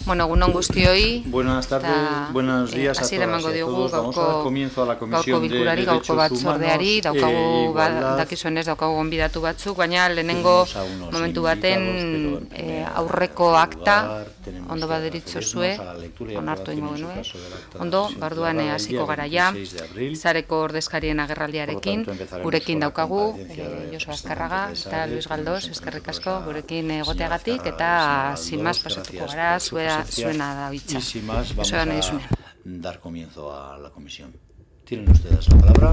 Bueno, egunon guztioi. Buenas tardes, buenos días a todas y a todos. Vamos a dar comienzo a la Comisión de Derechos Humanos daukagu dakizuenez daukagu gonbidatu batzuk, baina lehenengo momentu baten aurreko akta ondo baderitzozue, onartu ingo genuen. Ondo, barduan hasiko garaia, zareko ordezkarien agerraldiarekin, gurekin daukagu, Josu Azkarraga eta Luis Galdós, eskerrik asko gurekin egoteagatik, eta sin más pasatuko gara, suena da bitza. Y sin más, vamos a dar comienzo a la comisión. Tienen ustedes la palabra.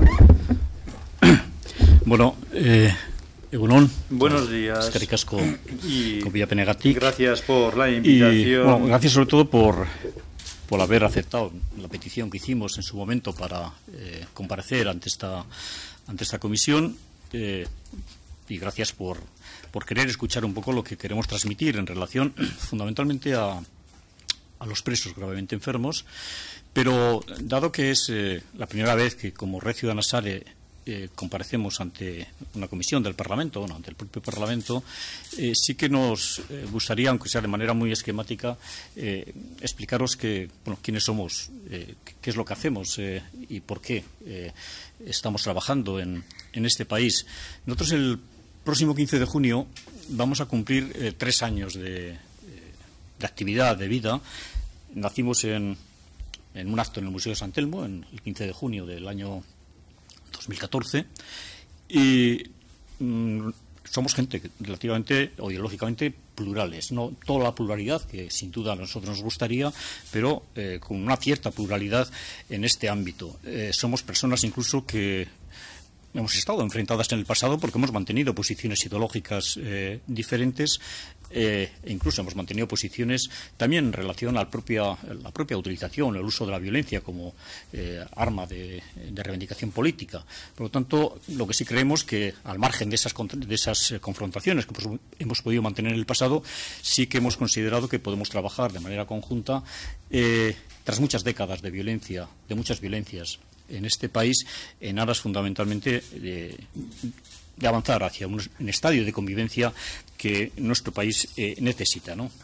Bueno, egunon. Buenos días. Eskerrik asko y Copiapenegatik. Gracias por la invitación. Bueno, gracias sobre todo por haber aceptado la petición que hicimos en su momento para comparecer ante esta comisión, y gracias por querer escuchar un poco lo que queremos transmitir en relación fundamentalmente a los presos gravemente enfermos, pero dado que es la primera vez que como Red Ciudadana Sare comparecemos ante una comisión del Parlamento, bueno, ante el propio Parlamento, sí que nos gustaría, aunque sea de manera muy esquemática, explicaros quiénes somos, qué es lo que hacemos y por qué estamos trabajando en este país. Nosotros el próximo 15 de junio vamos a cumplir 3 años de actividad, de vida. Nacimos en un acto en el Museo de San Telmo, el 15 de junio del año 2014, y somos gente relativamente o ideológicamente plurales, no toda la pluralidad que sin duda a nosotros nos gustaría, pero con una cierta pluralidad en este ámbito. Somos personas incluso que hemos estado enfrentadas en el pasado porque hemos mantenido posiciones ideológicas diferentes, e incluso hemos mantenido posiciones también en relación a la propia utilización, el uso de la violencia como arma de reivindicación política. Por lo tanto, lo que sí creemos que al margen de esas confrontaciones que hemos podido mantener en el pasado, sí que hemos considerado que podemos trabajar de manera conjunta tras muchas décadas de violencia, de muchas violencias en este país, en aras fundamentalmente de avanzar hacia un estadio de convivencia que nuestro país necesita, ¿no?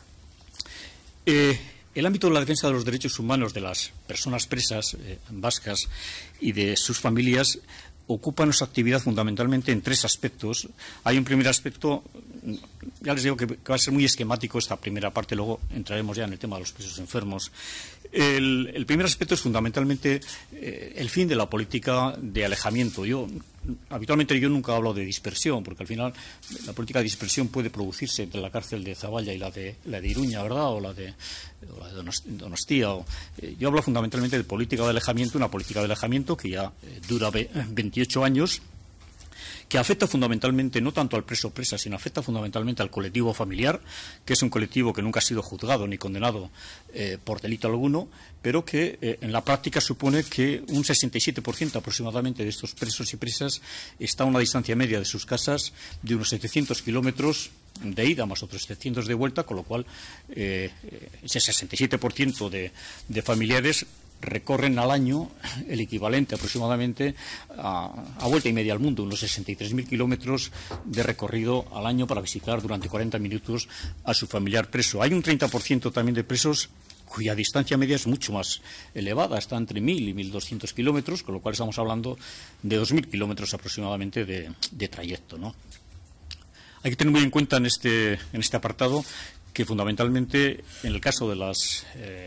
El ámbito de la defensa de los derechos humanos de las personas presas vascas y de sus familias ocupa nuestra actividad fundamentalmente en 3 aspectos. Hay un primer aspecto, ya les digo que va a ser muy esquemático esta primera parte, luego entraremos ya en el tema de los presos enfermos. El primer aspecto es fundamentalmente el fin de la política de alejamiento. Habitualmente yo nunca hablo de dispersión, porque al final la política de dispersión puede producirse entre la cárcel de Zaballa y la de Iruña, ¿verdad? O la de Donostia. Yo hablo fundamentalmente de política de alejamiento, una política de alejamiento que ya dura 28 años, que afecta fundamentalmente no tanto al preso o presa, sino afecta fundamentalmente al colectivo familiar, que es un colectivo que nunca ha sido juzgado ni condenado por delito alguno, pero que en la práctica supone que un 67% aproximadamente de estos presos y presas está a una distancia media de sus casas de unos 700 kilómetros de ida más otros 700 de vuelta, con lo cual ese 67% de familiares recorren al año el equivalente aproximadamente a vuelta y media al mundo, unos 63.000 kilómetros de recorrido al año para visitar durante 40 minutos a su familiar preso. Hay un 30% también de presos cuya distancia media es mucho más elevada, está entre 1.000 y 1.200 kilómetros, con lo cual estamos hablando de 2.000 kilómetros aproximadamente de trayecto, ¿no? Hay que tener muy en cuenta en este apartado que fundamentalmente en el caso de las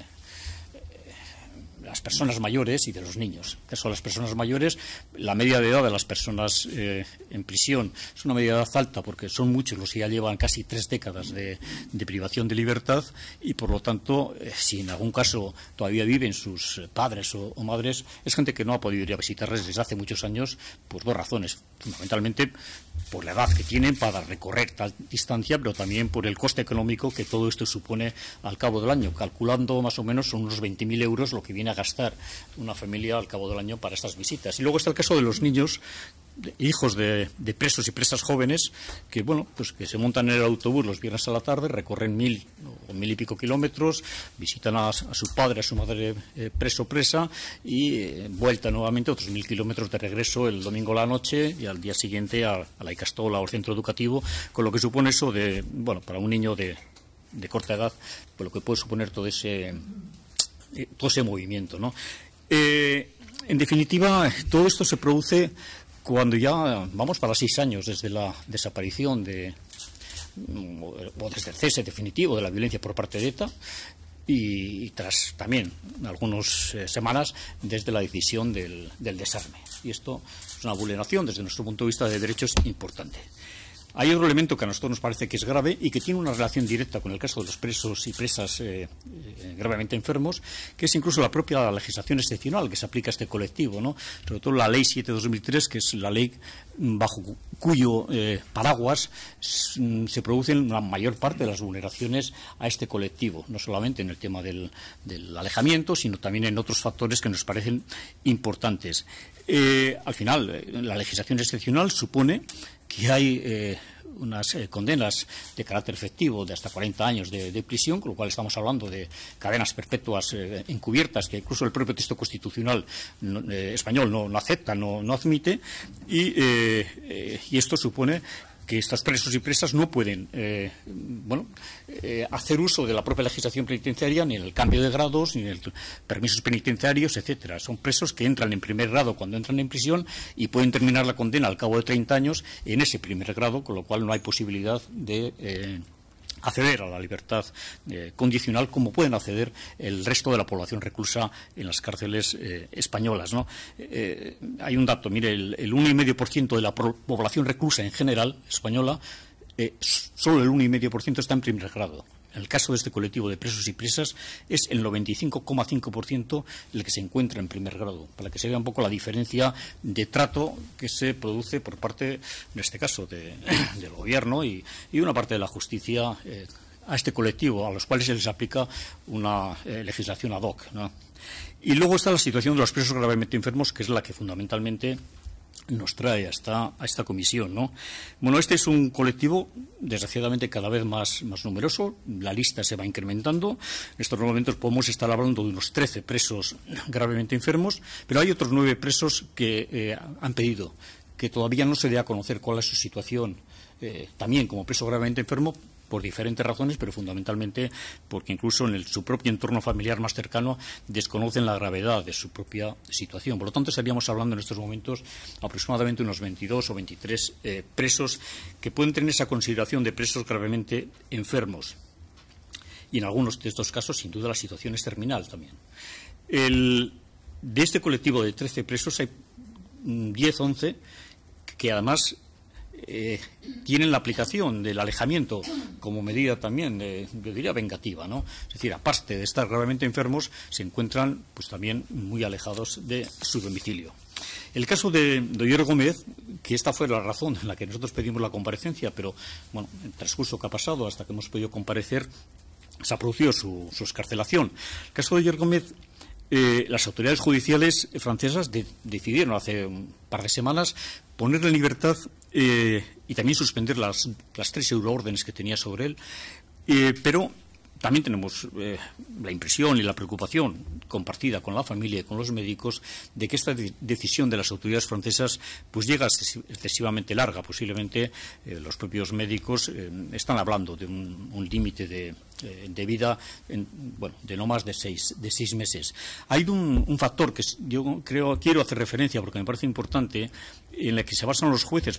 personas mayores y de los niños. En el caso de las personas mayores, la media de edad de las personas en prisión es una media de edad alta porque son muchos los que ya llevan casi 3 décadas de privación de libertad y, por lo tanto, si en algún caso todavía viven sus padres o madres, es gente que no ha podido ir a visitarles desde hace muchos años por 2 razones. Fundamentalmente por la edad que tienen para recorrer tal distancia, pero también por el coste económico que todo esto supone al cabo del año. Calculando más o menos son unos 20.000 euros lo que viene a gastar una familia al cabo del año para estas visitas. Y luego está el caso de los niños, hijos de presos y presas jóvenes que, bueno, pues que se montan en el autobús los viernes a la tarde, recorren 1.000 o 1.000 y pico kilómetros, visitan a su padre, a su madre preso o presa y vuelta nuevamente otros 1.000 kilómetros de regreso el domingo a la noche y al día siguiente a la Icastola o al centro educativo, con lo que supone eso de, bueno, para un niño de de corta edad, por lo que puede suponer todo ese movimiento, ¿no? En definitiva, todo esto se produce cuando ya vamos para 6 años desde la desaparición o desde el cese definitivo de la violencia por parte de ETA y tras también algunas semanas desde la decisión del desarme. Y esto es una vulneración desde nuestro punto de vista de derechos importante. Hay otro elemento que a nosotros nos parece que es grave y que tiene una relación directa con el caso de los presos y presas gravemente enfermos, que es incluso la propia legislación excepcional que se aplica a este colectivo, ¿no? Sobre todo la Ley 7/2003, que es la ley bajo cuyo paraguas se producen la mayor parte de las vulneraciones a este colectivo, no solamente en el tema del alejamiento, sino también en otros factores que nos parecen importantes. Al final, la legislación excepcional supone que hay unas condenas de carácter efectivo de hasta 40 años de prisión, con lo cual estamos hablando de cadenas perpetuas encubiertas que incluso el propio texto constitucional español no acepta, no admite, y esto supone que estos presos y presas no pueden hacer uso de la propia legislación penitenciaria ni en el cambio de grados, ni en el permisos penitenciarios, etcétera. Son presos que entran en primer grado cuando entran en prisión y pueden terminar la condena al cabo de 30 años en ese primer grado, con lo cual no hay posibilidad de acceder a la libertad condicional como pueden acceder el resto de la población reclusa en las cárceles españolas, ¿no? Hay un dato, mire, el 1,5% de la población reclusa en general española, solo el 1,5% está en primer grado. En el caso de este colectivo de presos y presas es el 95,5% el que se encuentra en primer grado, para que se vea un poco la diferencia de trato que se produce por parte, en este caso, del Gobierno y una parte de la justicia a este colectivo, a los cuales se les aplica una legislación ad hoc, ¿no? Y luego está la situación de los presos gravemente enfermos, que es la que fundamentalmente nos trae a esta comisión, ¿no? Bueno, este es un colectivo, desgraciadamente, cada vez más numeroso. La lista se va incrementando. En estos momentos podemos estar hablando de unos 13 presos gravemente enfermos, pero hay otros 9 presos que han pedido que todavía no se dé a conocer cuál es su situación, también como preso gravemente enfermo, por diferentes razones, pero fundamentalmente porque incluso en su propio entorno familiar más cercano desconocen la gravedad de su propia situación. Por lo tanto, estaríamos hablando en estos momentos aproximadamente unos 22 o 23 presos que pueden tener esa consideración de presos gravemente enfermos. Y en algunos de estos casos, sin duda, la situación es terminal también. De este colectivo de 13 presos hay 10, 11 que además tienen la aplicación del alejamiento como medida también, yo diría, vengativa, ¿no? Es decir, aparte de estar gravemente enfermos, se encuentran pues también muy alejados de su domicilio. El caso de Oyer Gómez, que esta fue la razón en la que nosotros pedimos la comparecencia, pero bueno, en el transcurso que ha pasado hasta que hemos podido comparecer, se ha producido su excarcelación. El caso de Oyer Gómez, las autoridades judiciales francesas decidieron hace un par de semanas ponerle en libertad y también suspender las 3 euroórdenes que tenía sobre él, pero también tenemos la impresión y la preocupación compartida con la familia y con los médicos de que esta decisión de las autoridades francesas pues llega excesivamente larga. Posiblemente los propios médicos están hablando de un límite de vida de no más de 6 meses. Hay un factor que yo quiero hacer referencia porque me parece importante, en el que se basan los jueces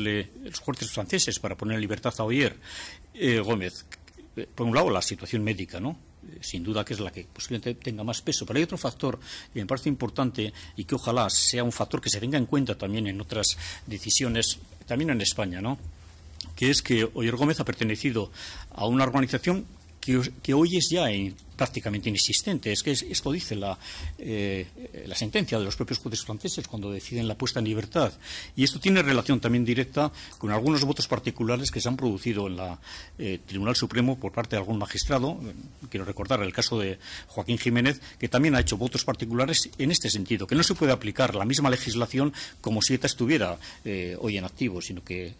franceses para poner en libertad a Oyer Gómez. Por un lado, la situación médica, ¿no? Sin duda que es la que posiblemente tenga más peso, pero hay otro factor que me parece importante y que ojalá sea un factor que se tenga en cuenta también en otras decisiones, también en España, ¿no? Que es que Oyer Gómez ha pertenecido a una organización que hoy es ya prácticamente inexistente. Es que esto dice la sentencia de los propios jueces franceses cuando deciden la puesta en libertad. Y esto tiene relación también directa con algunos votos particulares que se han producido en el Tribunal Supremo por parte de algún magistrado. Quiero recordar el caso de Joaquín Jiménez, que también ha hecho votos particulares en este sentido, que no se puede aplicar la misma legislación como si ETA estuviera hoy en activo, sino que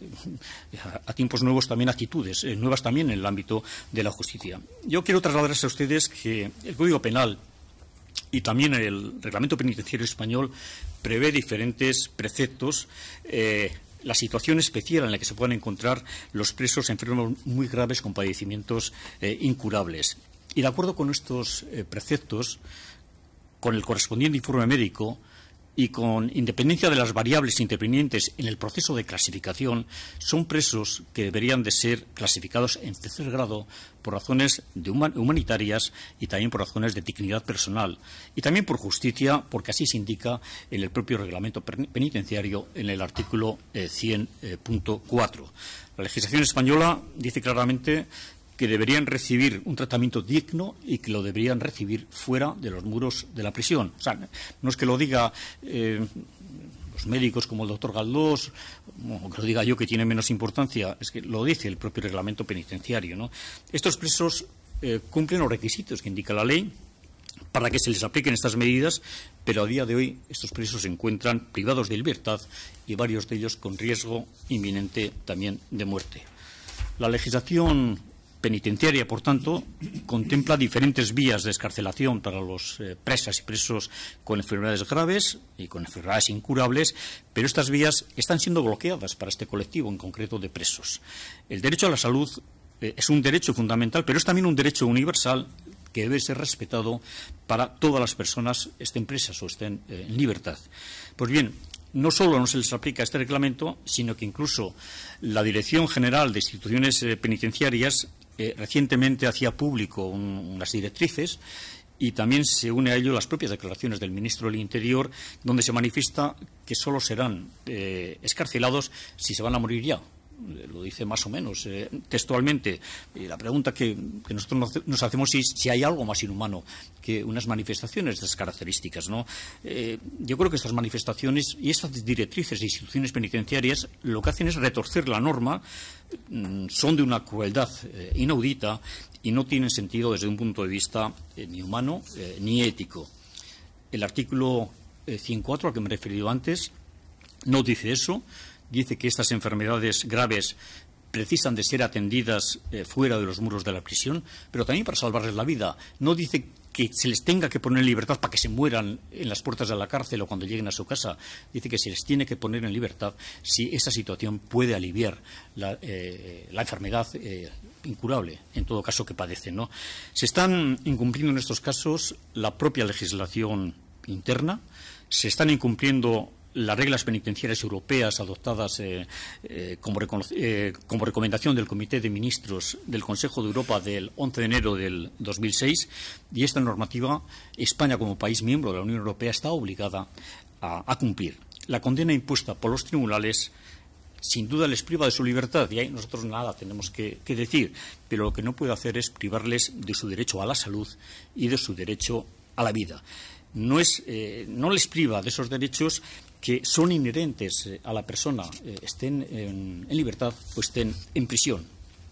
a tiempos nuevos también actitudes nuevas también en el ámbito de la justicia. Yo quiero trasladarles a ustedes que el Código Penal y también el Reglamento Penitenciario Español prevé diferentes preceptos la situación especial en la que se pueden encontrar los presos enfermos muy graves con padecimientos incurables. Y de acuerdo con estos preceptos, con el correspondiente informe médico y con independencia de las variables intervinientes en el proceso de clasificación, son presos que deberían de ser clasificados en tercer grado por razones humanitarias y también por razones de dignidad personal y también por justicia, porque así se indica en el propio reglamento penitenciario en el artículo 100.4. La legislación española dice claramente que deberían recibir un tratamiento digno y que lo deberían recibir fuera de los muros de la prisión. O sea, no es que lo diga los médicos como el doctor Galdós, o que lo diga yo, que tiene menos importancia, es que lo dice el propio reglamento penitenciario, ¿no? Estos presos cumplen los requisitos que indica la ley para que se les apliquen estas medidas, pero a día de hoy estos presos se encuentran privados de libertad y varios de ellos con riesgo inminente también de muerte. La legislación penitenciaria, por tanto, contempla diferentes vías de excarcelación para los presas y presos con enfermedades graves y con enfermedades incurables, pero estas vías están siendo bloqueadas para este colectivo en concreto de presos. El derecho a la salud es un derecho fundamental, pero es también un derecho universal que debe ser respetado para todas las personas, estén presas o estén en libertad. Pues bien, no solo no se les aplica este reglamento, sino que incluso la Dirección General de Instituciones Penitenciarias recientemente hacía público unas directrices y también se une a ello las propias declaraciones del ministro del Interior, donde se manifiesta que solo serán excarcelados si se van a morir ya. Lo dice más o menos textualmente. Y la pregunta que nosotros nos hacemos es si hay algo más inhumano que unas manifestaciones de estas características, ¿no? Yo creo que estas manifestaciones y estas directrices de instituciones penitenciarias lo que hacen es retorcer la norma, son de una crueldad inaudita y no tienen sentido desde un punto de vista ni humano ni ético. El artículo 104 al que me he referido antes no dice eso. Dice que estas enfermedades graves precisan de ser atendidas fuera de los muros de la prisión, pero también para salvarles la vida. No dice que se les tenga que poner en libertad para que se mueran en las puertas de la cárcel o cuando lleguen a su casa. Dice que se les tiene que poner en libertad si esa situación puede aliviar la enfermedad incurable, en todo caso que padecen, ¿no? Se están incumpliendo en estos casos la propia legislación interna, se están incumpliendo las reglas penitenciarias europeas adoptadas como recomendación del Comité de Ministros del Consejo de Europa del 11 de enero del 2006, y esta normativa España, como país miembro de la Unión Europea, está obligada a cumplir. La condena impuesta por los tribunales sin duda les priva de su libertad, y ahí nosotros nada tenemos que decir, pero lo que no puede hacer es privarles de su derecho a la salud y de su derecho a la vida. No les priva de esos derechos que son inherentes a la persona, estén en libertad o estén en prisión.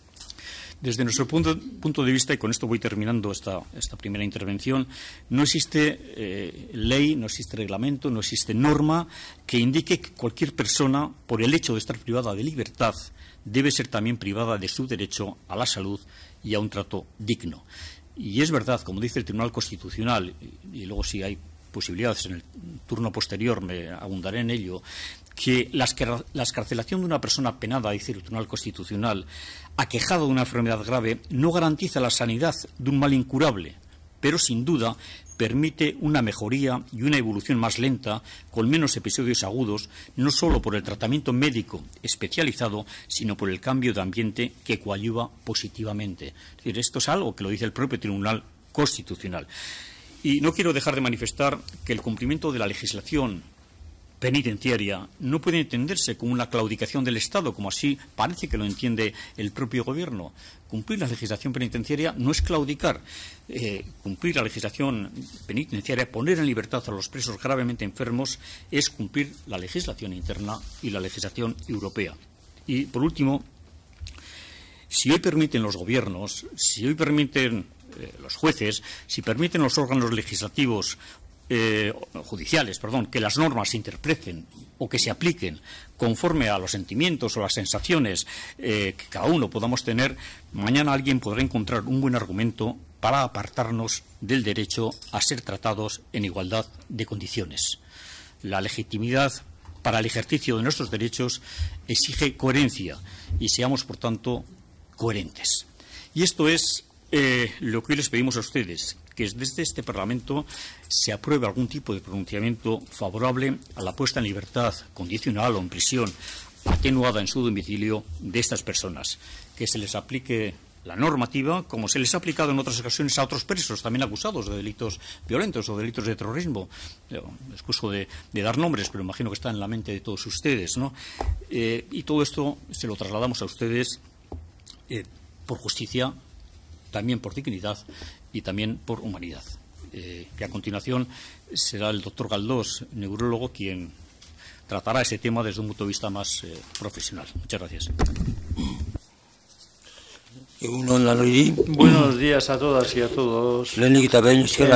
Desde nuestro punto de vista, y con esto voy terminando esta primera intervención, no existe ley, no existe reglamento, no existe norma que indique que cualquier persona, por el hecho de estar privada de libertad, debe ser también privada de su derecho a la salud y a un trato digno. Y es verdad, como dice el Tribunal Constitucional, y luego si hay posibilidades en el turno posterior me abundaré en ello, que la excarcelación de una persona penada, dice el Tribunal Constitucional, aquejado de una enfermedad grave, no garantiza la sanidad de un mal incurable, pero sin duda permite una mejoría y una evolución más lenta, con menos episodios agudos, no solo por el tratamiento médico especializado, sino por el cambio de ambiente que coadyuva positivamente. Es decir, esto es algo que lo dice el propio Tribunal Constitucional. Y no quiero dejar de manifestar que el cumplimiento de la legislación penitenciaria no puede entenderse como una claudicación del Estado, como así parece que lo entiende el propio Gobierno. Cumplir la legislación penitenciaria no es claudicar. Cumplir la legislación penitenciaria, poner en libertad a los presos gravemente enfermos, es cumplir la legislación interna y la legislación europea. Y, por último, si hoy permiten los gobiernos, si hoy permiten los jueces, si permiten los órganos legislativos judiciales, que las normas se interpreten o que se apliquen conforme a los sentimientos o las sensaciones que cada uno podamos tener, mañana alguien podrá encontrar un buen argumento para apartarnos del derecho a ser tratados en igualdad de condiciones. La legitimidad para el ejercicio de nuestros derechos exige coherencia y seamos, por tanto, coherentes. Y esto es lo que hoy les pedimos a ustedes, que desde este Parlamento se apruebe algún tipo de pronunciamiento favorable a la puesta en libertad condicional o en prisión atenuada en su domicilio de estas personas, que se les aplique la normativa como se les ha aplicado en otras ocasiones a otros presos también acusados de delitos violentos o delitos de terrorismo. Excuso de dar nombres, pero imagino que está en la mente de todos ustedes, ¿no? Y todo esto se lo trasladamos a ustedes por justicia, también por dignidad y también por humanidad. Que a continuación será el doctor Galdós, neurólogo, quien tratará ese tema desde un punto de vista más profesional. Muchas gracias. Buenos días a todas y a todos. Gracias por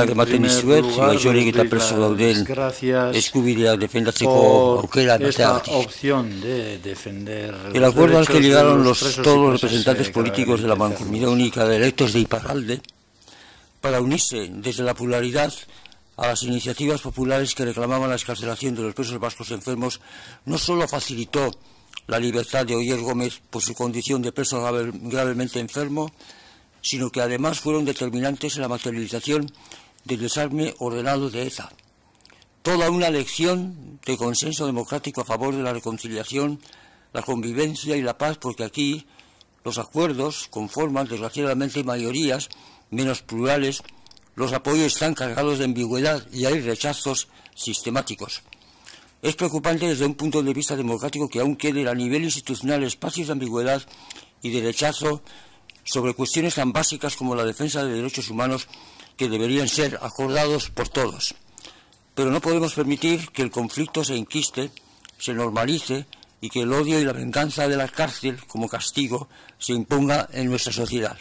esta opción de defender el acuerdo al que llegaron todos los representantes políticos de la Mancomunidad Única de Electos de Iparralde para unirse desde la pluralidad a las iniciativas populares que reclamaban la excarcelación de los presos vascos enfermos no solo facilitó la libertad de Oyer Gómez por su condición de preso gravemente enfermo, sino que además fueron determinantes en la materialización del desarme ordenado de ETA. Toda una lección de consenso democrático a favor de la reconciliación, la convivencia y la paz, porque aquí los acuerdos conforman desgraciadamente mayorías menos plurales, los apoyos están cargados de ambigüedad y hay rechazos sistemáticos. Es preocupante desde un punto de vista democrático que aún queden a nivel institucional espacios de ambigüedad y de rechazo sobre cuestiones tan básicas como la defensa de derechos humanos que deberían ser acordados por todos. Pero no podemos permitir que el conflicto se enquiste, se normalice y que el odio y la venganza de la cárcel como castigo se imponga en nuestra sociedad.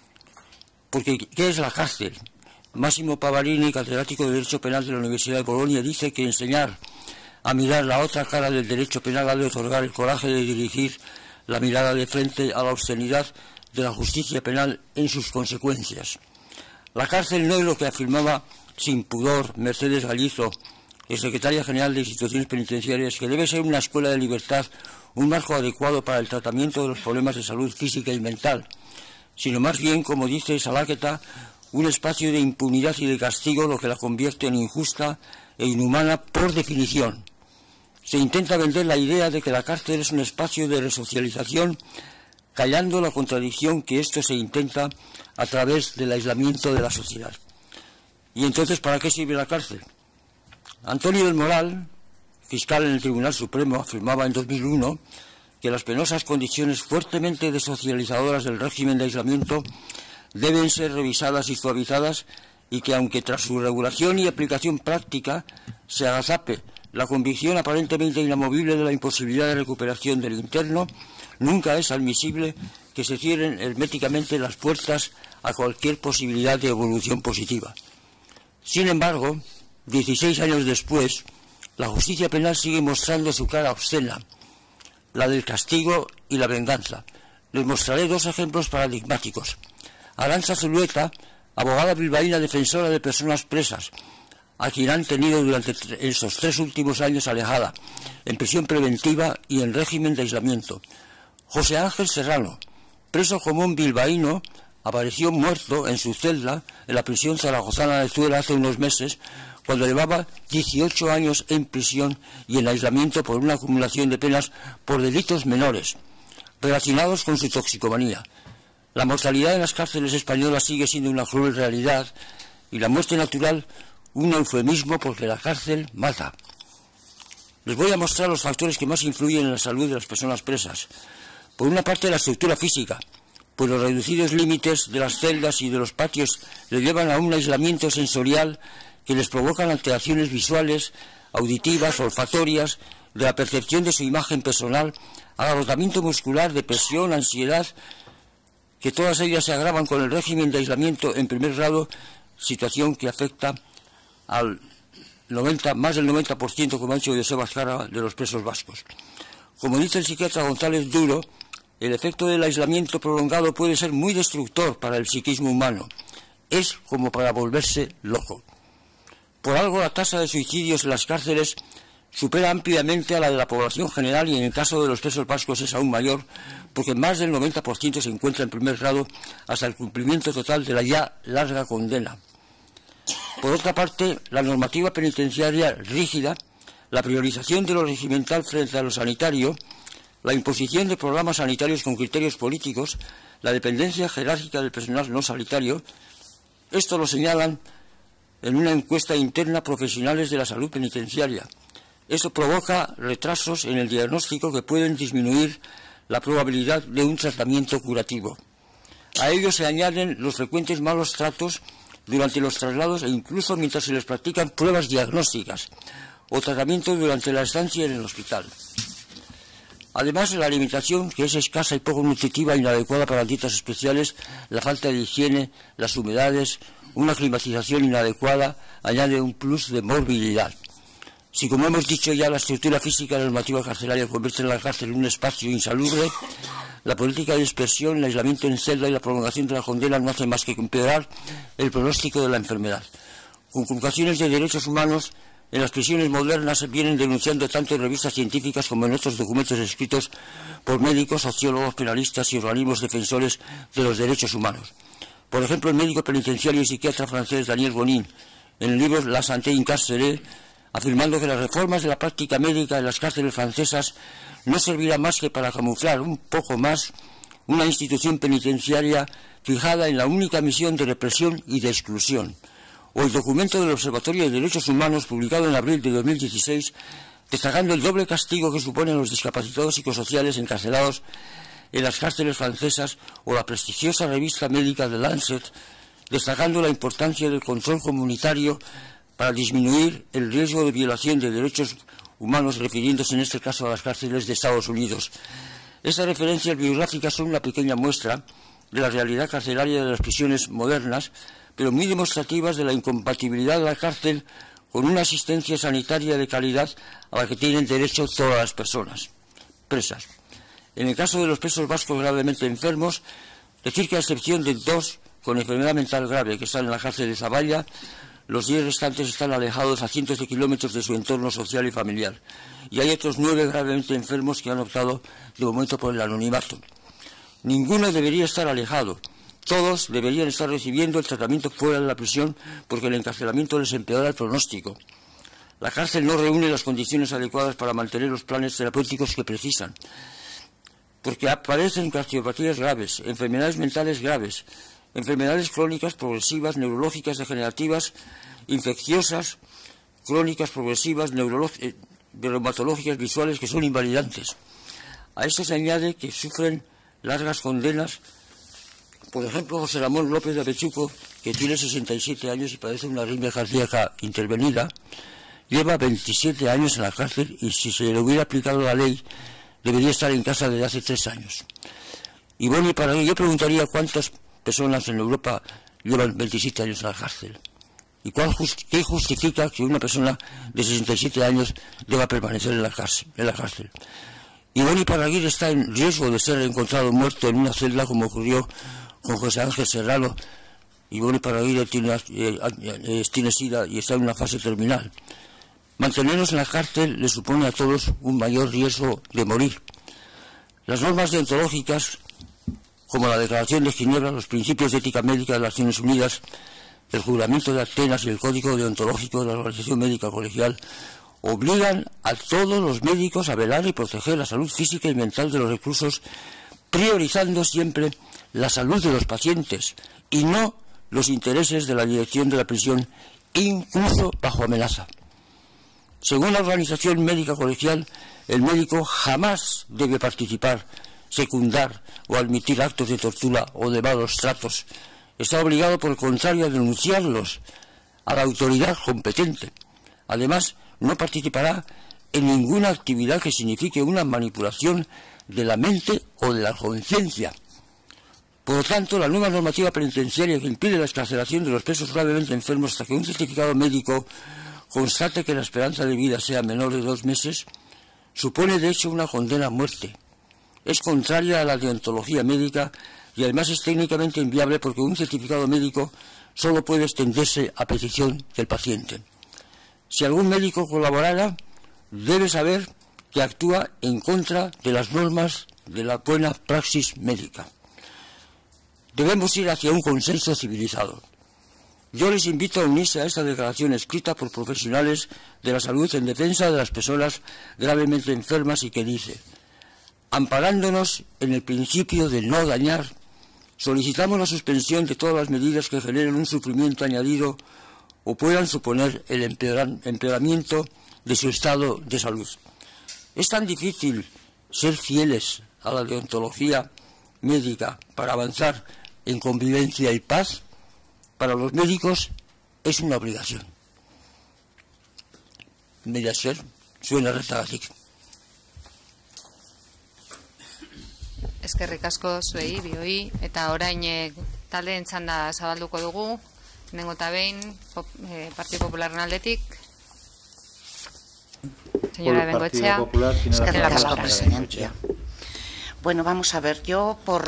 Porque, ¿qué es la cárcel? Máximo Pavarini, catedrático de Derecho Penal de la Universidad de Bolonia, dice que enseñar a mirar la otra cara del derecho penal ha de otorgar el coraje de dirigir la mirada de frente a la obscenidad de la justicia penal en sus consecuencias. La cárcel no es lo que afirmaba sin pudor Mercedes Gallizo, secretaria general de Instituciones Penitenciarias, que debe ser una escuela de libertad, un marco adecuado para el tratamiento de los problemas de salud física y mental, sino más bien, como dice Salaqueta, un espacio de impunidad y de castigo, lo que la convierte en injusta e inhumana por definición. Se intenta vender la idea de que la cárcel es un espacio de resocialización, callando la contradicción que esto se intenta a través del aislamiento de la sociedad. ¿Y entonces para qué sirve la cárcel? Antonio del Moral, fiscal en el Tribunal Supremo, afirmaba en 2001 que las penosas condiciones fuertemente desocializadoras del régimen de aislamiento deben ser revisadas y suavizadas y que aunque tras su regulación y aplicación práctica se agazape la convicción aparentemente inamovible de la imposibilidad de recuperación del interno, nunca es admisible que se cierren herméticamente las puertas a cualquier posibilidad de evolución positiva. Sin embargo, 16 años después, la justicia penal sigue mostrando su cara obscena, la del castigo y la venganza. Les mostraré dos ejemplos paradigmáticos. Arantxa Zulueta, abogada bilbaína defensora de personas presas, a quien han tenido durante estos 3 últimos años alejada, en prisión preventiva y en régimen de aislamiento. José Ángel Serrano, preso común bilbaíno, apareció muerto en su celda en la prisión zaragozana de Zuela hace unos meses, cuando llevaba 18 años en prisión y en aislamiento por una acumulación de penas por delitos menores, relacionados con su toxicomanía. La mortalidad en las cárceles españolas sigue siendo una cruel realidad y la muerte natural un eufemismo porque la cárcel mata. Les voy a mostrar los factores que más influyen en la salud de las personas presas. Por una parte, la estructura física, pues los reducidos límites de las celdas y de los patios le llevan a un aislamiento sensorial que les provocan alteraciones visuales, auditivas, olfatorias, de la percepción de su imagen personal, al agotamiento muscular, depresión, ansiedad, que todas ellas se agravan con el régimen de aislamiento en primer grado, situación que afecta al más del 90%, como ha dicho Joseba Azkarra, de los presos vascos. Como dice el psiquiatra González Duro, el efecto del aislamiento prolongado puede ser muy destructor para el psiquismo humano. Es como para volverse loco. Por algo la tasa de suicidios en las cárceles supera ampliamente a la de la población general y en el caso de los presos vascos es aún mayor, porque más del 90% se encuentra en primer grado hasta el cumplimiento total de la ya larga condena. Por otra parte, la normativa penitenciaria rígida, la priorización de lo regimental frente a lo sanitario, la imposición de programas sanitarios con criterios políticos, la dependencia jerárquica del personal no sanitario, esto lo señalan en una encuesta interna profesionales de la salud penitenciaria. Eso provoca retrasos en el diagnóstico que pueden disminuir la probabilidad de un tratamiento curativo. A ello se añaden los frecuentes malos tratos durante los traslados e incluso mientras se les practican pruebas diagnósticas o tratamiento durante la estancia en el hospital. Además de la alimentación, que es escasa y poco nutritiva e inadecuada para dietas especiales, la falta de higiene, las humedades, una climatización inadecuada añade un plus de morbilidad. Si, como hemos dicho ya, la estructura física de la normativa carcelaria convierte la cárcel en un espacio insalubre, la política de dispersión, el aislamiento en celda y la prolongación de la condena no hace más que empeorar el pronóstico de la enfermedad. Conculcaciones de derechos humanos en las prisiones modernas se vienen denunciando tanto en revistas científicas como en otros documentos escritos por médicos, sociólogos, penalistas y organismos defensores de los derechos humanos. Por ejemplo, el médico penitenciario y psiquiatra francés Daniel Bonin, en el libro La santé incarcérée, afirmando que las reformas de la práctica médica en las cárceles francesas no servirán más que para camuflar un poco más una institución penitenciaria fijada en la única misión de represión y de exclusión. O el documento del Observatorio de Derechos Humanos, publicado en abril de 2016, destacando el doble castigo que suponen los discapacitados psicosociales encarcelados en las cárceles francesas, o la prestigiosa revista médica The Lancet, destacando la importancia del control comunitario para disminuir el riesgo de violación de derechos humanos, refiriéndose en este caso a las cárceles de Estados Unidos. Estas referencias biográficas son una pequeña muestra de la realidad carcelaria de las prisiones modernas, pero muy demostrativas de la incompatibilidad de la cárcel con una asistencia sanitaria de calidad a la que tienen derecho todas las personas presas. En el caso de los presos vascos gravemente enfermos, decir que a excepción de 2 con enfermedad mental grave que están en la cárcel de Zaballa, los 10 restantes están alejados a cientos de kilómetros de su entorno social y familiar. Y hay otros 9 gravemente enfermos que han optado de momento por el anonimato. Ninguno debería estar alejado. Todos deberían estar recibiendo el tratamiento fuera de la prisión porque el encarcelamiento les empeora el pronóstico. La cárcel no reúne las condiciones adecuadas para mantener los planes terapéuticos que precisan, porque aparecen cardiopatías graves, enfermedades mentales graves, enfermedades crónicas progresivas, neurológicas degenerativas, infecciosas, crónicas progresivas, reumatológicas visuales que son invalidantes. A esto se añade que sufren largas condenas. Por ejemplo, José Ramón López de Avechuco, que tiene 67 años y padece una arritmia cardíaca intervenida, lleva 27 años en la cárcel y si se le hubiera aplicado la ley debería estar en casa desde hace 3 años. Y bueno, y para ello yo preguntaría cuántas personas en Europa llevan 27 años en la cárcel. ¿Y qué justifica que una persona de 67 años deba permanecer en la cárcel? Ivonne Parraguirre está en riesgo de ser encontrado muerto en una celda, como ocurrió con José Ángel Serrano. Ivonne Parraguirre tiene SIDA y está en una fase terminal. Mantenernos en la cárcel le supone a todos un mayor riesgo de morir. Las normas deontológicas, como la Declaración de Ginebra, los principios de ética médica de las Naciones Unidas, el juramento de Atenas y el Código Deontológico de la Organización Médica Colegial, obligan a todos los médicos a velar y proteger la salud física y mental de los reclusos, priorizando siempre la salud de los pacientes y no los intereses de la dirección de la prisión, incluso bajo amenaza. Según la Organización Médica Colegial, el médico jamás debe participar, secundar o admitir actos de tortura o de malos tratos. Está obligado, por el contrario, a denunciarlos a la autoridad competente. Además, no participará en ninguna actividad que signifique una manipulación de la mente o de la conciencia. Por lo tanto, la nueva normativa penitenciaria que impide la excarcelación de los presos gravemente enfermos hasta que un certificado médico constate que la esperanza de vida sea menor de 2 meses, supone de hecho una condena a muerte. Es contraria a la deontología médica y además es técnicamente inviable porque un certificado médico solo puede extenderse a petición del paciente. Si algún médico colaborara, debe saber que actúa en contra de las normas de la buena praxis médica. Debemos ir hacia un consenso civilizado. Yo les invito a unirse a esta declaración escrita por profesionales de la salud en defensa de las personas gravemente enfermas y que dice: amparándonos en el principio de no dañar, solicitamos la suspensión de todas las medidas que generen un sufrimiento añadido o puedan suponer el empeoramiento de su estado de salud. Es tan difícil ser fieles a la deontología médica para avanzar en convivencia y paz. Para los médicos es una obligación. Mila esker, zuen erretagatik. Eskerrik asko zuei, bioi, eta orain taldeen txanda zabalduko dugu, nengo eta behin, Partido Popularren aldetik. Señora Bengoechea, eskerrik asko, presidentia. Bueno, vamos a ver, yo por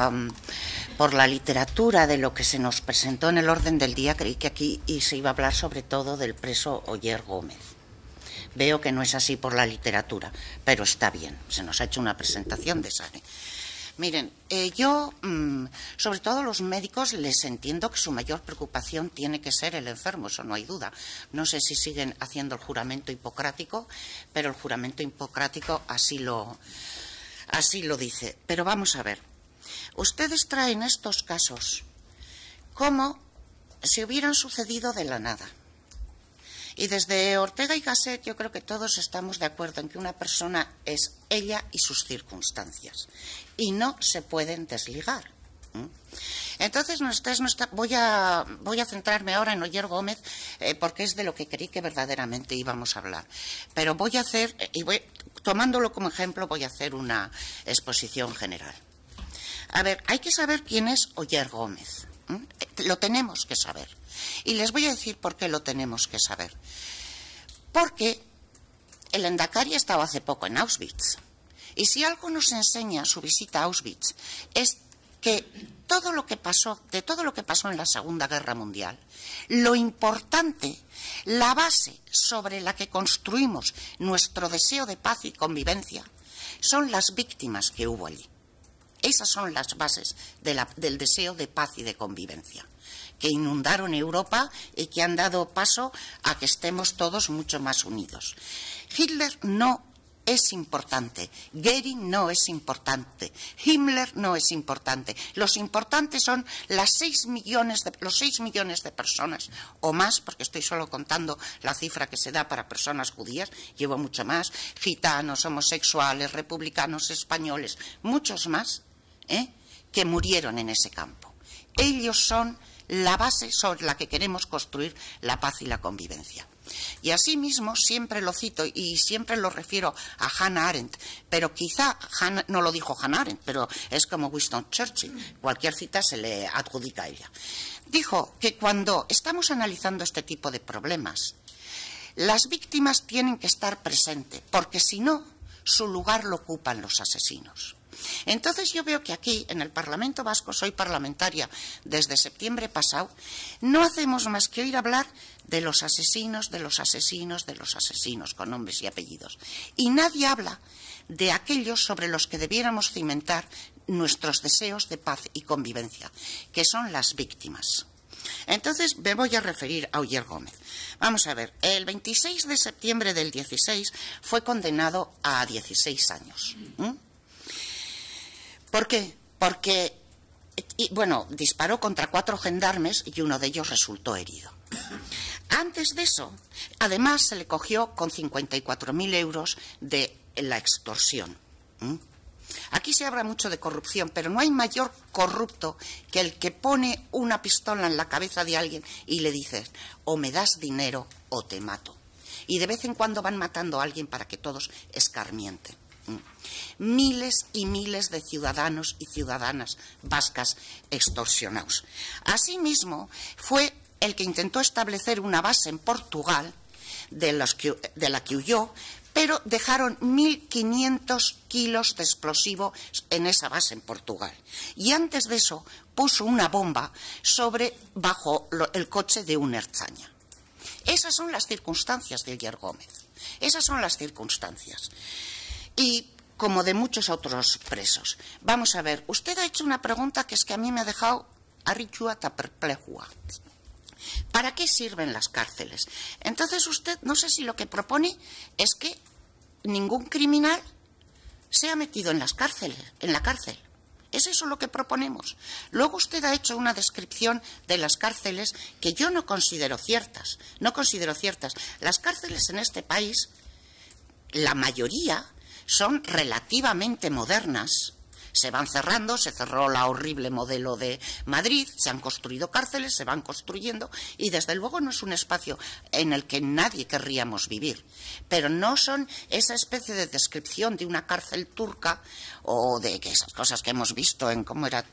la literatura de lo que se nos presentó en el orden del día, creí que aquí se iba a hablar sobre todo del preso Oyer Gómez. Veo que no es así por la literatura, pero está bien, se nos ha hecho una presentación de esa. Miren, yo, sobre todo los médicos, les entiendo que su mayor preocupación tiene que ser el enfermo, eso no hay duda. No sé si siguen haciendo el juramento hipocrático, pero el juramento hipocrático así lo dice. Pero vamos a ver. Ustedes traen estos casos como si hubieran sucedido de la nada. Y desde Ortega y Gasset yo creo que todos estamos de acuerdo en que una persona es ella y sus circunstancias. Y no se pueden desligar. Entonces, voy a centrarme ahora en Oyer Gómez porque es de lo que creí que verdaderamente íbamos a hablar. Pero voy a hacer, tomándolo como ejemplo, voy a hacer una exposición general. A ver, hay que saber quién es Oyer Gómez. Lo tenemos que saber. Y les voy a decir por qué lo tenemos que saber. Porque el Lehendakari estaba hace poco en Auschwitz. Y si algo nos enseña su visita a Auschwitz es que de todo lo que pasó en la Segunda Guerra Mundial, lo importante, la base sobre la que construimos nuestro deseo de paz y convivencia, son las víctimas que hubo allí. Esas son las bases del deseo de paz y de convivencia, que inundaron Europa y que han dado paso a que estemos todos mucho más unidos. Hitler no es importante, Goering no es importante, Himmler no es importante. Los importantes son los 6 millones de personas o más, porque estoy solo contando la cifra que se da para personas judías, llevo mucho más, gitanos, homosexuales, republicanos, españoles, muchos más, que murieron en ese campo. Ellos son la base sobre la que queremos construir la paz y la convivencia. Y asimismo siempre lo cito y siempre lo refiero a Hannah Arendt, pero quizá no lo dijo Hannah Arendt, pero es como Winston Churchill, cualquier cita se le adjudica a ella. Dijo que cuando estamos analizando este tipo de problemas, las víctimas tienen que estar presentes, porque si no, su lugar lo ocupan los asesinos. Entonces yo veo que aquí, en el Parlamento Vasco, soy parlamentaria desde septiembre pasado, no hacemos más que oír hablar de los asesinos, de los asesinos, de los asesinos, con nombres y apellidos. Y nadie habla de aquellos sobre los que debiéramos cimentar nuestros deseos de paz y convivencia, que son las víctimas. Entonces me voy a referir a Oyer Gómez. Vamos a ver, el 26 de septiembre del 16 fue condenado a 16 años. ¿Por qué? Porque, disparó contra 4 gendarmes y uno de ellos resultó herido. Antes de eso, además se le cogió con 54.000 euros de la extorsión. Aquí se habla mucho de corrupción, pero no hay mayor corrupto que el que pone una pistola en la cabeza de alguien y le dices, o me das dinero o te mato. Y de vez en cuando van matando a alguien para que todos escarmienten. Miles y miles de ciudadanos y ciudadanas vascas extorsionados. Asimismo, fue el que intentó establecer una base en Portugal, de la que huyó, pero dejaron 1.500 kilos de explosivo en esa base en Portugal. Y antes de eso puso una bomba bajo el coche de un ertzaina. Esas son las circunstancias de Oyer Gómez. Esas son las circunstancias. Y como de muchos otros presos. Vamos a ver, usted ha hecho una pregunta que es que a mí me ha dejado arrichuata perplejua. ¿Para qué sirven las cárceles? Entonces usted, no sé si lo que propone es que ningún criminal sea metido en las cárceles, en la cárcel. ¿Es eso lo que proponemos? Luego usted ha hecho una descripción de las cárceles que yo no considero ciertas. No considero ciertas. Las cárceles en este país, la mayoría, son relativamente modernas. Se van cerrando, se cerró la horrible modelo de Madrid, se han construido cárceles, se van construyendo y desde luego no es un espacio en el que nadie querríamos vivir. Pero no son esa especie de descripción de una cárcel turca o de que esas cosas que hemos visto en, ¿cómo era?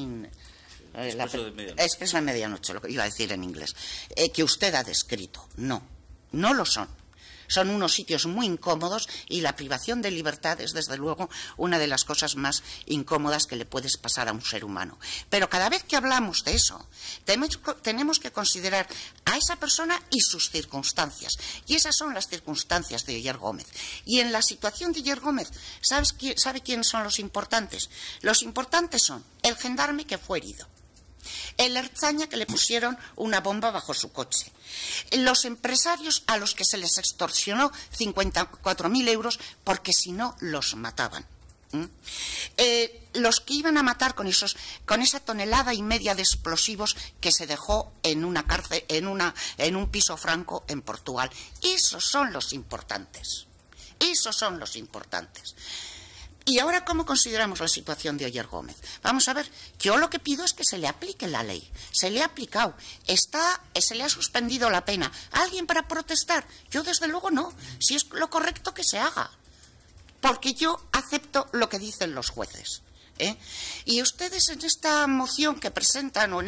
Expreso de Medianoche, lo que iba a decir en inglés, que usted ha descrito. No, no lo son. Son unos sitios muy incómodos y la privación de libertad es, desde luego, una de las cosas más incómodas que le puedes pasar a un ser humano. Pero cada vez que hablamos de eso, tenemos que considerar a esa persona y sus circunstancias. Y esas son las circunstancias de Oyer Gómez. Y en la situación de Oyer Gómez, ¿sabe quiénes son los importantes? Los importantes son el gendarme que fue herido, el ertzaina que le pusieron una bomba bajo su coche, los empresarios a los que se les extorsionó 54.000 euros porque si no los mataban, los que iban a matar con esa 1,5 toneladas de explosivos que se dejó en una cárcel, en un piso franco en Portugal. Esos son los importantes. Esos son los importantes. Y ahora, ¿cómo consideramos la situación de Oyer Gómez? Vamos a ver, yo lo que pido es que se le aplique la ley. Se le ha aplicado. Se le ha suspendido la pena. ¿Alguien para protestar? Yo, desde luego, no. Si es lo correcto, que se haga. Porque yo acepto lo que dicen los jueces. Y ustedes en esta moción que presentan o en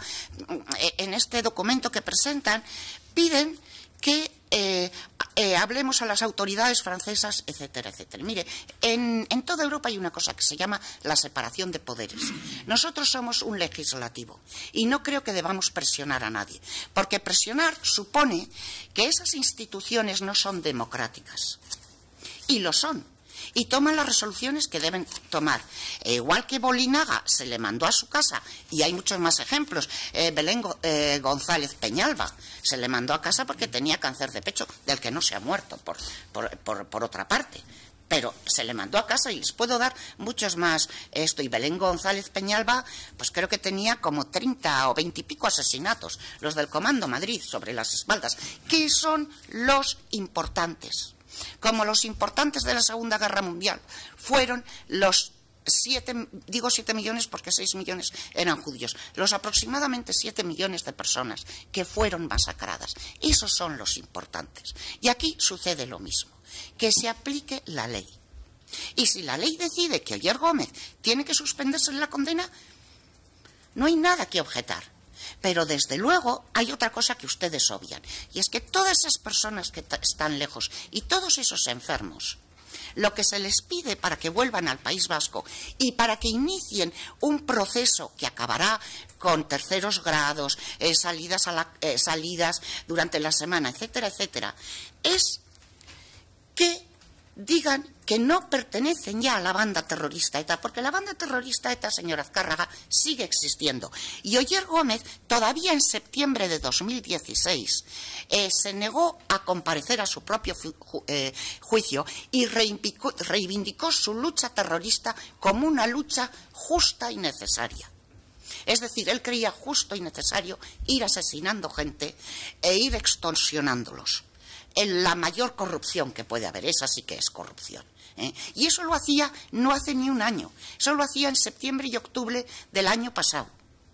este documento que presentan piden que hablemos a las autoridades francesas, etcétera, etcétera. Mire, en toda Europa hay una cosa que se llama la separación de poderes. Nosotros somos un legislativo y no creo que debamos presionar a nadie, porque presionar supone que esas instituciones no son democráticas. Y lo son. Y toman las resoluciones que deben tomar. Igual que Bolinaga se le mandó a su casa, y hay muchos más ejemplos, Belén González Peñalba se le mandó a casa porque tenía cáncer de pecho, del que no se ha muerto, por otra parte. Pero se le mandó a casa y les puedo dar muchos más. Y Belén González Peñalba, pues creo que tenía como 30 o 20 y pico asesinatos, los del Comando Madrid, sobre las espaldas, que son los importantes. Como los importantes de la Segunda Guerra Mundial fueron los 7 millones porque 6 millones eran judíos, los aproximadamente 7 millones de personas que fueron masacradas. Esos son los importantes. Y aquí sucede lo mismo, que se aplique la ley. Y si la ley decide que Oyer Gómez tiene que suspenderse en la condena, no hay nada que objetar. Pero desde luego hay otra cosa que ustedes obvian, y es que todas esas personas que están lejos y todos esos enfermos, lo que se les pide para que vuelvan al País Vasco y para que inicien un proceso que acabará con terceros grados, salidas durante la semana, etcétera, etcétera, es que digan que no pertenecen ya a la banda terrorista ETA, porque la banda terrorista ETA, señora Azcárraga, sigue existiendo. Y Oyer Gómez, todavía en septiembre de 2016, se negó a comparecer a su propio juicio y reivindicó su lucha terrorista como una lucha justa y necesaria. Es decir, él creía justo y necesario ir asesinando gente e ir extorsionándolos. La mayor corrupción que puede haber, esa sí que es corrupción. Y eso lo hacía no hace ni un año, eso lo hacía en septiembre y octubre del año pasado.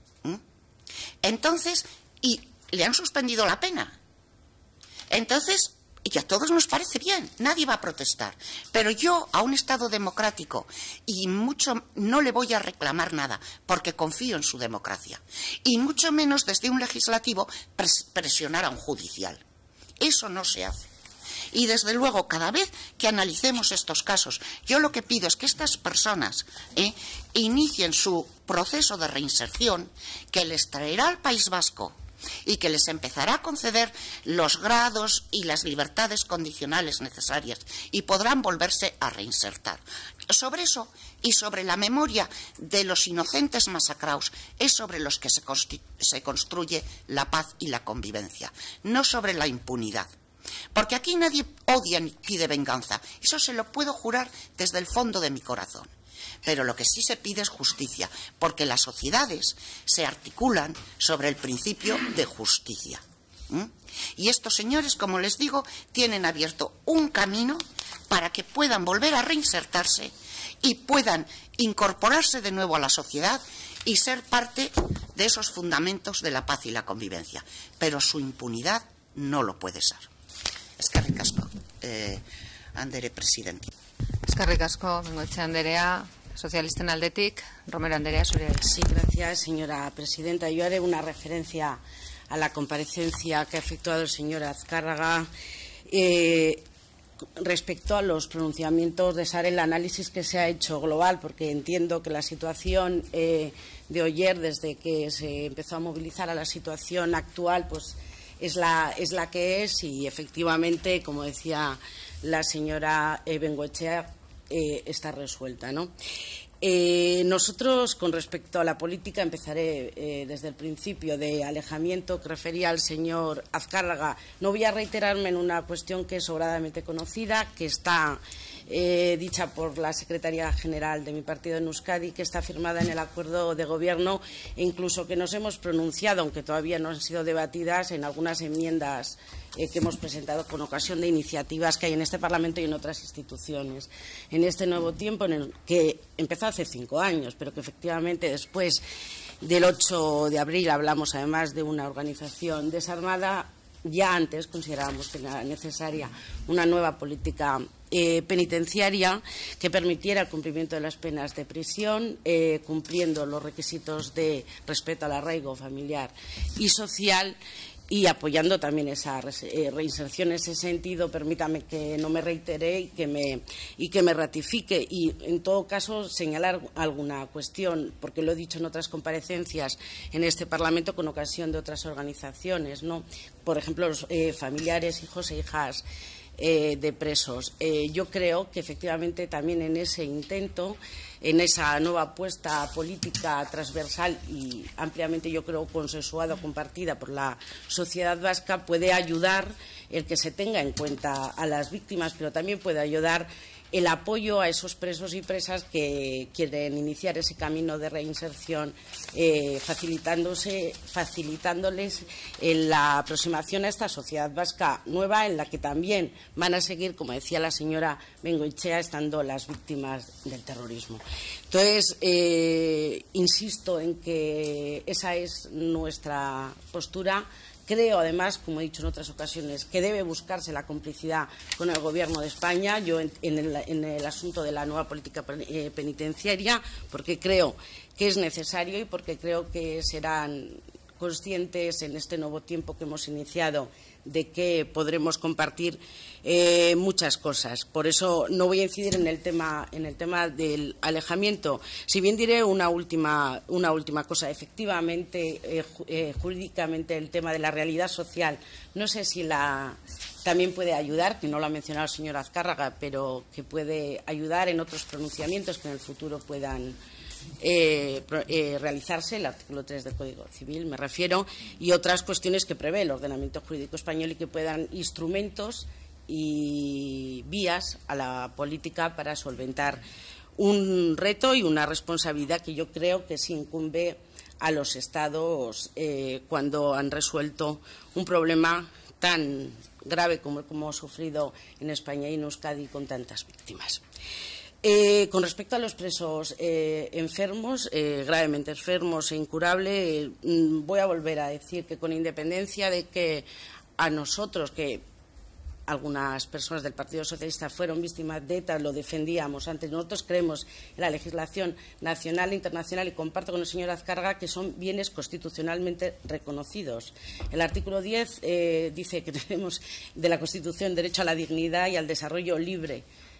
Entonces, y le han suspendido la pena. Entonces, y a todos nos parece bien, nadie va a protestar. Pero yo, a un Estado democrático, y mucho no le voy a reclamar nada, porque confío en su democracia. Y mucho menos desde un legislativo presionar a un judicial. Eso no se hace. Y desde luego, cada vez que analicemos estos casos, yo lo que pido es que estas personas inicien su proceso de reinserción, que les traerá al País Vasco y que les empezará a conceder los grados y las libertades condicionales necesarias y podrán volverse a reinsertar. Sobre eso y sobre la memoria de los inocentes masacrados es sobre los que se construye la paz y la convivencia, no sobre la impunidad. Porque aquí nadie odia ni pide venganza, eso se lo puedo jurar desde el fondo de mi corazón. Pero lo que sí se pide es justicia, porque las sociedades se articulan sobre el principio de justicia. Y estos señores, como les digo, tienen abierto un camino para que puedan volver a reinsertarse y puedan incorporarse de nuevo a la sociedad y ser parte de esos fundamentos de la paz y la convivencia. Pero su impunidad no lo puede ser. Eskerrik asko, Andere presidente. Eskerrik asko, Bengoechea Anderea, socialisten aldetik, Romero Anderea, zurea. Sí, gracias, señora presidenta. Yo haré una referencia a la comparecencia que ha efectuado el señor Azcárraga respecto a los pronunciamientos de SAR, el análisis que se ha hecho global, porque entiendo que la situación de ayer, desde que se empezó a movilizar a la situación actual, pues es la que es, y efectivamente, como decía la señora Bengoechea, está resuelta, ¿no? Nosotros, con respecto a la política, empezaré desde el principio de alejamiento que refería al señor Azcárraga. No voy a reiterarme en una cuestión que es sobradamente conocida, que está dicha por la Secretaría General de mi partido en Euskadi, que está firmada en el acuerdo de gobierno, e incluso que nos hemos pronunciado, aunque todavía no han sido debatidas, en algunas enmiendas que hemos presentado con ocasión de iniciativas que hay en este Parlamento y en otras instituciones. En este nuevo tiempo, en el que empezó hace 5 años, pero que efectivamente después del 8 de abril hablamos además de una organización desarmada, ya antes considerábamos que era necesaria una nueva política penitenciaria que permitiera el cumplimiento de las penas de prisión, cumpliendo los requisitos de respeto al arraigo familiar y social, y apoyando también esa reinserción. En ese sentido, permítame que no me reitere y que me ratifique, y en todo caso señalar alguna cuestión, porque lo he dicho en otras comparecencias en este Parlamento con ocasión de otras organizaciones, ¿no? Por ejemplo, los familiares, hijos e hijas de presos. Yo creo que efectivamente también en ese intento, en esa nueva apuesta política transversal y ampliamente, yo creo, consensuada, compartida por la sociedad vasca, puede ayudar el que se tenga en cuenta a las víctimas, pero también puede ayudar el apoyo a esos presos y presas que quieren iniciar ese camino de reinserción, facilitándoles la aproximación a esta sociedad vasca nueva, en la que también van a seguir, como decía la señora Bengoechea, estando las víctimas del terrorismo. Entonces, insisto en que esa es nuestra postura. Creo, además, como he dicho en otras ocasiones, que debe buscarse la complicidad con el Gobierno de España, yo en el asunto de la nueva política penitenciaria, porque creo que es necesario y porque creo que serán conscientes en este nuevo tiempo que hemos iniciado de que podremos compartir muchas cosas. Por eso no voy a incidir en el tema del alejamiento. Si bien diré una última cosa, efectivamente, jurídicamente, el tema de la realidad social, no sé si también puede ayudar, que no lo ha mencionado el señor Azcárraga, pero que puede ayudar en otros pronunciamientos que en el futuro puedan realizarse, el artículo 3 del Código Civil, me refiero, y otras cuestiones que prevé el ordenamiento jurídico español y que puedan instrumentos y vías a la política para solventar un reto y una responsabilidad que yo creo que sí incumbe a los Estados cuando han resuelto un problema tan grave como el que hemos sufrido en España y en Euskadi con tantas víctimas. Con respecto a los presos enfermos, gravemente enfermos e incurables, voy a volver a decir que, con independencia de que a nosotros, que algunas personas del Partido Socialista fueron víctimas de ETA, lo defendíamos antes, nosotros creemos en la legislación nacional e internacional, y comparto con el señor Azcárraga que son bienes constitucionalmente reconocidos. El artículo 10 dice que tenemos de la Constitución derecho a la dignidad y al desarrollo libre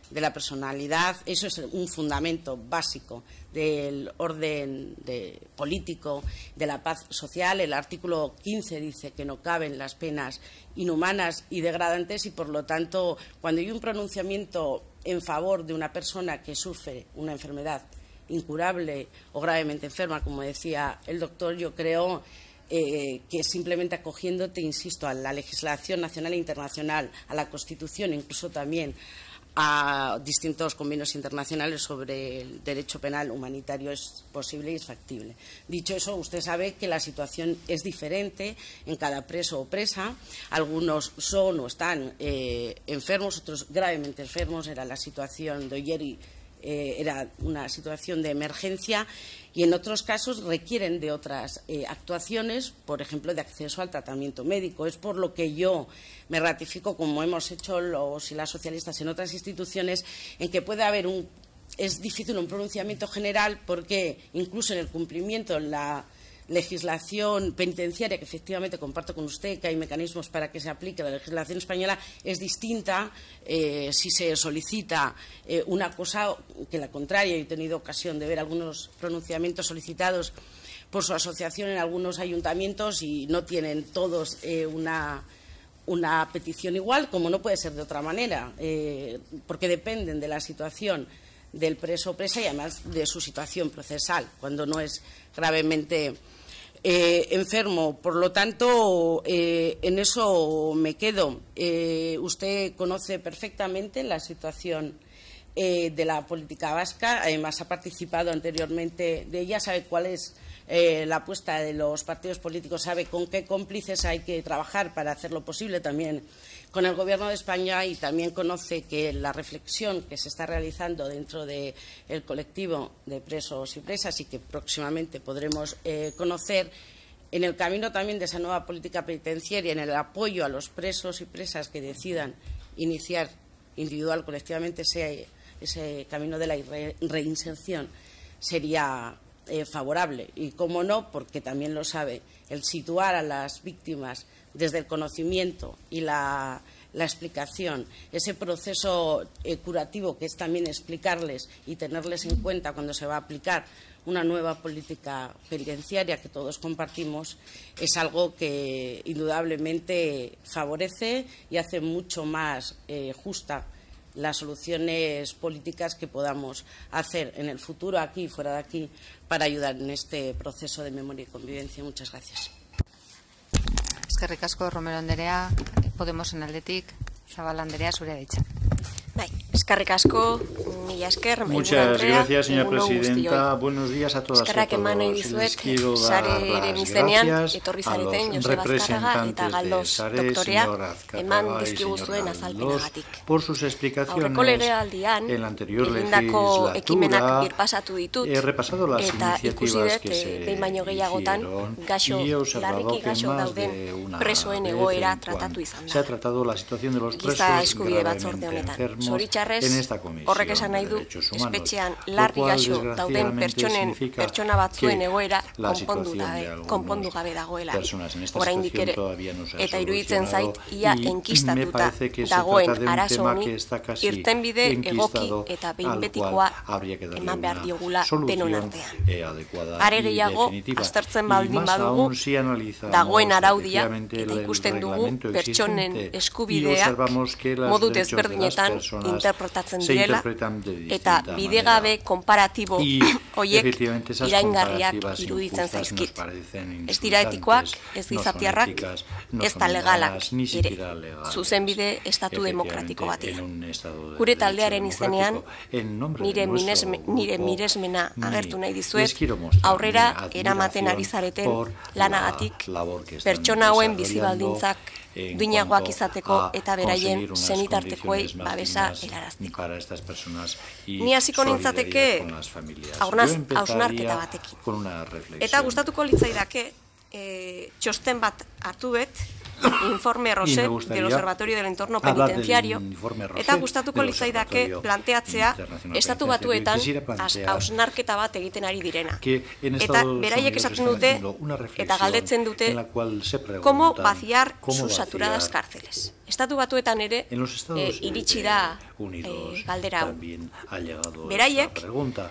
de la personalidad. Eso es un fundamento básico del orden político, de la paz social. El artículo 15 dice que no caben las penas inhumanas y degradantes y, por lo tanto, cuando hay un pronunciamiento en favor de una persona que sufre una enfermedad incurable o gravemente enferma, como decía el doctor, yo creo que simplemente acogiéndote, insisto, a la legislación nacional e internacional, a la Constitución, incluso también a distintos convenios internacionales sobre el derecho penal humanitario, es posible y es factible. Dicho eso, usted sabe que la situación es diferente en cada preso o presa. Algunos son o están enfermos, otros gravemente enfermos. Era la situación de ayer y era una situación de emergencia, y en otros casos requieren de otras actuaciones, por ejemplo, de acceso al tratamiento médico. Es por lo que yo me ratifico, como hemos hecho los y las socialistas en otras instituciones, en que puede haber es difícil un pronunciamiento general, porque incluso en el cumplimiento, en la legislación penitenciaria, que efectivamente comparto con usted que hay mecanismos para que se aplique, la legislación española es distinta si se solicita una cosa que la contraria. He tenido ocasión de ver algunos pronunciamientos solicitados por su asociación en algunos ayuntamientos y no tienen todos una petición igual, como no puede ser de otra manera, porque dependen de la situación del preso o presa y además de su situación procesal, cuando no es gravemente enfermo. Por lo tanto, en eso me quedo. Usted conoce perfectamente la situación de la política vasca, además ha participado anteriormente de ella, sabe cuál es la apuesta de los partidos políticos, sabe con qué cómplices hay que trabajar para hacerlo posible también con el Gobierno de España, y también conoce que la reflexión que se está realizando dentro del colectivo de presos y presas, y que próximamente podremos conocer, en el camino también de esa nueva política penitenciaria, en el apoyo a los presos y presas que decidan iniciar individual, colectivamente, ese camino de la reinserción, sería favorable. Y, cómo no, porque también lo sabe, el situar a las víctimas desde el conocimiento y la explicación, ese proceso curativo que es también explicarles y tenerles en cuenta cuando se va a aplicar una nueva política penitenciaria que todos compartimos, es algo que indudablemente favorece y hace mucho más justa las soluciones políticas que podamos hacer en el futuro, aquí y fuera de aquí, para ayudar en este proceso de memoria y convivencia. Muchas gracias. Eskerrik asko, Romero Anderea. Podemosen aldetik, Zabala Anderea, zurea da hitza. Eskerrik asko, mila esker. Muchas gracias, señora presidenta. Buenos días a todas y a todos. Les quiero dar las gracias a los representantes de Sare, señor Azkarraga y señor Galdós, por sus explicaciones. En la anterior legislatura he repasado las iniciativas que se hicieron y he observado que más de una vez se ha tratado la situación de los presos gravemente enfermos en esta comisión de derechos humanos, lo cual desgraciadamente significa que la situación de algunas personas en esta situación todavía no se ha solucionado y me parece que se trata de un tema que está casi enquistado, al cual habría que darle una solución adecuada y definitiva. Y más aún si analizamos efectivamente el reglamento existente y observamos que los derechos de las personas se interpretan de distinta manera. Y efectivamente esas comparativas injustas nos parecen insultantes, no son éticas, no son legales, ni siquiera legales. Efectivamente, en un estado de derecho democrático, en nombre de nuestro grupo, les quiero mostrar mi admiración por la labor que están desarrollando duinagoak izateko eta beraien senitartekoei babesa helarazteko. Ni hasiko nintzateke hausnarketa batekin. Eta gustatuko litzaidake txosten bat hartu bet, informe Roset del Observatorio del Entorno Penitenciario, eta gustatuko litzaidake planteatzea estatu batuetan hausnarketa bat egiten ari direna. Eta beraiek esaten dute eta galdetzen dute cómo vaciar sus saturadas cárceles. Estatu batuetan ere iritsi da galdera hau. Beraiek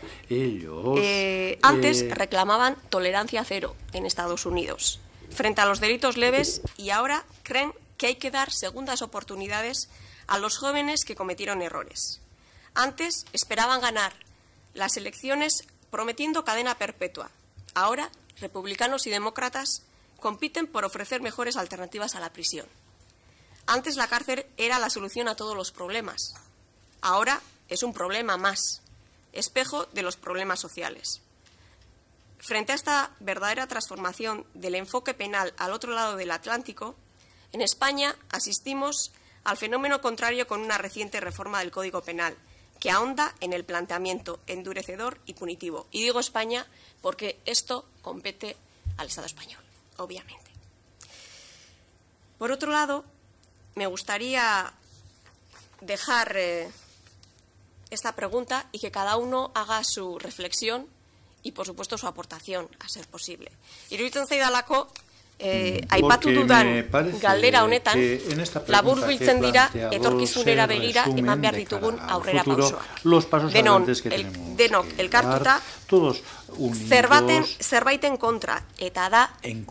antes reclamaban tolerancia cero en Estados Unidos frente a los delitos leves y ahora creen que hay que dar segundas oportunidades a los jóvenes que cometieron errores. Antes esperaban ganar las elecciones prometiendo cadena perpetua. Ahora, republicanos y demócratas compiten por ofrecer mejores alternativas a la prisión. Antes la cárcel era la solución a todos los problemas. Ahora es un problema más, espejo de los problemas sociales. Frente a esta verdadera transformación del enfoque penal al otro lado del Atlántico, en España asistimos al fenómeno contrario con una reciente reforma del Código Penal, que ahonda en el planteamiento endurecedor y punitivo. Y digo España porque esto compete al Estado español, obviamente. Por otro lado, me gustaría dejar esta pregunta y que cada uno haga su reflexión y, por supuesto, su aportación, a ser posible. Iruditzen zaidalako, aipatu dudan galdera honetan, labur biltzen dira etorkizunera begira eman behar ditugun aurrera pausoak. Denok elkartuta, zerbaiten kontra, eta da,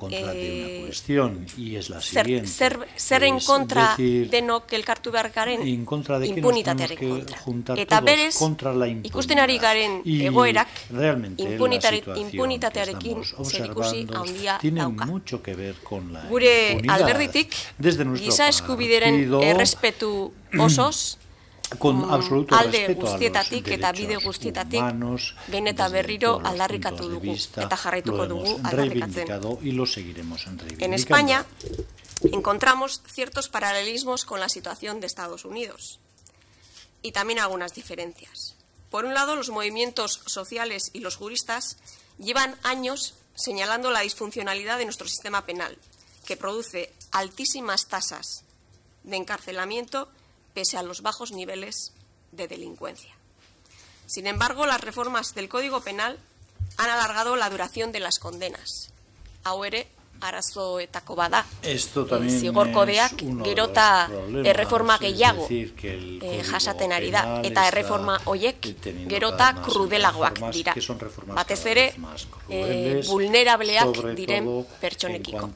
zer en kontra denok elkartu behar garen impunitatearen kontra. Eta berez, ikusten ari garen egoerak impunitatearekin zerikusi handia dauka. Gure alderditik, giza eskubideren errespetu osoz, alde guztietatik eta bide guztietatik behin eta berriro aldarrikatu dugu eta jarraituko dugu aldarrikatzen. En España encontramos ciertos paralelismos con la situación de Estados Unidos y también algunas diferencias. Por un lado, los movimientos sociales y los juristas llevan años señalando la disfuncionalidad de nuestro sistema penal, que produce altísimas tasas de encarcelamiento pese a los bajos niveles de delincuencia. Sin embargo, las reformas del Código Penal han alargado la duración de las condenas. Hau ere, arazoetako bada. Zigor kodeak gerota erreforma gehiago jasaten ari da, eta erreforma hoiek gerota krudelagoak dira. Batez ere, vulnerableak diren pertsonekiko.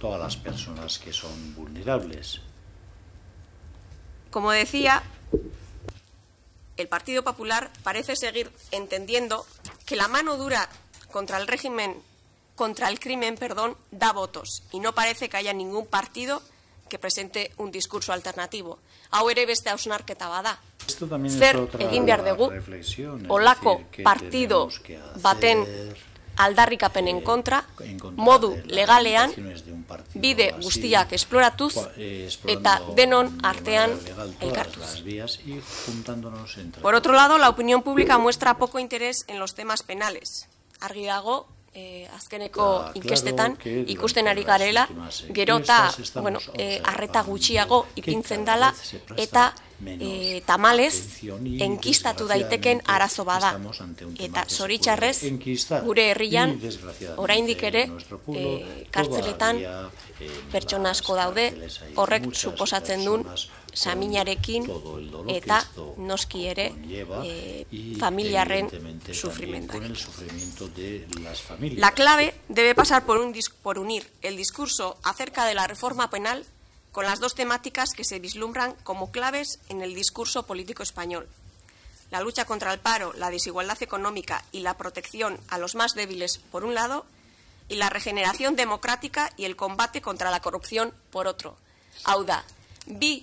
Como decía, el Partido Popular parece seguir entendiendo que la mano dura contra el crimen, da votos, y no parece que haya ningún partido que presente un discurso alternativo. Hau ere beste hausnarketa bada. Zer egin behar dugu, olako partido baten aldarrikapenen kontra, modu legalean, bide guztiak esploratuz eta denon artean elkartuz. Por otro lado, la opinión pública muestra poco interés en los temas penales. Argi dago, azkeneko inkestetan ikusten ari garela, gero eta arreta gutxiago ipintzen dela eta tamalez enkistatu daiteken arazo bada. Eta zoritxarrez, gure herrian, oraindik ere, kartzeletan pertsona asko daude, horrek suposatzen duen saminarekin eta noski ere familiarren sufrimenduarekin. La clave debe pasar por unir el discurso acerca de la reforma penal con las dos temáticas que se vislumbran como claves en el discurso político español: la lucha contra el paro, la desigualdad económica y la protección a los más débiles, por un lado, y la regeneración democrática y el combate contra la corrupción, por otro. Hau da, bi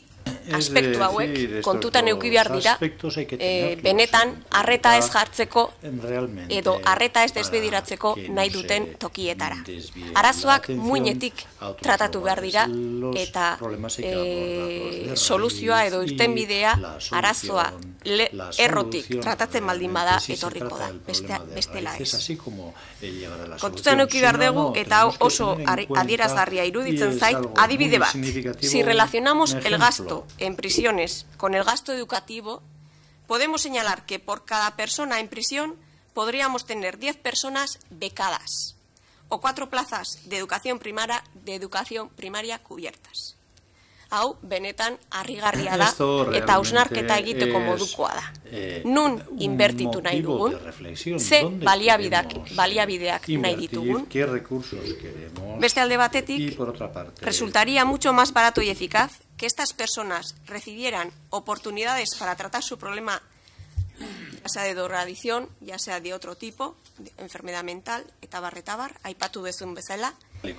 aspektu hauek kontutan eduki behar dira, benetan arreta ez jartzeko edo arreta ez desbidiratzeko nahi duten tokietara. Arazoak muinetik tratatu behar dira eta soluzioa edo irtenbidea arazoa errotik tratatzen baldin bada etorriko da, bestela ez. Kontutan eduki behar dugu eta oso adierazgarria iruditzen zait adibide bat. Si relacionamos el gasto en prisiones con el gasto educativo, podemos señalar que por cada persona en prisión podríamos tener 10 personas becadas o 4 plazas de educación primaria cubiertas. Hau, benetan, harrigarria da eta hausnarketa egiteko modukoa da. Nun inbertitu nahi dugun, ze baliabideak nahi ditugun. Beste alde batetik, resultaría mucho más barato y eficaz que estas personas recibieran oportunidades para tratar su problema, ya sea de drogadicción, ya sea de otro tipo, de enfermedad mental, eta bar, aipatu bezun bezala,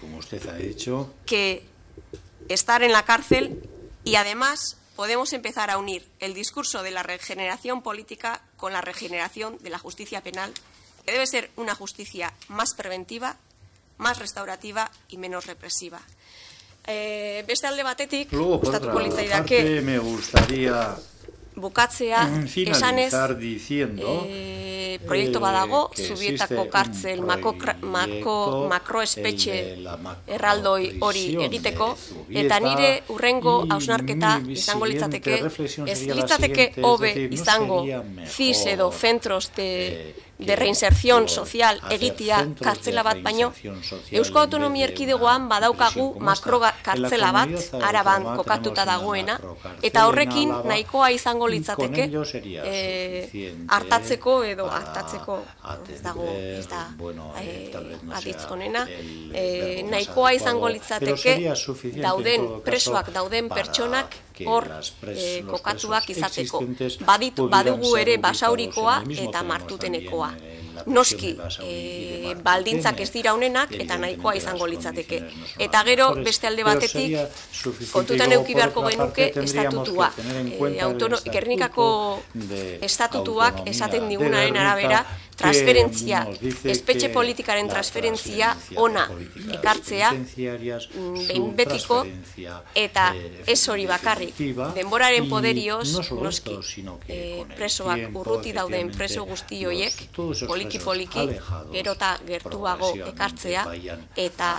que estar en la cárcel, y además podemos empezar a unir el discurso de la regeneración política con la regeneración de la justicia penal, que debe ser una justicia más preventiva, más restaurativa y menos represiva. Beste alde batetik, gustatuko litzaidake bukatzea esanez proiektu badago, Zubietako kartzel makroespetxe erraldoi hori egiteko, eta nire urrengo hausnarketa izango litzateke, ez litzateke hobe izango CIS edo centros de reinserción social egitea kartzela bat baino, Eusko Autonomia Erkidegoan badaukagu makrokartzela bat, Araban kokatuta dagoena, eta horrekin nahikoa izango litzateke hartatzeko edo hartatzeko ez da aditz honena, nahikoa izango litzateke presoak dauden pertsonak hor kokatuak izateko. Badugu ere basaurikoa eta martutenekoa. Noski, baldintzak ez dira honenak eta nahikoa izango litzateke. Eta gero, beste alde batetik, kontutan eduki beharko genuke estatutua. Gernikako estatutuak esaten digunaren arabera, transferentzia, espetxe politikaren transferentzia ona ekartzea, behin betiko, eta ez hori bakarrik. Denboraren poderioz, noski, presoak urruti dauden preso guzti horiek, poliki, gero eta gertuago ekartzea, eta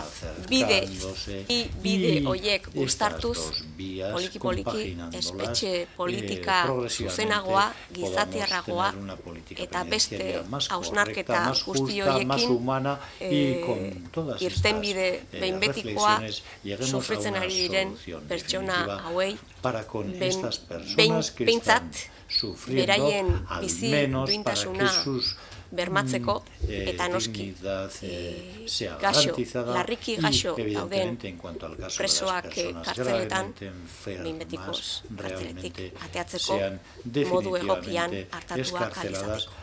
bide horiek uztartuz, poliki, espetxe politika zuzenagoa, gizatiarragoa, eta beste hausnarketa guzti horiekin irtenbide behin betikoa sufritzen ari diren pertsona hauei behintzat beraien bizi duintasuna bermatzeko eta noski larriki gaixo dauden presoak kartzeletan behin betikoz kartzeletik ateatzeko modu egokian hartatuak izateko.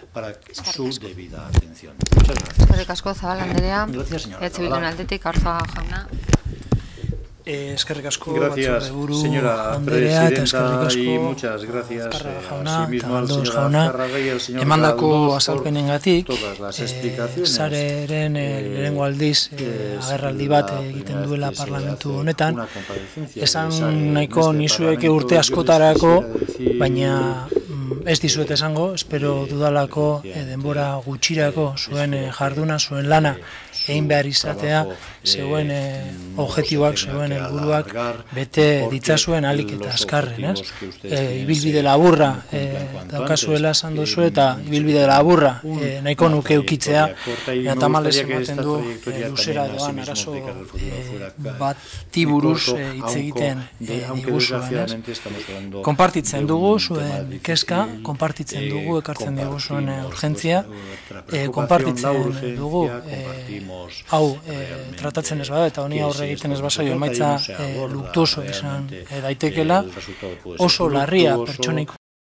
Eskerrik asko, Zabala Anderea. Bildun aldetik, Arzuaga jauna. Eskerrik asko, batzordeburu Anderea, eta eskerrik asko Azkarraga jauna, eta Galdoz jauna, emandako azalpenengatik, Sareren lehenengo aldiz agerraldi bat egiten duela parlamentu honetan, esan nahiko nizueke urte askotarako, baina ez dizuet esango, espero dudalako denbora gutxirako zuen jarduna, zuen lana egin behar izatea, zeuen objektiboak, zeuen helburuak bete ditzazuen alik eta azkarren, ez? Ibilbide laburra daukazuela esan duzu eta ibilbide laburra nahiko nuke ukitzea, eta tamalez ematen du luzera doan arazo bati buruz hitz egiten diguzuen, ez? Konpartitzen dugu zuen kezka, konpartitzen dugu ekartzen dugu zuen urgentzia, konpartitzen dugu hau tratatzen ez bada eta honi aurre egiten ez bazaio emaitza luktuoso izan daitekela, oso larria pertsonik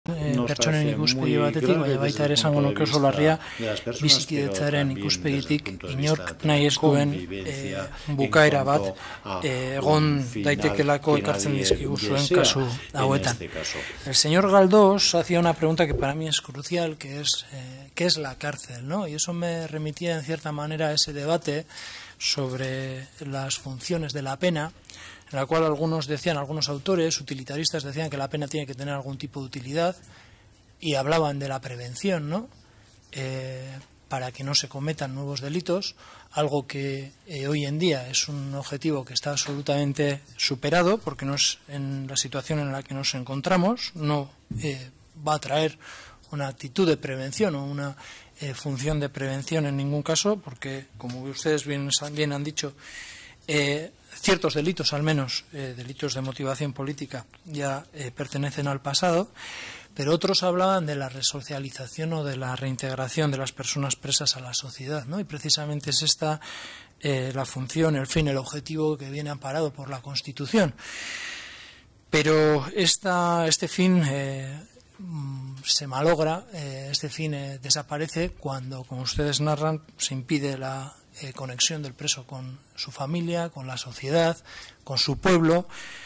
pertsonen ikuspegi batetik, baina baita ere esango nuke oso larria bizikidetzaren ikuspegitik inork nahi ez duen bukaera bat egon daitekelako ekartzen dizkiguzuen kasu hauetan. El señor Galdós hacía una pregunta que para mí es crucial, que es ¿qué es la cárcel? ¿No? Y eso me remitía en cierta manera a ese debate sobre las funciones de la pena, en la cual algunos decían, algunos autores utilitaristas decían que la pena tiene que tener algún tipo de utilidad y hablaban de la prevención, ¿no? Para que no se cometan nuevos delitos, algo que hoy en día es un objetivo que está absolutamente superado porque no es en la situación en la que nos encontramos, no va a traer una actitud de prevención o una función de prevención en ningún caso, porque como ustedes bien han dicho, ciertos delitos, al menos delitos de motivación política, ya pertenecen al pasado, pero otros hablaban de la resocialización o de la reintegración de las personas presas a la sociedad, ¿no? Y precisamente es esta la función, el fin, el objetivo que viene amparado por la Constitución. Pero este fin se malogra, este fin desaparece cuando, como ustedes narran, se impide la conexión del preso con su familia, con la sociedad, con su pueblo,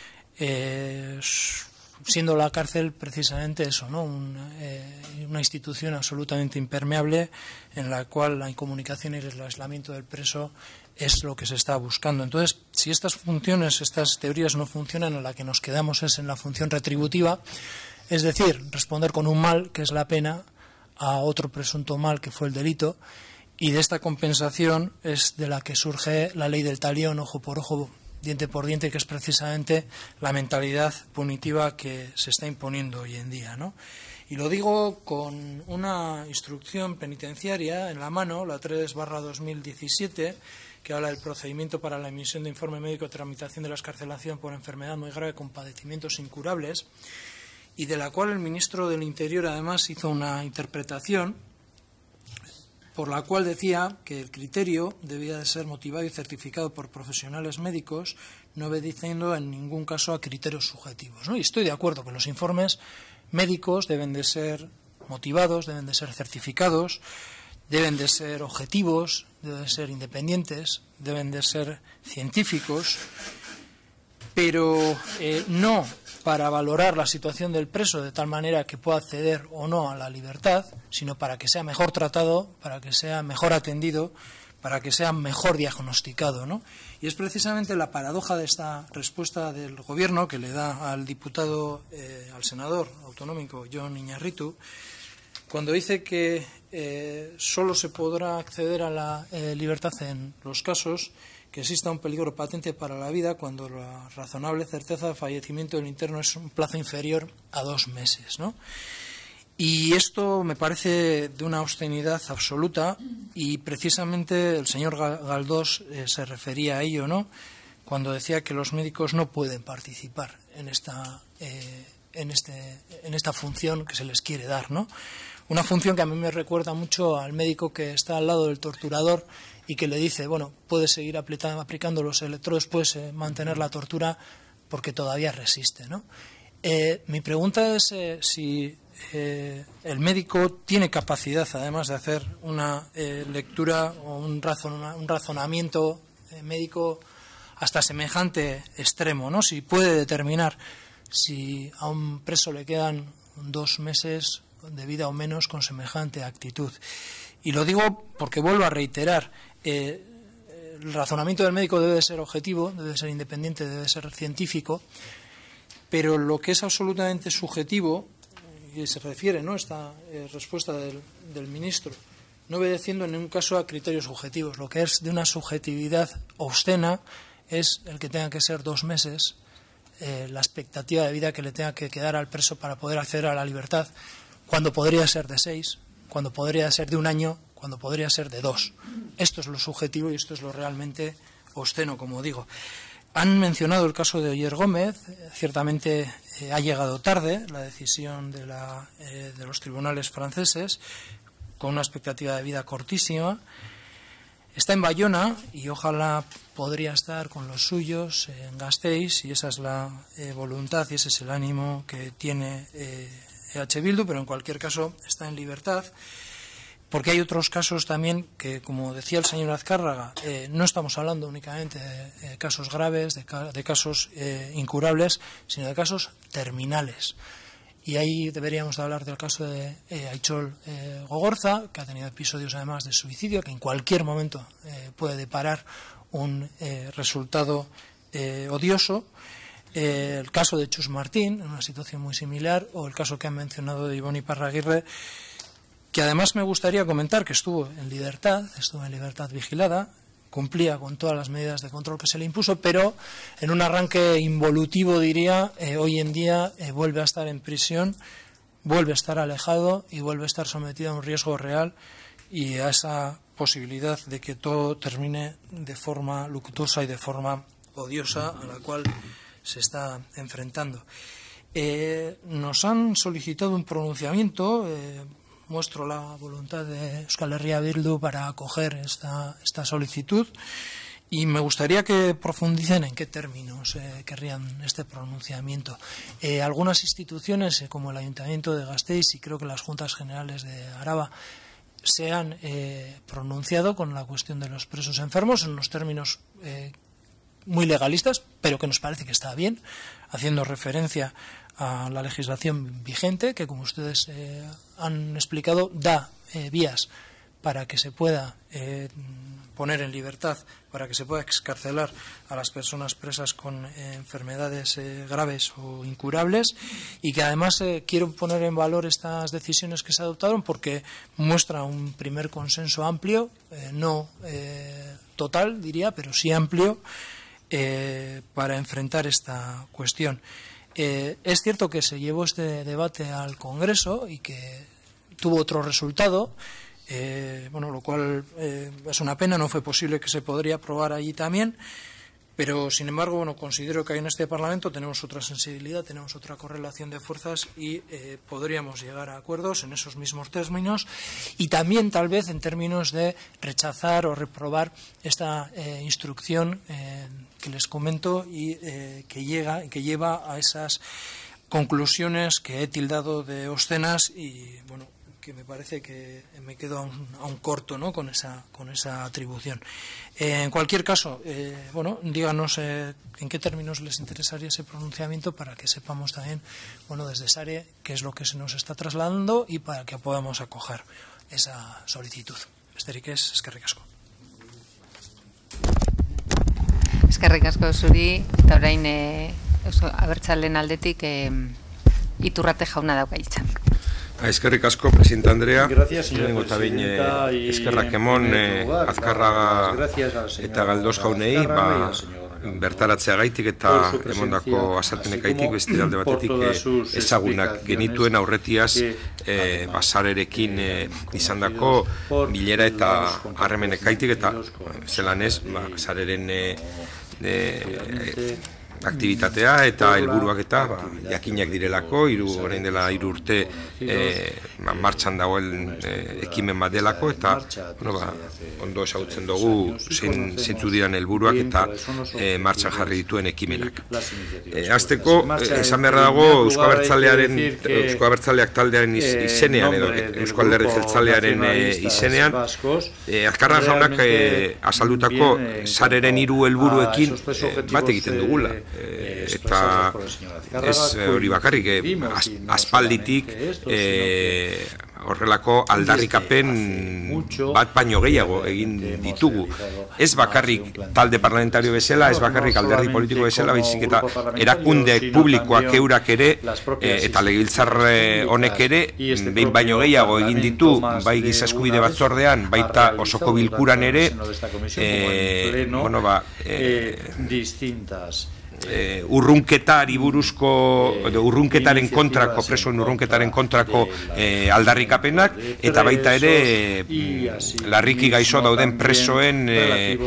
siendo la cárcel precisamente eso, ¿no? Una institución absolutamente impermeable en la cual la incomunicación y el aislamiento del preso es lo que se está buscando. Entonces, si estas funciones, estas teorías no funcionan, en la que nos quedamos es en la función retributiva, es decir, responder con un mal, que es la pena, a otro presunto mal, que fue el delito, y de esta compensación es de la que surge la ley del talión, ojo por ojo, diente por diente, que es precisamente la mentalidad punitiva que se está imponiendo hoy en día, ¿no? Y lo digo con una instrucción penitenciaria en la mano, la 3/2017, que habla del procedimiento para la emisión de informe médico de tramitación de la excarcelación por enfermedad muy grave con padecimientos incurables, y de la cual el ministro del Interior además hizo una interpretación por la cual decía que el criterio debía de ser motivado y certificado por profesionales médicos, no obedeciendo en ningún caso a criterios subjetivos, ¿no? Y estoy de acuerdo que los informes médicos deben de ser motivados, deben de ser certificados, deben de ser objetivos, deben de ser independientes, deben de ser científicos, pero no para valorar la situación del preso de tal manera que pueda acceder o no a la libertad, sino para que sea mejor tratado, para que sea mejor atendido, para que sea mejor diagnosticado, ¿no? Y es precisamente la paradoja de esta respuesta del Gobierno que le da al diputado, al senador autonómico Jon Iñarritu, cuando dice que solo se podrá acceder a la libertad en los casos que exista un peligro patente para la vida cuando la razonable certeza de fallecimiento del interno es un plazo inferior a 2 meses, ¿no? Y esto me parece de una obscenidad absoluta, y precisamente el señor Galdós se refería a ello, ¿no?, cuando decía que los médicos no pueden participar en esta función que se les quiere dar, ¿no? Una función que a mí me recuerda mucho al médico que está al lado del torturador y que le dice, bueno, puedes seguir aplicando los electrodos, puedes mantener la tortura porque todavía resiste, ¿no? Mi pregunta es si el médico tiene capacidad, además de hacer una lectura o un razonamiento médico hasta semejante extremo, ¿no? Si puede determinar si a un preso le quedan 2 meses de vida o menos con semejante actitud. Y lo digo porque vuelvo a reiterar, el razonamiento del médico debe de ser objetivo, debe de ser independiente, debe de ser científico, pero lo que es absolutamente subjetivo, y se refiere, ¿no?, esta respuesta del ministro, no obedeciendo en ningún caso a criterios objetivos. Lo que es de una subjetividad obscena es el que tenga que ser 2 meses, la expectativa de vida que le tenga que quedar al preso para poder acceder a la libertad, cuando podría ser de 6, cuando podría ser de 1 año, cuando podría ser de 2. Esto es lo subjetivo y esto es lo realmente obsceno, como digo. Han mencionado el caso de Oyer Gómez. Ciertamente ha llegado tarde la decisión de los tribunales franceses, con una expectativa de vida cortísima. Está en Bayona y ojalá podría estar con los suyos en Gasteiz, y esa es la voluntad y ese es el ánimo que tiene EH Bildu, pero en cualquier caso está en libertad. Porque hay otros casos también que, como decía el señor Azcárraga, no estamos hablando únicamente de casos graves, de casos incurables, sino de casos terminales. Y ahí deberíamos de hablar del caso de Aichol Gogorza, que ha tenido episodios además de suicidio, que en cualquier momento puede deparar un resultado odioso. El caso de Chus Martín, en una situación muy similar, o el caso que han mencionado de Ibon Iparraguirre, que además me gustaría comentar que estuvo en libertad vigilada, cumplía con todas las medidas de control que se le impuso, pero en un arranque involutivo, diría, hoy en día vuelve a estar en prisión, vuelve a estar alejado y vuelve a estar sometido a un riesgo real y a esa posibilidad de que todo termine de forma luctuosa y de forma odiosa a la cual se está enfrentando. Nos han solicitado un pronunciamiento. Muestro la voluntad de Euskal Herria Bildu para acoger esta solicitud y me gustaría que profundicen en qué términos querrían este pronunciamiento. Algunas instituciones, como el Ayuntamiento de Gasteiz y creo que las Juntas Generales de Araba, se han pronunciado con la cuestión de los presos enfermos en unos términos muy legalistas, pero que nos parece que está bien, haciendo referencia a la legislación vigente, que como ustedes han explicado, da vías para que se pueda poner en libertad, para que se pueda excarcelar a las personas presas con enfermedades graves o incurables, y que además quiero poner en valor estas decisiones que se adoptaron porque muestra un primer consenso amplio, no total diría, pero sí amplio, para enfrentar esta cuestión. Es cierto que se llevó este debate al Congreso y que tuvo otro resultado, lo cual es una pena, no fue posible que se podría aprobar allí también, pero sin embargo considero que en este Parlamento tenemos otra sensibilidad, tenemos otra correlación de fuerzas y podríamos llegar a acuerdos en esos mismos términos y también tal vez en términos de rechazar o reprobar esta instrucción que les comento y que lleva a esas conclusiones que he tildado de obscenas y que me parece que me quedo aún corto, ¿no?, con esa atribución. En cualquier caso, díganos en qué términos les interesaría ese pronunciamiento para que sepamos también, desde SARE, qué es lo que se nos está trasladando y para que podamos acoger esa solicitud. Besterik ez, eskerrik asko. Eskerrik asko zuri, eta orain abertzaleen aldetik Iturrate jauna dauka hitza. Eskerrik asko, Presidente Andrea. Lehenengo eta behin eskerrak emon Azkarraga eta Galdos jaunei bertaratzea gaitik eta emondako azalpenek gaitik, beste alde batetik ezagunak genituen aurretiaz Sarerekin izandako bilera eta harremenek gaitik eta zelan ez Sareren aktivitatea eta helburuak eta jakinak direlako, orain dela 3 urte martxan dagoen ekimen bat delako eta ondo ezagutzen dugu zeintzu diren helburuak eta martxan jarri dituen ekimenak. Hasteko, esan beharra dago Eusko Abertzaleak taldearen izenean edo Eusko Alderdi Jeltzalearen izenean Azkarraga jaunak azaldutako Sareren 3 helburuekin bat egiten dugula. Eta ez hori bakarrik aspalditik horrelako aldarrikapen bat baino gehiago egin ditugu. Ez bakarrik talde parlamentario bezala, ez bakarrik alderdi politiko bezala, baizik eta erakunde publikoak eurak ere eta legebiltzar honek ere behin baino gehiago egin ditu, bai giza eskubide batzordean, baita osoko bilkuran ere, urrunketari buruzko urrunketaren kontrako, presoen urrunketaren kontrako aldarrikapenak eta baita ere larriki gaixo dauden presoen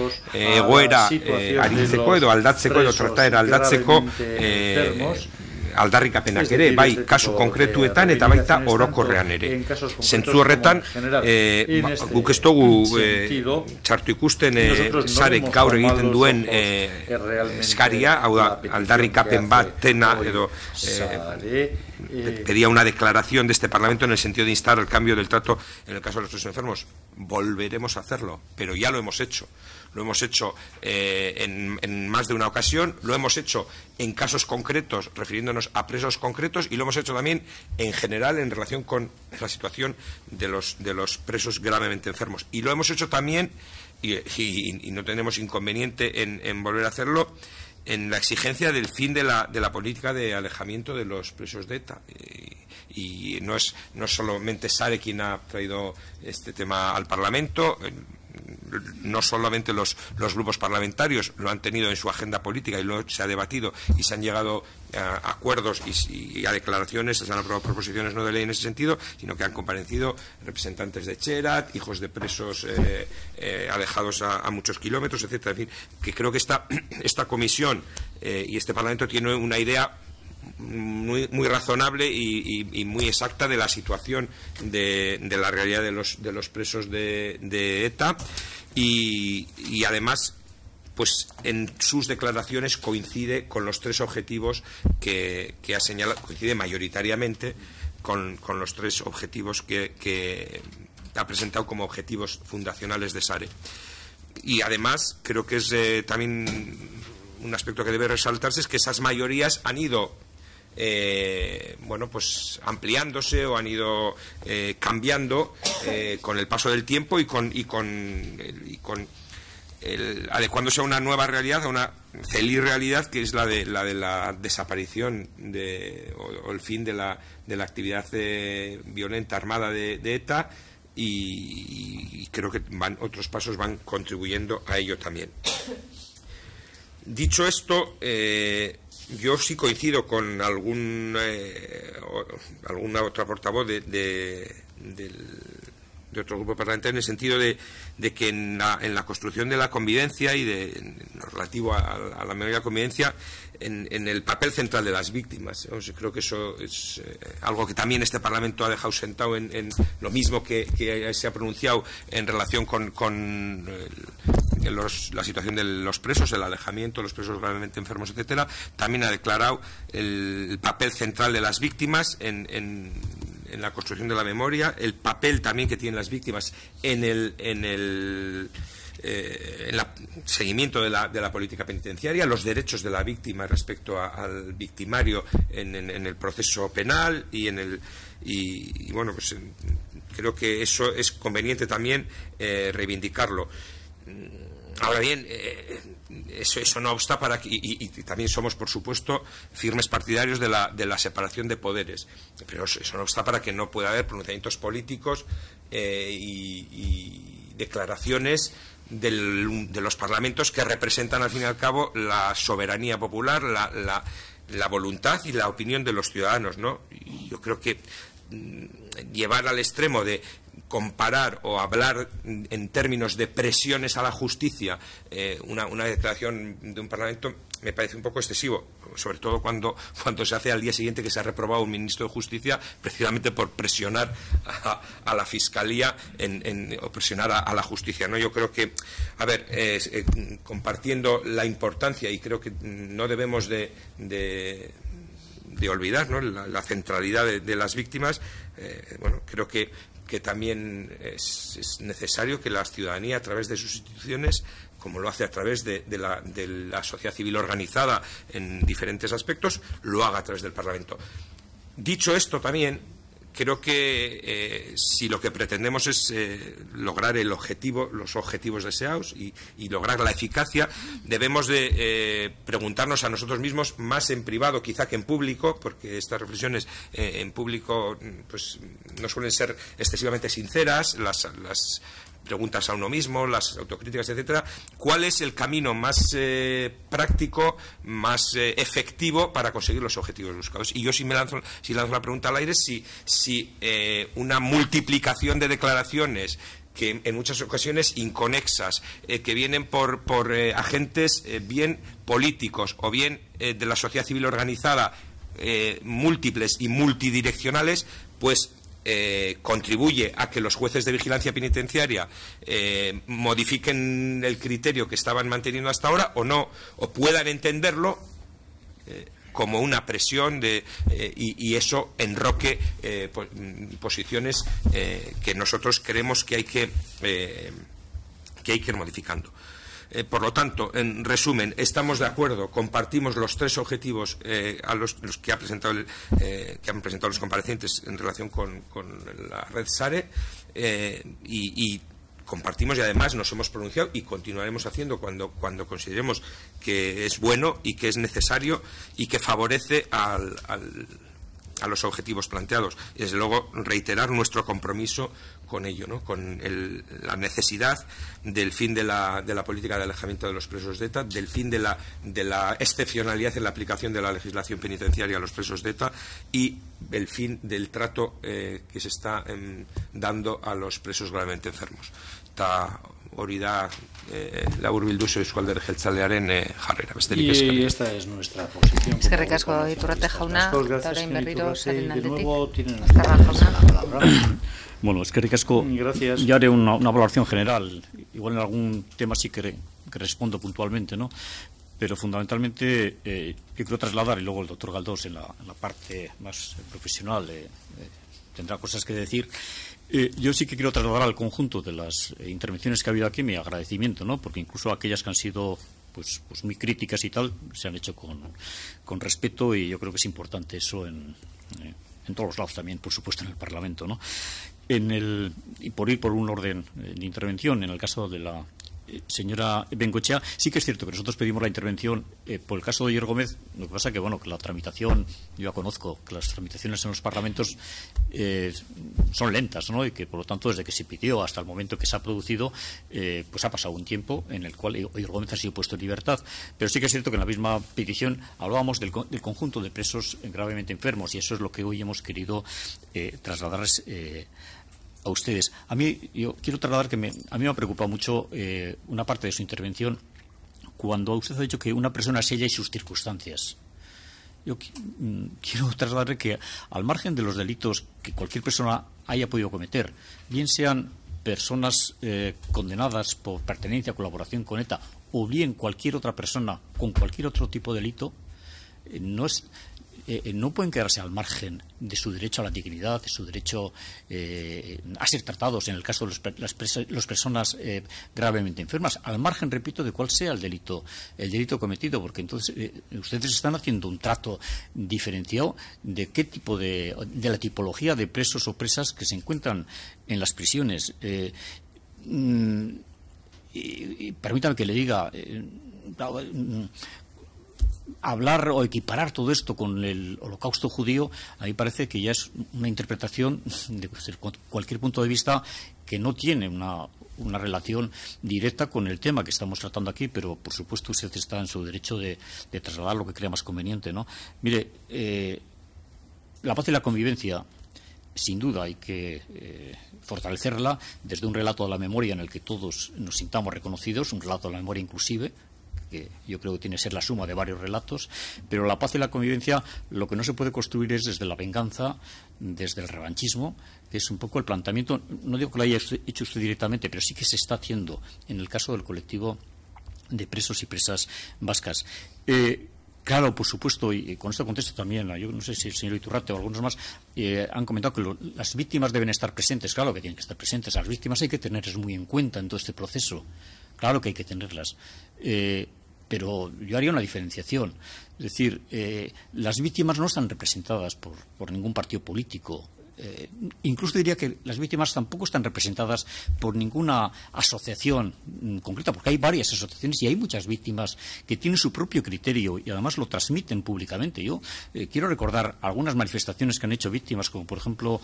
egoera arintzeko edo aldatzeko edo trataera aldatzeko aldarrikapenak ere, bai kasu konkretuetan eta baita orokorrean ere. Zentzu horretan, guk ez dugu txartu ikusten sarek gaur egiten duen eskaria, hau da, aldarrikapen bat tena edo pedía una declaración de este Parlamento en el sentido de instar el cambio del trato en el caso de los presos enfermos. Volveremos a hacerlo, pero ya lo hemos hecho. Lo hemos hecho en más de una ocasión, lo hemos hecho en casos concretos, refiriéndonos a presos concretos, y lo hemos hecho también en general en relación con la situación de los presos gravemente enfermos. Y lo hemos hecho también, y no tenemos inconveniente en volver a hacerlo, en la exigencia del fin de la política de alejamiento de los presos de ETA. Y no es solamente Sare quien ha traído este tema al Parlamento, no solamente los grupos parlamentarios lo han tenido en su agenda política y se ha debatido y se han llegado a acuerdos y a declaraciones, se han aprobado proposiciones no de ley en ese sentido, sino que han comparecido representantes de Cherat, hijos de presos alejados a muchos kilómetros, etcétera. En fin, que creo que esta comisión y este Parlamento tiene una idea muy razonable y muy exacta de la situación de la realidad de los presos de ETA y además pues en sus declaraciones coincide con los tres objetivos que ha señalado, coincide mayoritariamente con los tres objetivos que ha presentado como objetivos fundacionales de Sare. Y además creo que es también un aspecto que debe resaltarse, es que esas mayorías han ido pues ampliándose o han ido cambiando con el paso del tiempo y adecuándose a una nueva realidad, a una feliz realidad que es la de la desaparición o el fin de la actividad violenta armada de ETA, y creo que otros pasos van contribuyendo a ello también. Dicho esto, yo sí coincido con alguna otra portavoz de otro grupo parlamentario en el sentido de que en la construcción de la convivencia y relativo a la memoria de la convivencia, en el papel central de las víctimas. Creo que eso es algo que también este Parlamento ha dejado sentado en lo mismo que se ha pronunciado en relación con la situación de los presos, el alejamiento, los presos gravemente enfermos, etcétera. También ha declarado el papel central de las víctimas en la construcción de la memoria, el papel también que tienen las víctimas en el seguimiento de la política penitenciaria, los derechos de la víctima respecto al victimario en el proceso penal y bueno, pues creo que eso es conveniente también reivindicarlo. Ahora bien, eso no obsta para que, y también somos, por supuesto, firmes partidarios de la separación de poderes, pero eso no obsta para que no pueda haber pronunciamientos políticos y declaraciones de los parlamentos que representan, al fin y al cabo, la soberanía popular, la voluntad y la opinión de los ciudadanos, ¿no? Y yo creo que llevar al extremo de comparar o hablar en términos de presiones a la justicia una declaración de un Parlamento me parece un poco excesivo, sobre todo cuando se hace al día siguiente que se ha reprobado un ministro de Justicia precisamente por presionar a la Fiscalía o presionar a la justicia, ¿no? Yo creo que, a ver, compartiendo la importancia, y creo que no debemos de olvidar, ¿no?, la centralidad de las víctimas, bueno, creo que también es necesario que la ciudadanía, a través de sus instituciones, como lo hace a través de la sociedad civil organizada en diferentes aspectos, lo haga a través del Parlamento. Dicho esto, también creo que si lo que pretendemos es lograr los objetivos deseados y lograr la eficacia, debemos de preguntarnos a nosotros mismos, más en privado quizá que en público, porque estas reflexiones en público pues no suelen ser excesivamente sinceras, las preguntas a uno mismo, las autocríticas, etcétera. ¿Cuál es el camino más práctico, más efectivo para conseguir los objetivos buscados? Y yo si lanzo la pregunta al aire, si una multiplicación de declaraciones que en muchas ocasiones inconexas, que vienen por agentes bien políticos o bien de la sociedad civil organizada, múltiples y multidireccionales, pues contribuye a que los jueces de vigilancia penitenciaria modifiquen el criterio que estaban manteniendo hasta ahora o no, o puedan entenderlo como una presión y eso enroque posiciones que nosotros creemos que hay que ir modificando. Por lo tanto, en resumen, estamos de acuerdo, compartimos los 3 objetivos a los que han presentado los comparecientes en relación con la red SARE y compartimos, y además nos hemos pronunciado y continuaremos haciendo cuando consideremos que es bueno y que es necesario y que favorece a los objetivos planteados. Y desde luego reiterar nuestro compromiso con ello, ¿no? Con la necesidad del fin de la política de alejamiento de los presos de ETA, del fin de la excepcionalidad en la aplicación de la legislación penitenciaria a los presos de ETA y el fin del trato que se está dando a los presos gravemente enfermos. Eta hori da laburbilduzu Euskalder Jeltzalearen jarrera. Besterik eskerrik. Y esta es nuestra posición. Eskerrik asko Iturrate jauna, eta orain berriro saren aldetik. Bueno, eskerrik asko. Gracias. Yo haré una valoración general. Igual en algún tema sí que respondo puntualmente, ¿no? Pero fundamentalmente yo quiero trasladar, y luego el doctor Galdós en la parte más profesional tendrá cosas que decir. Yo sí que quiero trasladar al conjunto de las intervenciones que ha habido aquí mi agradecimiento, ¿no? Porque incluso aquellas que han sido pues muy críticas y tal, se han hecho con respeto, y yo creo que es importante eso en todos los lados también, por supuesto en el Parlamento, ¿no? Y por ir por un orden de intervención, en el caso de la señora Bengoechea, sí que es cierto que nosotros pedimos la intervención por el caso de Oyer Gómez. Lo que pasa que, bueno, que la tramitación, yo ya conozco que las tramitaciones en los parlamentos son lentas, ¿no? Y que, por lo tanto, desde que se pidió hasta el momento que se ha producido, pues ha pasado un tiempo en el cual Oyer Gómez ha sido puesto en libertad. Pero sí que es cierto que en la misma petición hablábamos del conjunto de presos gravemente enfermos, y eso es lo que hoy hemos querido trasladarles a ustedes. Yo quiero trasladar que a mí me ha preocupado mucho una parte de su intervención cuando usted ha dicho que una persona es ella y sus circunstancias. Yo quiero trasladarle que, al margen de los delitos que cualquier persona haya podido cometer, bien sean personas condenadas por pertenencia o colaboración con ETA, o bien cualquier otra persona con cualquier otro tipo de delito, no pueden quedarse al margen de su derecho a la dignidad, de su derecho a ser tratados, en el caso de las personas gravemente enfermas, al margen, repito, de cuál sea el delito cometido, porque entonces ustedes están haciendo un trato diferenciado de qué tipo de la tipología de presos o presas que se encuentran en las prisiones. Y permítame que le diga, hablar o equiparar todo esto con el holocausto judío, a mí parece que ya es una interpretación de cualquier punto de vista que no tiene una relación directa con el tema que estamos tratando aquí, pero por supuesto usted está en su derecho de trasladar lo que crea más conveniente, ¿no? Mire, la paz y la convivencia, sin duda hay que fortalecerla desde un relato de la memoria en el que todos nos sintamos reconocidos, un relato de la memoria inclusive, que yo creo que tiene que ser la suma de varios relatos, pero la paz y la convivencia lo que no se puede construir es desde la venganza, desde el revanchismo, que es un poco el planteamiento, no digo que lo haya hecho usted directamente, pero sí que se está haciendo en el caso del colectivo de presos y presas vascas. Claro, por supuesto, y con este contexto también, yo no sé si el señor Iturrate o algunos más han comentado que las víctimas deben estar presentes. Claro que tienen que estar presentes. A las víctimas hay que tenerlas muy en cuenta en todo este proceso. Claro que hay que tenerlas. Pero yo haría una diferenciación. Es decir, las víctimas no están representadas por ningún partido político. Incluso diría que las víctimas tampoco están representadas por ninguna asociación concreta, porque hay varias asociaciones y hay muchas víctimas que tienen su propio criterio y además lo transmiten públicamente. Yo quiero recordar algunas manifestaciones que han hecho víctimas, como por ejemplo,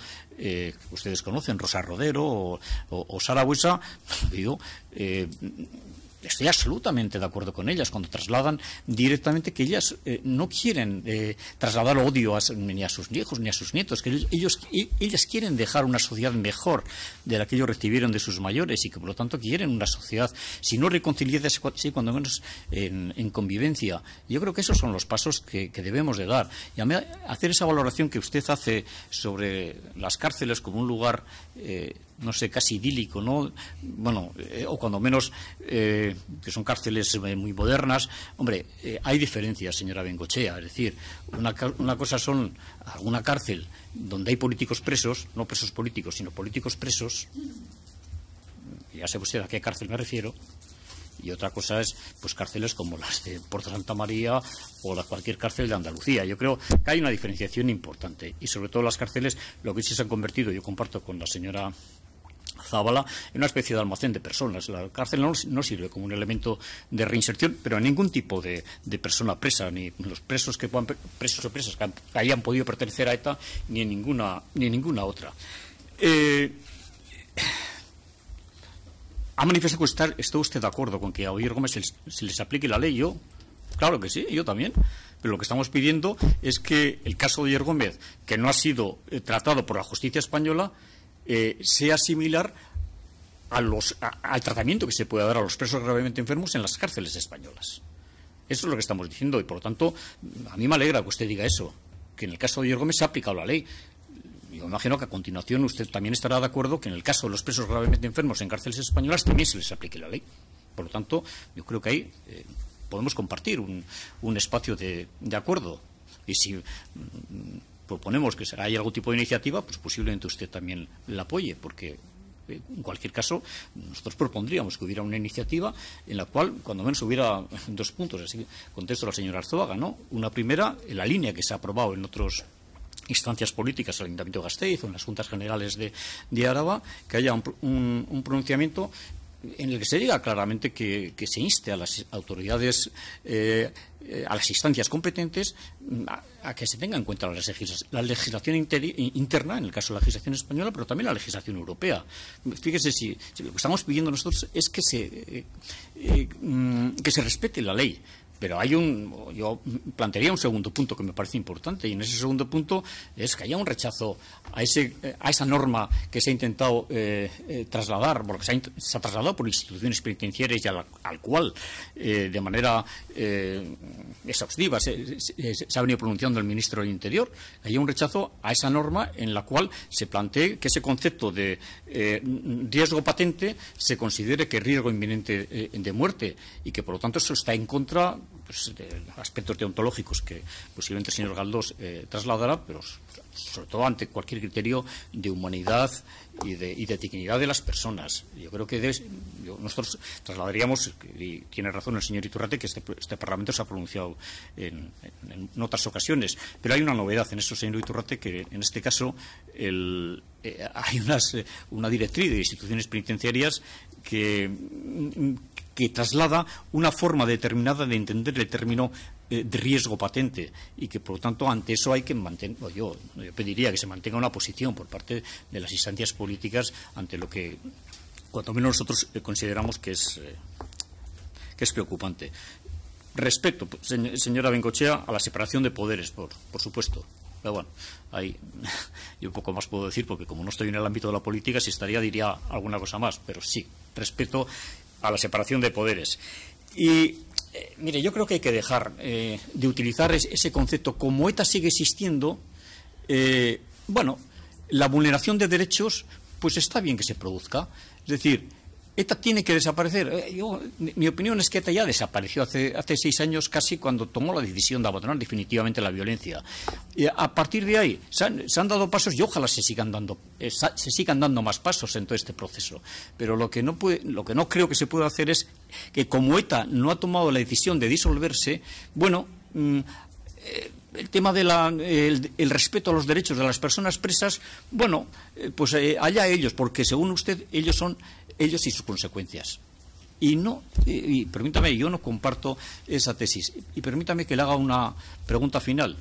ustedes conocen, Rosa Rodero o Sara Buesa. estoy absolutamente de acuerdo con ellas cuando trasladan directamente que ellas no quieren trasladar odio ni a sus hijos ni a sus nietos, que ellas quieren dejar una sociedad mejor de la que ellos recibieron de sus mayores y que por lo tanto quieren una sociedad, si no reconciliada, sí, cuando menos en convivencia. Yo creo que esos son los pasos que debemos de dar. Y a mí, hacer esa valoración que usted hace sobre las cárceles como un lugar no sé, casi idílico, ¿no? Bueno, o cuando menos que son cárceles muy modernas. Hombre, hay diferencias, señora Bengoechea. Es decir, una cosa son una cárcel donde hay políticos presos, no presos políticos, sino políticos presos. Ya sabe usted a qué cárcel me refiero. Y otra cosa es, pues, cárceles como las de Puerto Santa María o cualquier cárcel de Andalucía. Yo creo que hay una diferenciación importante. Y sobre todo las cárceles, lo que sí se han convertido, yo comparto con la señora Zabala, en una especie de almacén de personas. La cárcel no sirve como un elemento de reinserción, pero a ningún tipo de persona presa, ni los presos que puedan, presos o presas que hayan podido pertenecer a ETA, ni en ninguna otra. Ha manifestado que está usted de acuerdo con que a Oyer Gómez se les aplique la ley. Yo, claro que sí, yo también. Pero lo que estamos pidiendo es que el caso de Oyer Gómez, que no ha sido tratado por la justicia española, sea similar al tratamiento que se puede dar a los presos gravemente enfermos en las cárceles españolas. Eso es lo que estamos diciendo y, por lo tanto, a mí me alegra que usted diga eso, que en el caso de Oyer Gómez se ha aplicado la ley. Yo imagino que a continuación usted también estará de acuerdo que en el caso de los presos gravemente enfermos en cárceles españolas también se les aplique la ley. Por lo tanto, yo creo que ahí podemos compartir un espacio de acuerdo. Y si proponemos que haya algún tipo de iniciativa, pues posiblemente usted también la apoye, porque en cualquier caso nosotros propondríamos que hubiera una iniciativa en la cual cuando menos hubiera dos puntos. Así contesto a la señora Arzuaga, ¿no? Una primera, en la línea que se ha aprobado en otras instancias políticas, el Ayuntamiento de Gasteiz o en las Juntas Generales de Araba, que haya un pronunciamiento en el que se diga claramente que se inste a las autoridades, a las instancias competentes, a que se tenga en cuenta la legislación interna, en el caso de la legislación española, pero también la legislación europea. Fíjese, si lo que estamos pidiendo nosotros es que se respete la ley. Pero yo plantearía un segundo punto que me parece importante, y en ese segundo punto es que haya un rechazo a esa norma que se ha intentado trasladar, porque se ha trasladado por instituciones penitenciarias y al cual de manera exhaustiva se ha venido pronunciando el ministro del Interior. Haya un rechazo a esa norma en la cual se plantee que ese concepto de riesgo patente se considere que es riesgo inminente de muerte, y que por lo tanto eso está en contra, pues, de aspectos deontológicos que posiblemente el señor Galdós trasladará, pero sobre todo ante cualquier criterio de humanidad y de dignidad de las personas. Yo creo que nosotros trasladaríamos, y tiene razón el señor Iturrate, que este Parlamento se ha pronunciado en otras ocasiones, pero hay una novedad en eso, señor Iturrate, que en este caso hay una directriz de instituciones penitenciarias que traslada una forma determinada de entender el término de riesgo patente, y que por lo tanto ante eso hay que mantener, yo pediría que se mantenga una posición por parte de las instancias políticas ante lo que cuanto menos nosotros consideramos que es preocupante. Respecto, señora Bengoechea, a la separación de poderes, por supuesto. Pero bueno, ahí yo poco más puedo decir, porque como no estoy en el ámbito de la política, si estaría diría alguna cosa más, pero sí, respeto a la separación de poderes. Y mire, yo creo que hay que dejar de utilizar ese concepto. Como ETA sigue existiendo, bueno, la vulneración de derechos, pues está bien que se produzca. Es decir, ETA tiene que desaparecer. Mi opinión es que ETA ya desapareció hace 6 años casi, cuando tomó la decisión de abandonar definitivamente la violencia. A partir de ahí se han dado pasos, y ojalá se sigan dando más pasos en todo este proceso. Pero lo que no creo que se pueda hacer es que, como ETA no ha tomado la decisión de disolverse, bueno, el tema del respeto a los derechos de las personas presas, bueno, pues allá ellos, porque según usted ellos son ellos y sus consecuencias. Y permítame, yo no comparto esa tesis. Y permítame que le haga una pregunta final.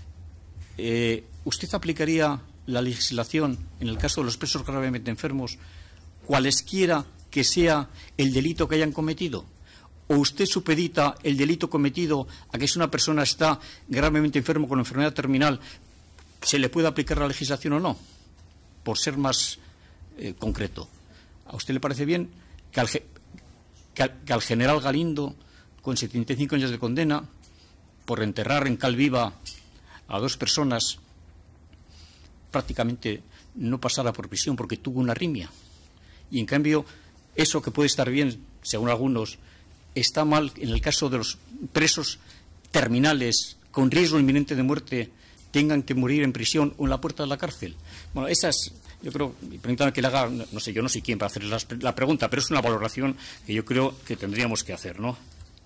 ¿Usted aplicaría la legislación en el caso de los presos gravemente enfermos, cualesquiera que sea el delito que hayan cometido? ¿O usted supedita el delito cometido a que si una persona está gravemente enfermo con enfermedad terminal, se le puede aplicar la legislación o no? Por ser más concreto. ¿A usted le parece bien que al general Galindo, con 75 años de condena, por enterrar en cal viva a 2 personas, prácticamente no pasara por prisión porque tuvo una arritmia? Y en cambio, eso que puede estar bien, según algunos, está mal en el caso de los presos terminales con riesgo inminente de muerte tengan que morir en prisión o en la puerta de la cárcel. Bueno, esas, yo creo, permítanme que le haga, no sé, yo no soy quien para hacer la pregunta, pero es una valoración que yo creo que tendríamos que hacer, ¿no?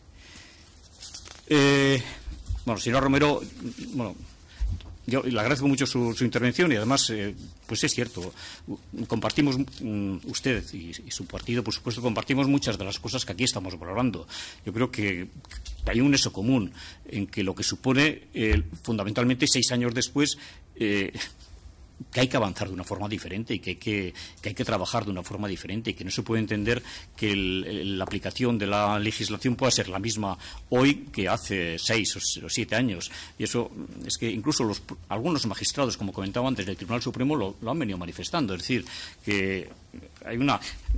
Bueno, señora Romero, bueno, yo le agradezco mucho su intervención y además, pues es cierto, compartimos, usted y su partido, por supuesto, compartimos muchas de las cosas que aquí estamos valorando. Yo creo que hay un nexo común en que lo que supone, fundamentalmente, 6 años después, que hay que avanzar de una forma diferente y que hay que trabajar de una forma diferente y que no se puede entender que la aplicación de la legislación pueda ser la misma hoy que hace 6 o 7 años. Y eso es que incluso algunos magistrados, como comentaba antes, del Tribunal Supremo lo han venido manifestando. Es decir, que hay una...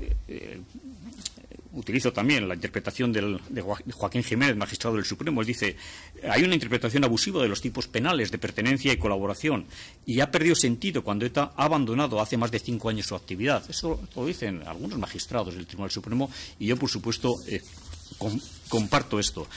utilizo también la interpretación de Joaquín Jiménez, magistrado del Supremo. Él dice, hay una interpretación abusiva de los tipos penales de pertenencia y colaboración y ha perdido sentido cuando ETA ha abandonado hace más de 5 años su actividad. Eso lo dicen algunos magistrados del Tribunal Supremo y yo, por supuesto, comparto esto.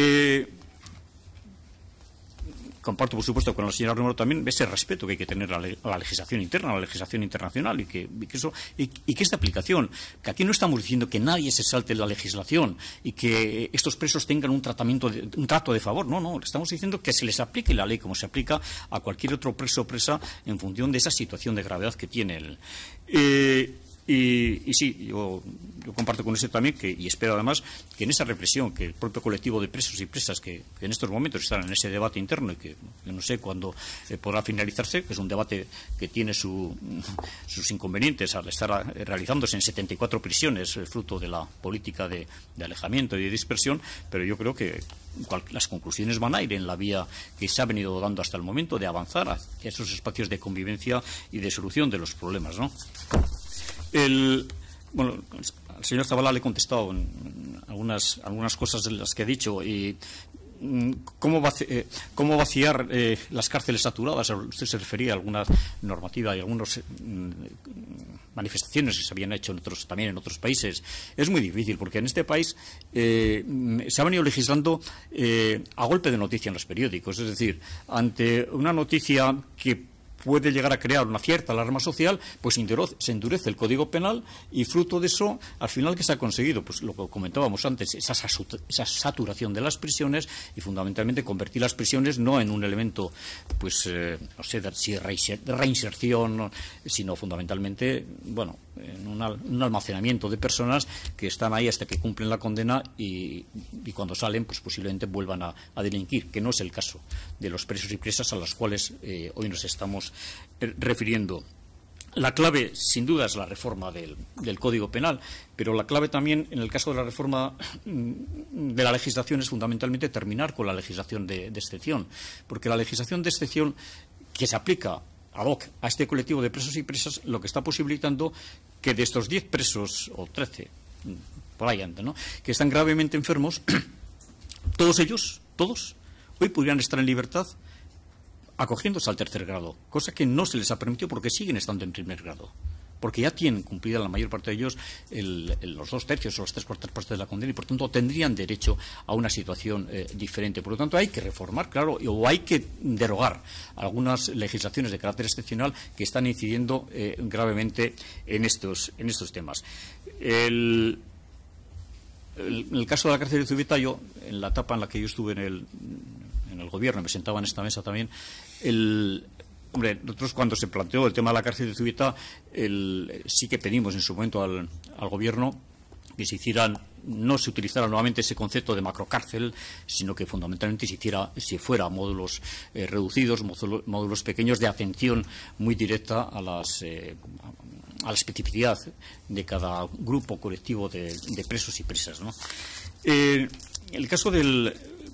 Comparto, por supuesto, con la señora Romero también ese respeto que hay que tener a la legislación interna, a la legislación internacional y que esta aplicación, que aquí no estamos diciendo que nadie se salte la legislación y que estos presos tengan un trato de favor, no, estamos diciendo que se les aplique la ley como se aplica a cualquier otro preso o presa en función de esa situación de gravedad que tiene él. Y sí, yo comparto con usted también y espero además que en esa reflexión que el propio colectivo de presos y presas que en estos momentos están en ese debate interno y que yo no sé cuándo podrá finalizarse, que es un debate que tiene sus inconvenientes al estar realizándose en 74 prisiones, fruto de la política de alejamiento y de dispersión, pero yo creo que las conclusiones van a ir en la vía que se ha venido dando hasta el momento de avanzar hacia esos espacios de convivencia y de solución de los problemas, ¿no? Bueno, al señor Zabala le he contestado en algunas cosas de las que ha dicho y cómo vaciar las cárceles saturadas. Usted se refería a alguna normativa y algunas manifestaciones que se habían hecho también en otros países. Es muy difícil porque en este país se ha venido legislando a golpe de noticia en los periódicos. Es decir, ante una noticia que puede llegar a crear una cierta alarma social, pues se endurece el Código Penal y fruto de eso, al final, ¿qué se ha conseguido? Pues lo que comentábamos antes, esa saturación de las prisiones y fundamentalmente convertir las prisiones no en un elemento, pues, no sé, de reinserción, sino fundamentalmente, bueno, en un almacenamiento de personas que están ahí hasta que cumplen la condena y cuando salen, pues posiblemente vuelvan a delinquir, que no es el caso de los presos y presas a los cuales hoy nos estamos refiriendo. La clave, sin duda, es la reforma del Código Penal, pero la clave también, en el caso de la reforma de la legislación, es fundamentalmente terminar con la legislación de excepción, porque la legislación de excepción que se aplica ad hoc a este colectivo de presos y presas, lo que está posibilitando que de estos 10 presos, o 13, por ahí anda, ¿no?, que están gravemente enfermos, todos ellos, hoy podrían estar en libertad acogiéndose al 3er grado, cosa que no se les ha permitido porque siguen estando en 1er grado, porque ya tienen cumplida la mayor parte de ellos los 2/3 o las 3/4 partes de la condena y por tanto tendrían derecho a una situación diferente. Por lo tanto hay que reformar, claro, o hay que derogar algunas legislaciones de carácter excepcional que están incidiendo gravemente en estos temas. En el caso de la cárcel de Zubieta, yo, en la etapa en la que yo estuve en el gobierno, me sentaba en esta mesa también, hombre, nosotros cuando se planteó el tema de la cárcel de Zubieta, sí que pedimos en su momento al gobierno que no se utilizara nuevamente ese concepto de macrocárcel, sino que fundamentalmente si fuera módulos reducidos, módulos pequeños de atención muy directa a la especificidad de cada grupo colectivo de presos y presas, ¿no? En el caso del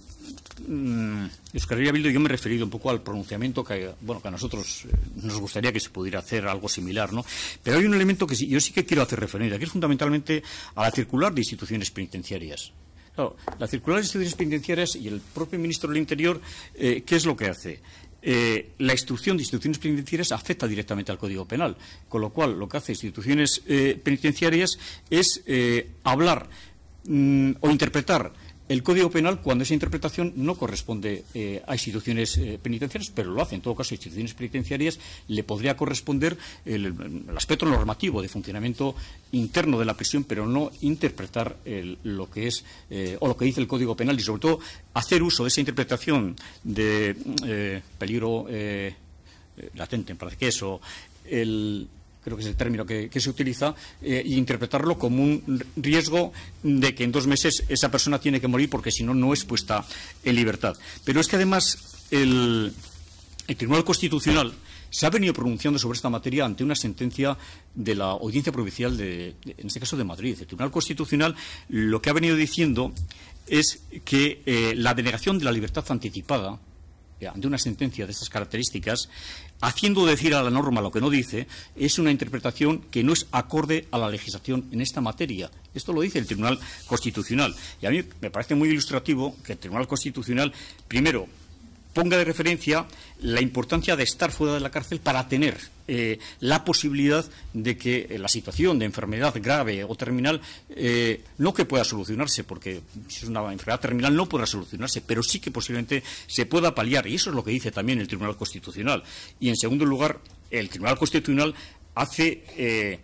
Euskal Herria Bildu, yo me he referido un poco al pronunciamiento que a nosotros nos gustaría que se pudiera hacer algo similar, ¿no? Pero hay un elemento que yo sí que quiero hacer referencia, que es fundamentalmente a la circular de instituciones penitenciarias. Claro, la circular de instituciones penitenciarias y el propio ministro del Interior, ¿qué es lo que hace? La instrucción de instituciones penitenciarias afecta directamente al Código Penal, con lo cual lo que hace instituciones penitenciarias es hablar o interpretar el Código Penal cuando esa interpretación no corresponde a instituciones penitenciarias, pero lo hace. En todo caso, a instituciones penitenciarias le podría corresponder el aspecto normativo de funcionamiento interno de la prisión, pero no interpretar lo que es o lo que dice el Código Penal, y sobre todo hacer uso de esa interpretación de peligro latente, me parece que eso, creo que es el término que se utiliza, e interpretarlo como un riesgo de que en 2 meses esa persona tiene que morir porque si no, no es puesta en libertad. Pero es que además el Tribunal Constitucional se ha venido pronunciando sobre esta materia ante una sentencia de la Audiencia Provincial, en este caso de Madrid. El Tribunal Constitucional lo que ha venido diciendo es que la denegación de la libertad anticipada ante una sentencia de estas características, haciendo decir a la norma lo que no dice, es una interpretación que no es acorde a la legislación en esta materia. Esto lo dice el Tribunal Constitucional. Y a mí me parece muy ilustrativo que el Tribunal Constitucional, primero, ponga de referencia la importancia de estar fuera de la cárcel para tener la posibilidad de que la situación de enfermedad grave o terminal, no que pueda solucionarse, porque si es una enfermedad terminal no podrá solucionarse, pero sí que posiblemente se pueda paliar, y eso es lo que dice también el Tribunal Constitucional. Y en segundo lugar, el Tribunal Constitucional hace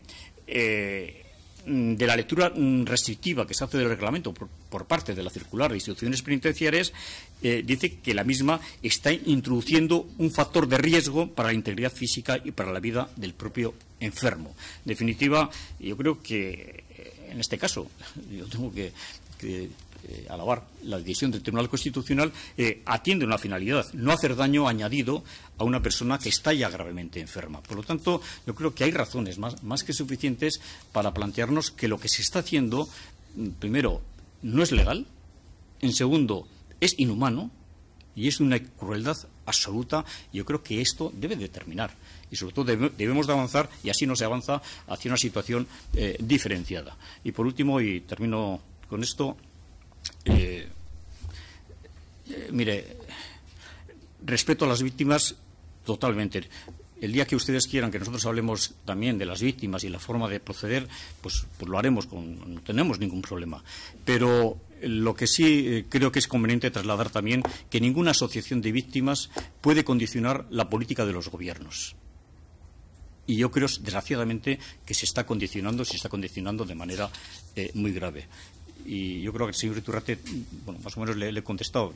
de la lectura restrictiva que se hace del reglamento por parte de la circular de instituciones penitenciarias, dice que la misma está introduciendo un factor de riesgo para la integridad física y para la vida del propio enfermo. En definitiva, yo creo que en este caso yo tengo que alabar la decisión del Tribunal Constitucional, atiende una finalidad, no hacer daño añadido a una persona que está ya gravemente enferma. Por lo tanto, yo creo que hay razones más que suficientes para plantearnos que lo que se está haciendo, primero, no es legal, en segundo, es inhumano y es una crueldad absoluta. Yo creo que esto debe de terminar y sobre todo debemos de avanzar, y así no se avanza, hacia una situación diferenciada. Y por último, y termino con esto, mire, respeto a las víctimas totalmente. El día que ustedes quieran que nosotros hablemos también de las víctimas y la forma de proceder, pues lo haremos, no tenemos ningún problema. Pero lo que sí creo que es conveniente trasladar también que ninguna asociación de víctimas puede condicionar la política de los gobiernos. Y yo creo, desgraciadamente, que se está condicionando de manera muy grave. Y yo creo que el señor Iturrate, más o menos le he contestado.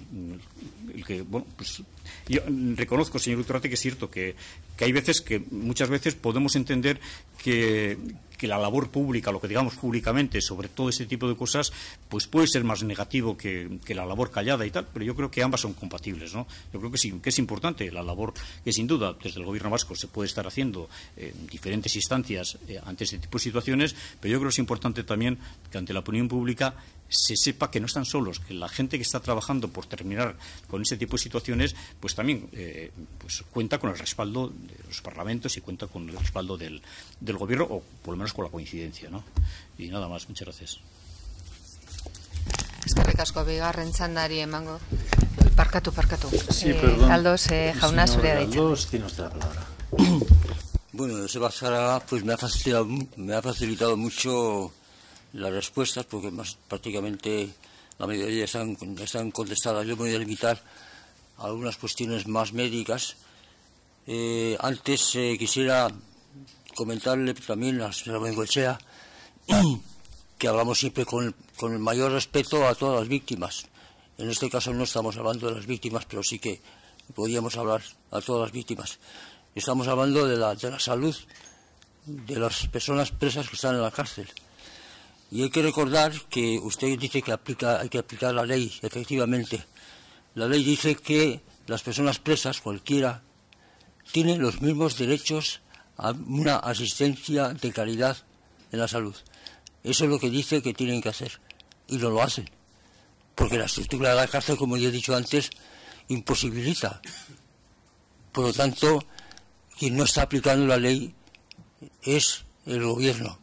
Yo reconozco, señor Iturrate, que es cierto que hay veces que, muchas veces, podemos entender que la labor pública, lo que digamos públicamente sobre todo ese tipo de cosas, pues puede ser más negativo que la labor callada y tal, pero yo creo que ambas son compatibles, ¿no? Yo creo que sí, que es importante la labor que sin duda desde el Gobierno vasco se puede estar haciendo en diferentes instancias ante este tipo de situaciones, pero yo creo que es importante también que ante la opinión pública se sepa que no están solos, que la gente que está trabajando por terminar con ese tipo de situaciones, pues también pues cuenta con el respaldo de los parlamentos y cuenta con el respaldo del Gobierno, o por lo menos con la coincidencia, ¿no? Y nada más, muchas gracias. Eskerrik asko, bigarren txandari emango. Parkatu. Sí, perdón. Galdos, jauna, zurea da hitza. Galdos, tiene usted la palabra. Bueno, Sebastián, pues me ha facilitado mucho las respuestas, porque prácticamente la mayoría están contestadas. Yo me voy a limitar a algunas cuestiones más médicas. Antes quisiera comentarle también a la señora Bengoechea que hablamos siempre con el mayor respeto a todas las víctimas. En este caso no estamos hablando de las víctimas, pero sí que podríamos hablar a todas las víctimas. Estamos hablando de la salud de las personas presas que están en la cárcel. Y hay que recordar que usted dice que hay que aplicar la ley, efectivamente. La ley dice que las personas presas, cualquiera, tienen los mismos derechos una asistencia de calidad en la salud. Eso es lo que dice que tienen que hacer, y no lo hacen, porque la estructura de la cárcel, como ya he dicho antes, imposibilita. Por lo tanto, quien no está aplicando la ley es el gobierno.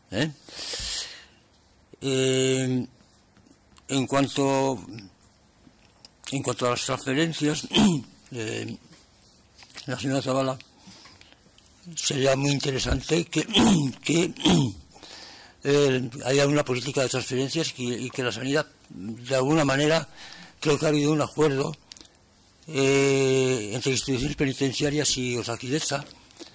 En cuanto a las transferencias, la señora Zabala, sería muy interesante que haya una política de transferencias y que la sanidad, de alguna manera, creo que ha habido un acuerdo entre instituciones penitenciarias y Osakidetza.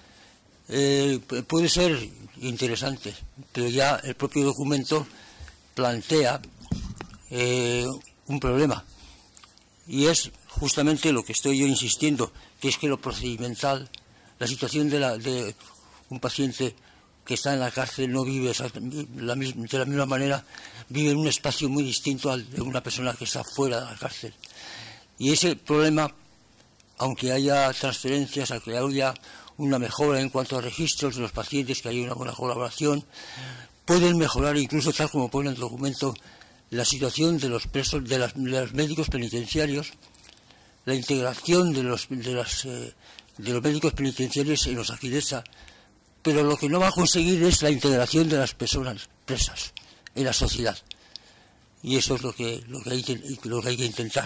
Puede ser interesante, pero ya el propio documento plantea un problema, y es justamente lo que estoy yo insistiendo, que es que lo procedimental, la situación de un paciente que está en la cárcel no vive de la misma manera, vive en un espacio muy distinto al de una persona que está fuera de la cárcel. Y ese problema, aunque haya transferencias, aunque haya una mejora en cuanto a registros de los pacientes, que haya una buena colaboración, pueden mejorar incluso, tal como pone el documento, la situación de los presos, de los médicos penitenciarios, la integración de los médicos penitenciarios en Osakidetza, pero lo que no va a conseguir es la integración de las personas presas en la sociedad, y eso es lo que hay que intentar.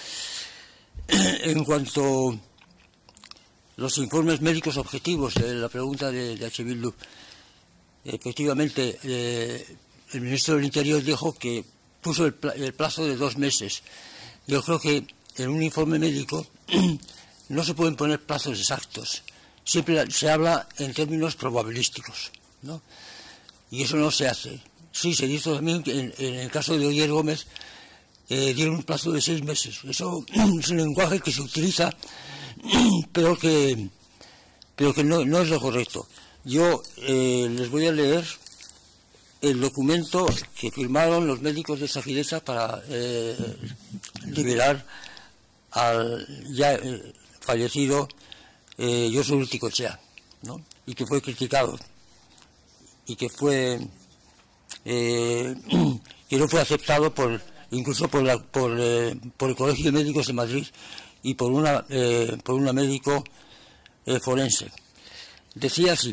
En cuanto a los informes médicos objetivos, la pregunta de H. Bildu, efectivamente, el ministro del Interior dijo que puso el plazo de 2 meses. Yo creo que en un informe médico no se pueden poner plazos exactos. Siempre se habla en términos probabilísticos, ¿no? Y eso no se hace. Sí, se hizo también que en el caso de Oyer Gómez dieron un plazo de 6 meses. Eso es un lenguaje que se utiliza, pero que no es lo correcto. Yo les voy a leer el documento que firmaron los médicos de Osakidetza para liberar al ya fallecido Josu Urtikoetxea, ¿no? Y que fue criticado y que no fue aceptado incluso por el Colegio de Médicos de Madrid y por una médico forense. Decía así: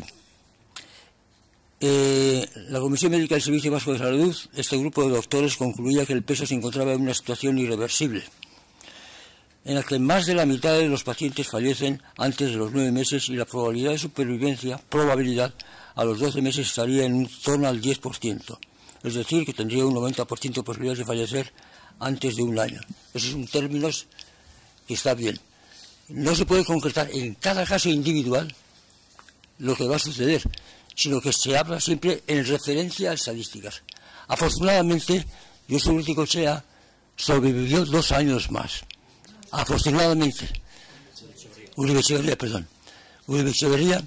la Comisión Médica del Servicio Vasco de Salud, este grupo de doctores concluía que el peso se encontraba en una situación irreversible, en la que más de la mitad de los pacientes fallecen antes de los 9 meses y la probabilidad de supervivencia, a los 12 meses estaría en torno al 10%. Es decir, que tendría un 90% de posibilidades de fallecer antes de un año. Esos son términos que está bien. No se puede concretar en cada caso individual lo que va a suceder, sino que se habla siempre en referencia a estadísticas. Afortunadamente, Josu Urtikoetxea sobrevivió 2 años más. Afortunadamente. Uribe Etxeberria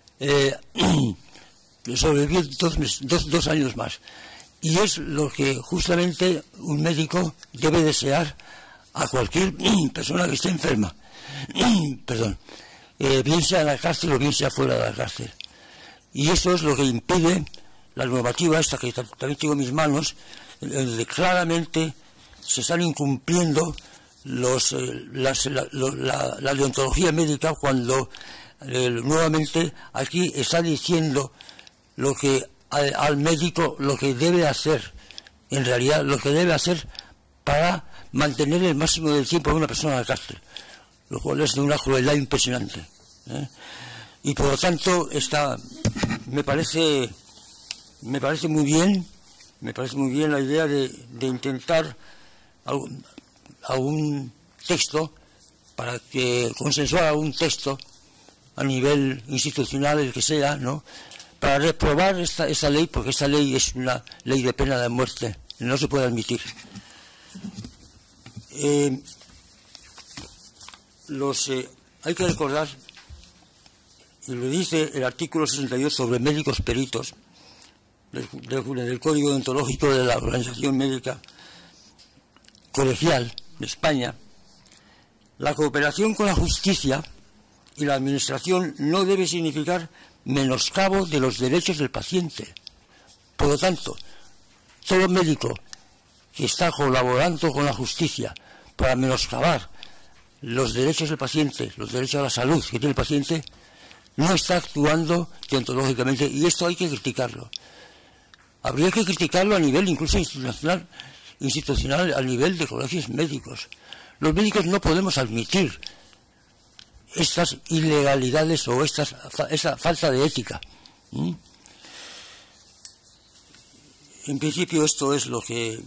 sobrevivió 2 años más. Y es lo que justamente un médico debe desear a cualquier persona que esté enferma. Bien sea en la cárcel o bien sea fuera de la cárcel. Y eso es lo que impide la normativa esta que también tengo en mis manos, donde claramente se están incumpliendo la deontología médica, cuando nuevamente aquí está diciendo lo que al médico lo que debe hacer, en realidad lo que debe hacer para mantener el máximo del tiempo a una persona en la cárcel, lo cual es de una crueldad impresionante, y por lo tanto me parece muy bien la idea de intentar algún texto, para que consensuar algún texto a nivel institucional, el que sea, ¿no?, para reprobar esta ley, porque esta ley es una ley de pena de muerte, no se puede admitir. Hay que recordar, y lo dice el artículo 68 sobre médicos peritos del Código Deontológico de la Organización Médica Colegial de España: la cooperación con la justicia y la administración no debe significar menoscabo de los derechos del paciente. Por lo tanto, todo médico que está colaborando con la justicia para menoscabar los derechos del paciente, los derechos a la salud que tiene el paciente, no está actuando deontológicamente, y esto hay que criticarlo. Habría que criticarlo a nivel incluso institucional, a nivel de colegios médicos. Los médicos no podemos admitir estas ilegalidades o esa falta de ética. En principio esto es lo que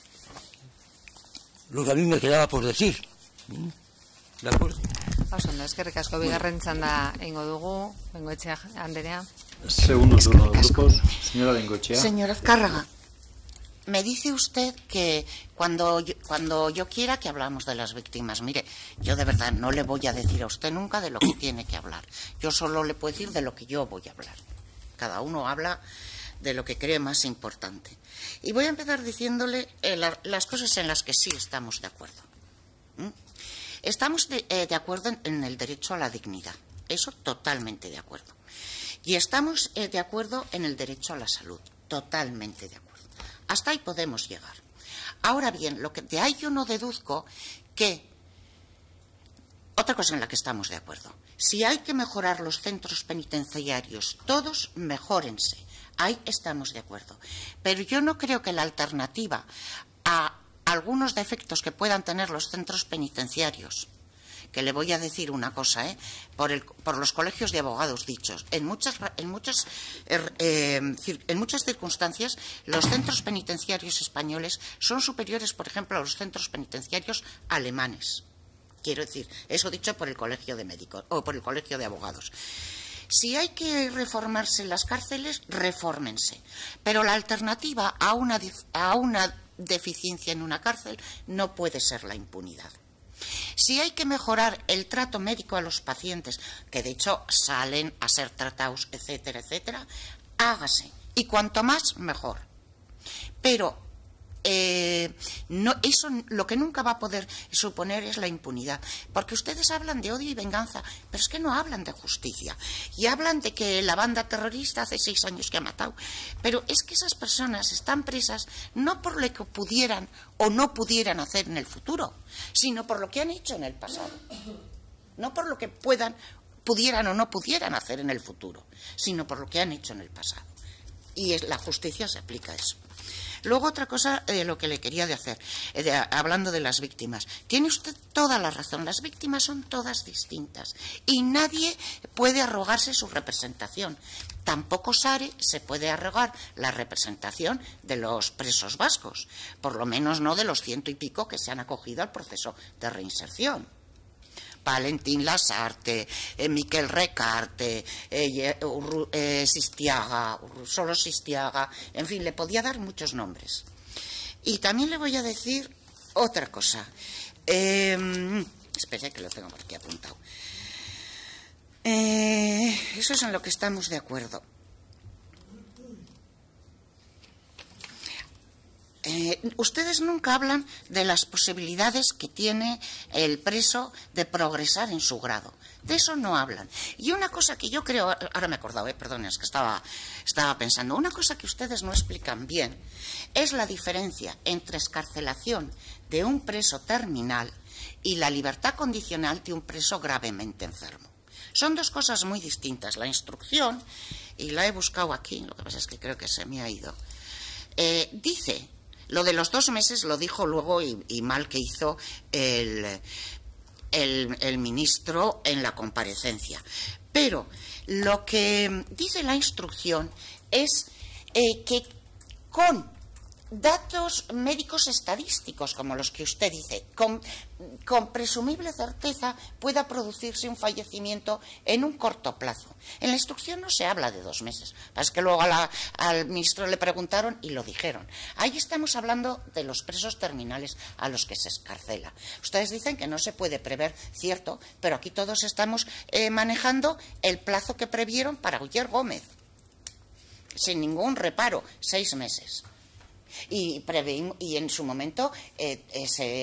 a mí me quedaba por decir. ¿De acuerdo? Oso, eskerrik asko, bigarren txanda egingo dugu, Bengoechea Anderea. Segundo turno de grupos, señora Bengoechea. Señora Azcárraga, me dice usted que cuando yo quiera que hablamos de las víctimas. Mire, yo de verdad no le voy a decir a usted nunca de lo que tiene que hablar. Yo solo le puedo decir de lo que yo voy a hablar. Cada uno habla de lo que cree más importante. Y voy a empezar diciéndole las cosas en las que sí estamos de acuerdo. Estamos de acuerdo en el derecho a la dignidad. Eso totalmente de acuerdo. Y estamos de acuerdo en el derecho a la salud. Totalmente de acuerdo. Hasta ahí podemos llegar. Ahora bien, de ahí yo no deduzco que... Otra cosa en la que estamos de acuerdo. Si hay que mejorar los centros penitenciarios, todos mejórense. Ahí estamos de acuerdo. Pero yo no creo que la alternativa a algunos defectos que puedan tener los centros penitenciarios, que le voy a decir una cosa, por los colegios de abogados dichos, en muchas circunstancias los centros penitenciarios españoles son superiores, por ejemplo, a los centros penitenciarios alemanes. Quiero decir, eso dicho por el colegio de médicos o por el colegio de abogados. Si hay que reformarse las cárceles, refórmense. Pero la alternativa a una deficiencia en una cárcel no puede ser la impunidad. Si hay que mejorar el trato médico a los pacientes, que de hecho salen a ser tratados, etcétera, etcétera, hágase. Y cuanto más, mejor. Pero eso lo que nunca va a poder suponer es la impunidad, porque ustedes hablan de odio y venganza, pero es que no hablan de justicia, y hablan de que la banda terrorista hace 6 años que ha matado, pero es que esas personas están presas no por lo que pudieran o no pudieran hacer en el futuro, sino por lo que han hecho en el pasado, no por lo que pudieran o no pudieran hacer en el futuro, sino por lo que han hecho en el pasado, y la justicia se aplica a eso. Luego otra cosa de lo que le quería hacer, hablando de las víctimas. Tiene usted toda la razón, las víctimas son todas distintas y nadie puede arrogarse su representación. Tampoco Sare se puede arrogar la representación de los presos vascos, por lo menos no de los 100 y pico que se han acogido al proceso de reinserción. Valentín Lasarte, Miquel Recarte, Sistiaga, solo Sistiaga, en fin, le podía dar muchos nombres. Y también le voy a decir otra cosa. Espere que lo tengo por aquí apuntado. Eso es en lo que estamos de acuerdo. Ustedes nunca hablan de las posibilidades que tiene el preso de progresar en su grado. De eso no hablan. Y una cosa que yo creo, ahora me he acordado, perdón, es que estaba pensando, una cosa que ustedes no explican bien es la diferencia entre excarcelación de un preso terminal y la libertad condicional de un preso gravemente enfermo. Son dos cosas muy distintas. La instrucción, y la he buscado aquí, lo que pasa es que creo que se me ha ido, dice... Lo de los 2 meses lo dijo luego y mal que hizo el ministro en la comparecencia. Pero lo que dice la instrucción es que con datos médicos estadísticos, como los que usted dice, con presumible certeza pueda producirse un fallecimiento en un corto plazo. En la instrucción no se habla de 2 meses. Es que luego al ministro le preguntaron y lo dijeron. Ahí estamos hablando de los presos terminales a los que se excarcela. Ustedes dicen que no se puede prever, cierto, pero aquí todos estamos manejando el plazo que previeron para Oller Gómez. Sin ningún reparo, 6 meses. Y en su momento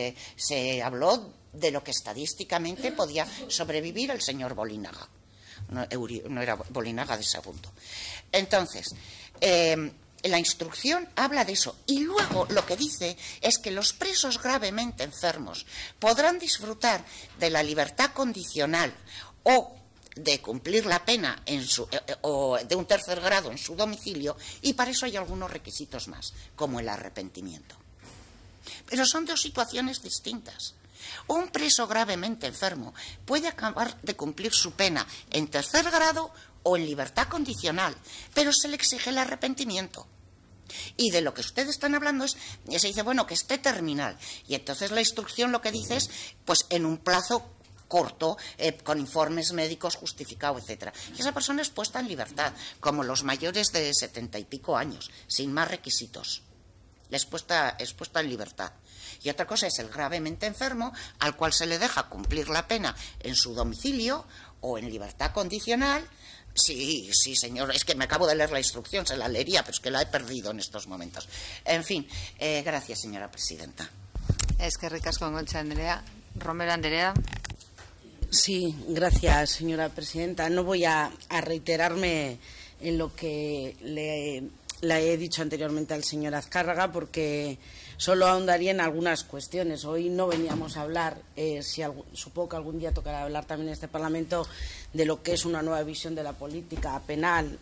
se habló de lo que estadísticamente podía sobrevivir el señor Bolínaga. no era Bolinaga de segundo. Entonces, la instrucción habla de eso. Y luego lo que dice es que los presos gravemente enfermos podrán disfrutar de la libertad condicional o de cumplir la pena o de un tercer grado en su domicilio, y para eso hay algunos requisitos más, como el arrepentimiento. Pero son dos situaciones distintas. Un preso gravemente enfermo puede acabar de cumplir su pena en tercer grado o en libertad condicional, pero se le exige el arrepentimiento. Y de lo que ustedes están hablando se dice, bueno, que esté terminal. Y entonces la instrucción lo que dice es, pues en un plazo corto, con informes médicos justificados, etcétera. Y esa persona es puesta en libertad, como los mayores de 70 y pico años, sin más requisitos. Es puesta en libertad. Y otra cosa es el gravemente enfermo, al cual se le deja cumplir la pena en su domicilio o en libertad condicional. Sí, señor, es que me acabo de leer la instrucción, se la leería, pero es que la he perdido en estos momentos. En fin, gracias, señora presidenta. Eskerrik asko, Concha Andrea. Romero Andrea. Sí, gracias, señora presidenta. No voy a reiterarme en lo que le he dicho anteriormente al señor Azcárraga, porque solo ahondaría en algunas cuestiones. Hoy no veníamos a hablar, supongo que algún día tocará hablar también en este Parlamento, de lo que es una nueva visión de la política penal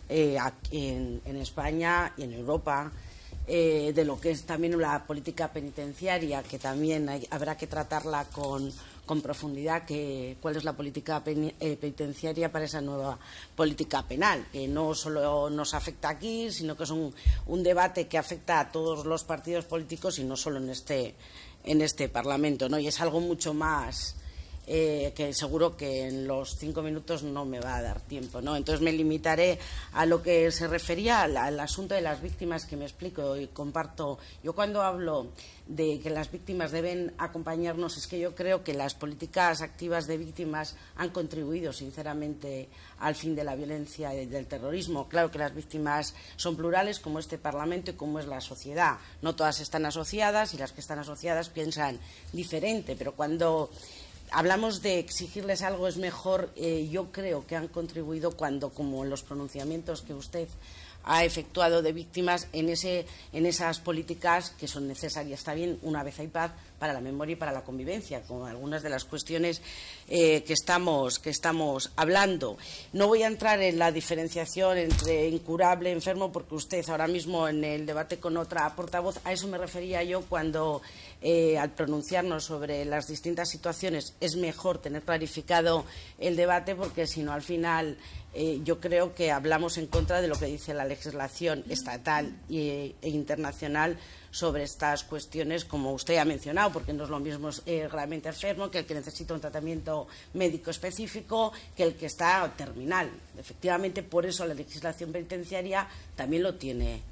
en España y en Europa, de lo que es también la política penitenciaria, que también habrá que tratarla con profundidad, cuál es la política penitenciaria para esa nueva política penal, que no solo nos afecta aquí, sino que es un debate que afecta a todos los partidos políticos y no solo en este Parlamento, ¿no? Y es algo mucho más que seguro que en los 5 minutos no me va a dar tiempo, ¿no? Entonces me limitaré a lo que se refería al asunto de las víctimas, que me explico y comparto. Yo cuando hablo de que las víctimas deben acompañarnos, es que yo creo que las políticas activas de víctimas han contribuido sinceramente al fin de la violencia y del terrorismo. Claro que las víctimas son plurales, como este Parlamento y como es la sociedad. No todas están asociadas y las que están asociadas piensan diferente, pero cuando hablamos de exigirles algo es mejor, yo creo que han contribuido cuando, como en los pronunciamientos que usted ha efectuado de víctimas, en esas políticas que son necesarias. Está bien, una vez hay paz, para la memoria y para la convivencia, como algunas de las cuestiones que estamos hablando. No voy a entrar en la diferenciación entre incurable y enfermo, porque usted ahora mismo en el debate con otra portavoz, a eso me refería yo cuando al pronunciarnos sobre las distintas situaciones es mejor tener clarificado el debate, porque si no al final yo creo que hablamos en contra de lo que dice la legislación estatal e internacional sobre estas cuestiones, como usted ha mencionado, porque no es lo mismo gravemente enfermo que el que necesita un tratamiento médico específico que el que está terminal. Efectivamente, por eso la legislación penitenciaria también lo tiene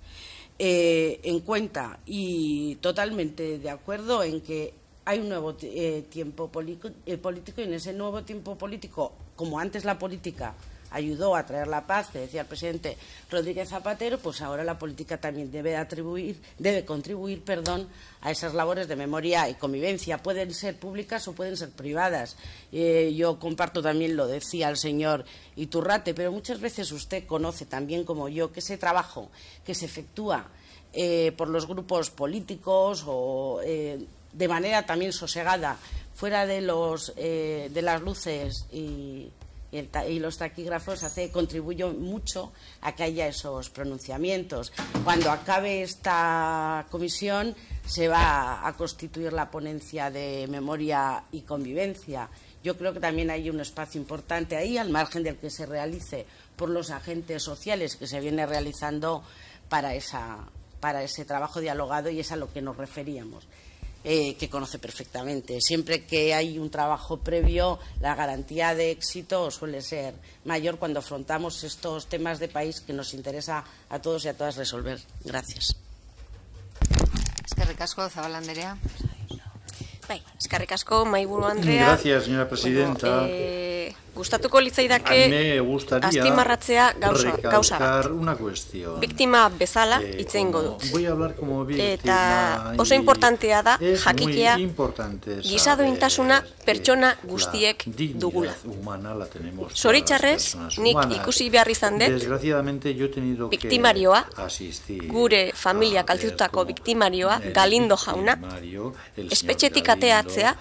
en cuenta, y totalmente de acuerdo en que hay un nuevo tiempo político, y en ese nuevo tiempo político, como antes la política ayudó a traer la paz, que decía el presidente Rodríguez Zapatero, pues ahora la política también debe contribuir a esas labores de memoria y convivencia. Pueden ser públicas o pueden ser privadas. Yo comparto también, lo decía el señor Iturrate, pero muchas veces usted conoce también como yo que ese trabajo que se efectúa por los grupos políticos o de manera también sosegada, fuera de las luces y los taquígrafos, contribuye mucho a que haya esos pronunciamientos. Cuando acabe esta comisión se va a constituir la ponencia de memoria y convivencia. Yo creo que también hay un espacio importante ahí, al margen del que se realice por los agentes sociales, que se viene realizando para ese trabajo dialogado, y es a lo que nos referíamos. Que conoce perfectamente. Siempre que hay un trabajo previo, la garantía de éxito suele ser mayor cuando afrontamos estos temas de país que nos interesa a todos y a todas resolver. Gracias. Eskerrik asko, Zabala Andrea. Eskerrik asko, Mahaiburu Andrea. Gracias, señora presidenta. gustatuko litzaidake azpimarratzea gauza bat. Biktima bezala hitz egingo dut. Eta oso importantea da jakitea giza duintasuna pertsona guztiek dugula. Zoritxarrez, nik ikusi behar izan dut biktimarioa, gure familia kaltetutako biktimarioa, Galindo jauna, espetxetik ateatzea,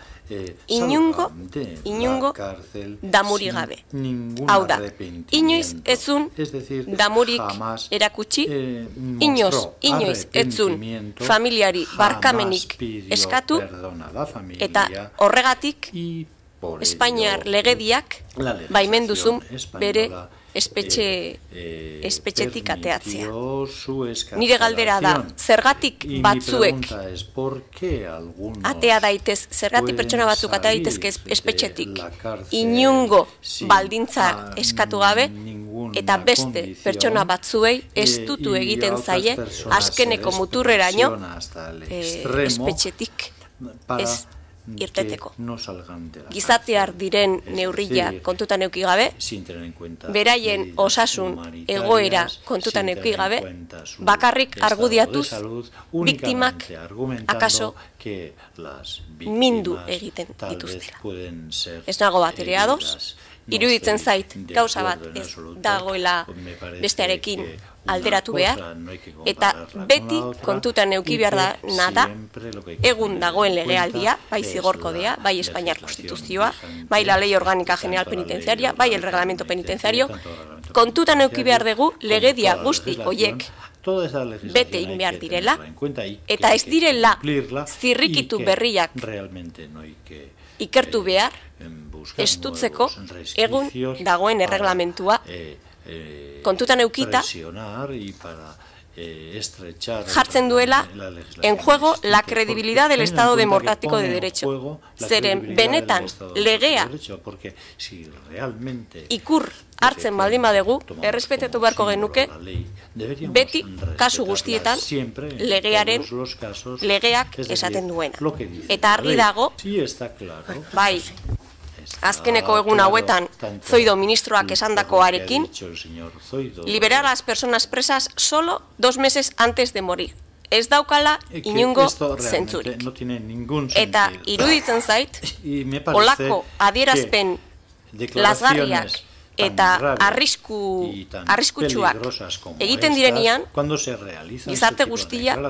inungo damuri gabe. Hau da, inoiz etzun damurik erakutsi, inoiz etzun familiari barkamenik eskatu, eta horregatik Espainiar legediak baimenduzun bere espetxetik ateatzea. Nire galdera da, zergatik batzuek atea daitez, zergatik pertsona batzuk atea daitezke espetxetik inungo baldintza eskatu gabe, eta beste pertsona batzuei estutu egiten zaie azkeneko muturreraino espetxetik ez irteteko. Gizatear diren neurria kontutan eduki gabe, beraien osasun egoera kontutan eduki gabe, bakarrik argudiatuz biktimak akaso mindu egiten dituztela. Ez nago bat ere ados, iruditzen zait gauza bat ez dagoela bestearekin alderatu behar, eta beti kontutan eduki behar da nada, egun dagoen legealdia, bai zigorkodea, bai Espainiar Konstituzioa, bai la Ley Orgánica General Penitenciaria, bai el Reglamento Penitenciario, kontutan eduki behar dugu legedia guzti hoiek bete egin behar direla, eta ez direla zirrikitu berriak ikertu behar, estutzeko egun dagoen erreglamentua kontutan eukita jartzen duela en juego la credibilidad del Estado democrático de derecho. Zeren benetan legea ikur hartzen baldin badegu, errespetatu beharko genuke, beti kasu guztietan legeak esaten duena. Eta argi dago, bai, azkeneko egun hauetan Zoido ministroak esandakoarekin, liberar a las personas presas solo 2 meses antes de morir. Ez daukala inungo zentzurik. Eta iruditzen zait, olako adierazpen lazgarriak eta arriskutsuak egiten direnian, gizarte guztia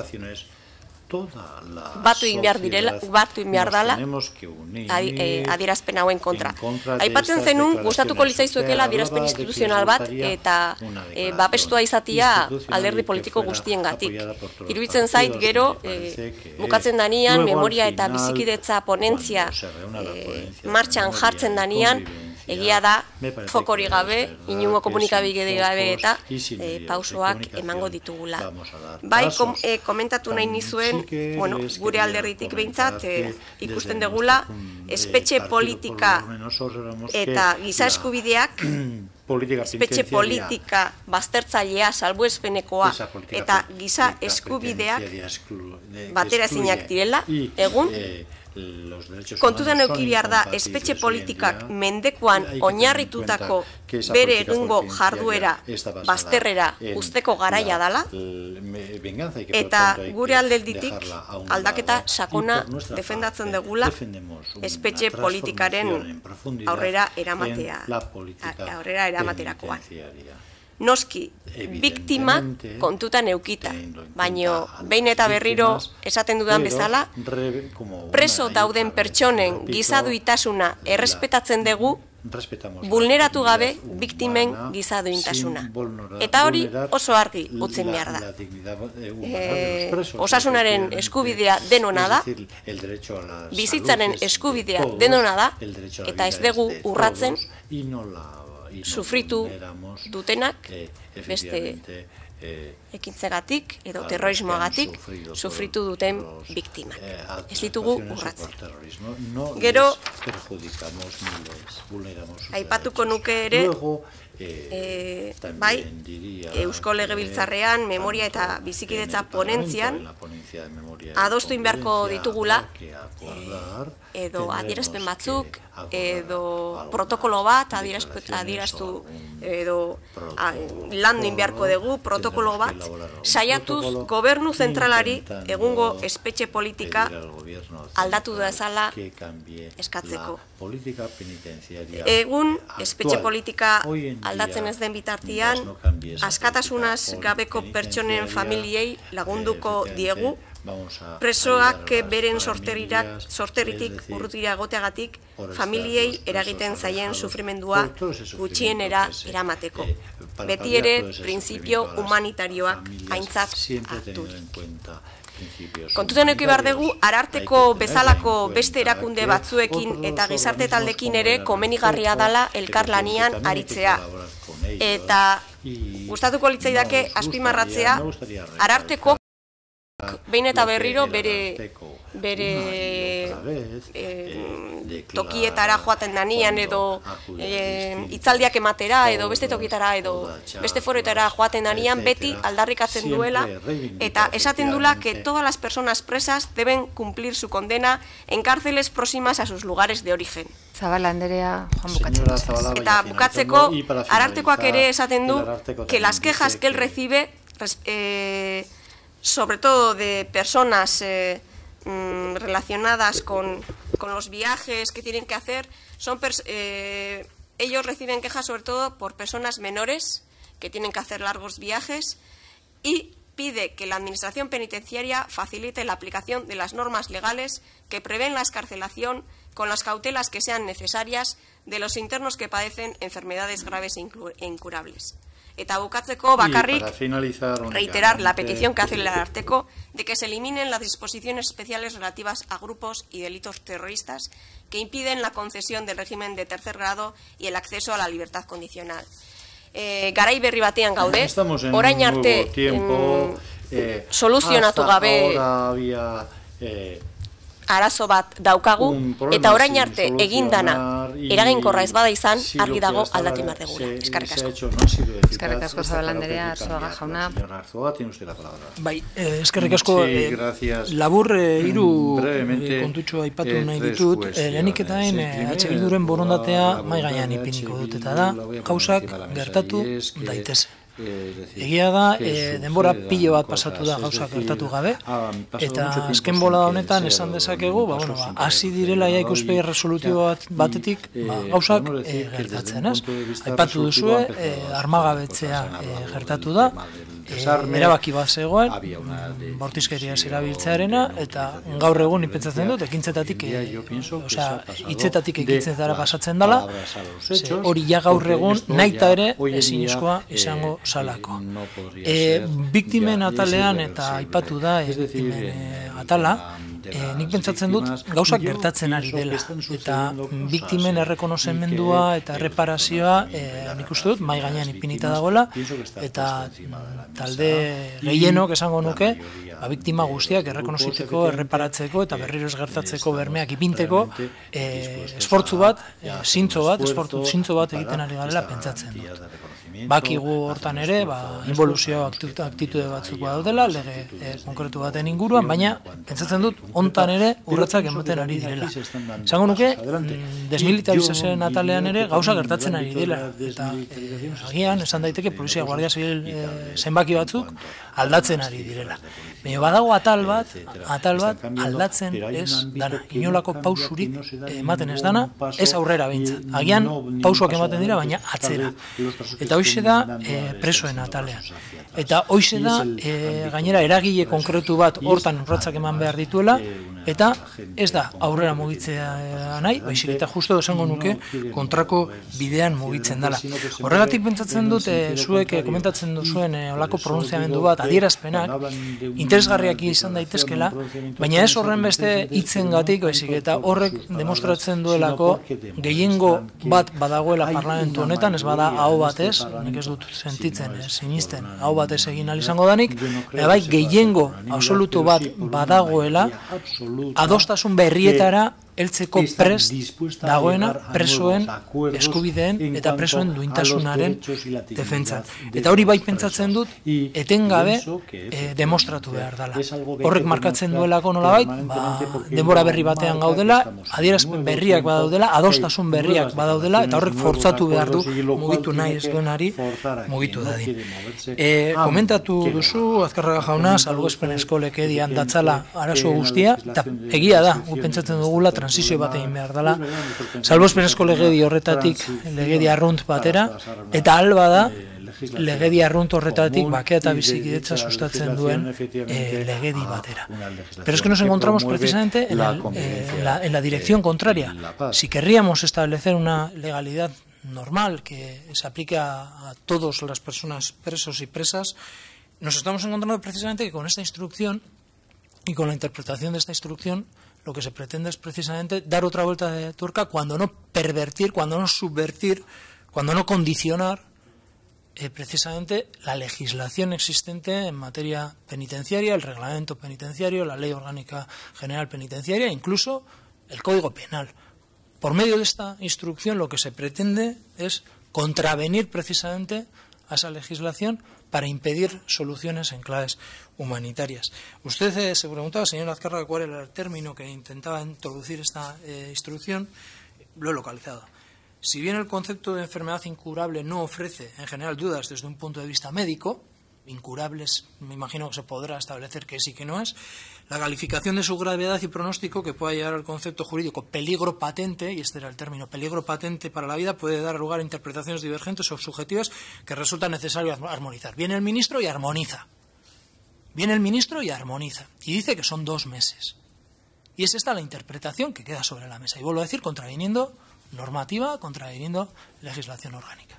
batu egin behar dela adierazpen hauen kontra. Aipatzen zenun, gustatuko litzaizuekela adierazpen instituzional bat eta babestua izatia alderdi politiko guztiengatik. Iruditzen zait gero, bukatzen danian, memoria eta bizikidetza ponentzia martxan jartzen danian, egia da, fokori gabe, inungo komunikabide gabe eta pausoak emango ditugula. Bai, komentatu nahi nizuen, gure alderditik behintzat, ikusten degula, espetxe politika eta giza eskubideak, espetxe politika baztertzailea, salbuespenekoa eta giza eskubideak bateraezinak direla, egun, kontutan eduki behar da espetxe politikak mendekoan oinarritutako bere egungo jarduera bazterrera usteko garaia dala, eta gure alderditik aldaketa sakona defendatzen degula espetxe politikaren aurrera eramaterakoan. Noski, biktimak kontutan eukita, baino behin eta berriro esaten dudan bezala, preso dauden pertsonen gizaduitasuna errespetatzen dugu, vulneratu gabe biktimen gizaduintasuna. Eta hori oso argi utzen behar da. Osasunaren eskubidea denona da, bizitzaren eskubidea denona da, eta ez dugu urratzen sufritu dutenak beste ekintzegatik edo terrorismoagatik sufritu duten biktimak. Ez ditugu urratzen. Gero, aipatuko nuke ere, bai, Eusko Legebiltzarrean memoria eta bizikidetza ponentzian adostu inbeharko ditugula edo adierazpen batzuk edo protokolo bat adieraztu edo landu inbeharko dugu protokolo bat saiatuz gobernu zentralari egungo espetxe politika aldatu dezala eskatzeko. Egun espetxe politika aldatzen ez den bitartean, askatasunaz gabeko pertsonen familiei lagunduko diegu, presoak beren sorteritik urrutira egoteagatik familiei eragiten zaien sufrimendua gutxienera eramateko. Beti ere, printzipio humanitarioak aintzat harturik. Kontutan eduki behar dugu, Ararteko bezalako beste erakunde batzuekin eta gizarte taldekin ere komenigarria dela elkarlanian aritzea. Eta gustatuko litzaidake azpimarratzea, Ararteko behin eta berriro bere tokietara joaten danian edo hitzaldiak ematera edo beste tokietara edo beste foroetara joaten danian beti aldarrikatzen duela eta esaten dula que todas las personas presas deben cumplir su condena en cárceles próximas a sus lugares de origen. Zabala Anderea, Juan bukatzeko. Eta bukatzeko, Arartekoak ere esaten du que las quejas que él recibe sobre todo de personas relacionadas con los viajes que tienen que hacer, ellos reciben quejas sobre todo por personas menores que tienen que hacer largos viajes y pide que la Administración Penitenciaria facilite la aplicación de las normas legales que prevén la excarcelación con las cautelas que sean necesarias de los internos que padecen enfermedades graves e incurables. Eta bukatzeko bakarrik reiterar la petición que hace el Ararteko de que se eliminen las disposiciones especiales relativas a grupos y delitos terroristas que impiden la concesión del régimen de tercer grado y el acceso a la libertad condicional. Garai berri batean gaude, orain arte soluzionatu gabe arazo bat daukagu, eta orain arte egindana eraginkorra ez bada izan, argi dago aldatzen behar dugula. Eskerrik asko. Eskerrik asko, Zabala Anderea, Arzuaga jauna. Bai, eskerrik asko, labur hiru kontutxo aipatu nahi ditut, lehenik eta H. Bilduren borondatea mai gainean ipiniko dut, eta da, gauzak gertatu daitezen. Egia da, denbora pilo bat pasatu da gauzak gertatu gabe, eta azken bola honetan esan dezakegu, hasi direla ikuspegi resolutibo batetik gauzak gertatzen, ez? Aipatu duzue, armagabetzea gertatu da, erabaki bat zegoen, bortizkeria erabiltzearena, eta gaur egun ipentzatzen dut, ekintzetatik, hitzetatik ekintzetara pasatzen dela, hori ja gaur egun naita ere ezinezkoa izango salako. Biktimen atalean eta aipatu da biktimen atala, nik pentsatzen dut gauzak gertatzen ari dela eta biktimen errekonozimendua eta erreparazioa nik uste dut mai gainean ipinita dagoela eta talde gehienok esango nuke biktima guztiak errekonozitzeko, erreparatzeko eta berriro ez gertatzeko bermeak ipinteko esfortzu bat, zintzo bat egiten ari garela pentsatzen dut. Bakigu hortan ere, involuzio aktitude batzuk daudela, lege konkretu baten inguruan, baina pentsatzen dut hontan ere urratsak ematen ari direla. Esango nuke, desmilitarizazioen atalean ere gauza gertatzen ari dela. Eta agian, esan daiteke, polizia guardia zibil zenbaki batzuk aldatzen ari direla. Baina badago atal bat aldatzen ez dana. Inolako pausurik ematen ez dana, ez aurrera behintzat. Agian, pausuak ematen dira, baina atzera. Eta hoxe da presoen atalean. Eta hoxe da gainera eragile konkretu bat hortan urratsak eman behar dituela, eta ez da aurrera mugitzea nahi, baizik eta justo esango nuke kontrako bidean mugitzen dela. Horregatik pentsatzen dut, zuek komentatzen duzuen olako pronunziamendu bat adierazpenak interesgarriak izan daitezkela, baina ez horren beste hitzengatik, baizik eta horrek demostratzen duelako gehiengo bat badagoela parlamentu honetan, ez bada aho batez, nik ez dut sentitzen, sinisten, aho batez egin ahal izango danik, bai gehiengo absolutu bat badagoela adostasun berrietara heltzeko prest dagoena presoen eskubideen eta presoen duintasunaren defentsan. Eta hori bai pentsatzen dut etengabe demostratu behar dela. Horrek markatzen duelako nolabait, denbora berri batean gaudela, adierazpen berriak badaudela, adostasun berriak badaudela, eta horrek fortzatu behar du mugitu nahi ez duenari mugitu dadin. Komentatu duzu, Azkarraga jauna, salbuespenezko legedian datzala arazo guztia, eta egia da, pentsatzen dugula transizio bat egin behar dela, salbuespenezko legedi horretatik legedi arrunt batera, eta alba da, legedi arrunt horretatik bakea eta bizikidetza sustatzen duen legedi batera. Pero es que nos encontramos precisamente en la dirección contraria. Si querríamos establecer una legalidad normal que se aplique a todas las personas presos y presas, nos estamos encontrando precisamente que con esta instrucción y con la interpretación de esta instrucción lo que se pretende es precisamente dar otra vuelta de tuerca, cuando no pervertir, cuando no subvertir, cuando no condicionar precisamente la legislación existente en materia penitenciaria, el reglamento penitenciario, la Ley Orgánica General Penitenciaria e incluso el Código Penal. Por medio de esta instrucción lo que se pretende es contravenir precisamente a esa legislación para impedir soluciones en claves humanitarias. Usted se preguntaba, señor Azcárraga, cuál era el término que intentaba introducir esta instrucción. Lo he localizado. Si bien el concepto de enfermedad incurable no ofrece en general dudas desde un punto de vista médico, incurables me imagino que se podrá establecer que sí que no es, la calificación de su gravedad y pronóstico que pueda llegar al concepto jurídico peligro patente, y este era el término, peligro patente para la vida, puede dar lugar a interpretaciones divergentes o subjetivas que resulta necesario armonizar. Viene el ministro y armoniza. Viene el ministro y armoniza. Y dice que son 2 meses. Y es esta la interpretación que queda sobre la mesa. Y vuelvo a decir, contraviniendo normativa, contraviniendo legislación orgánica.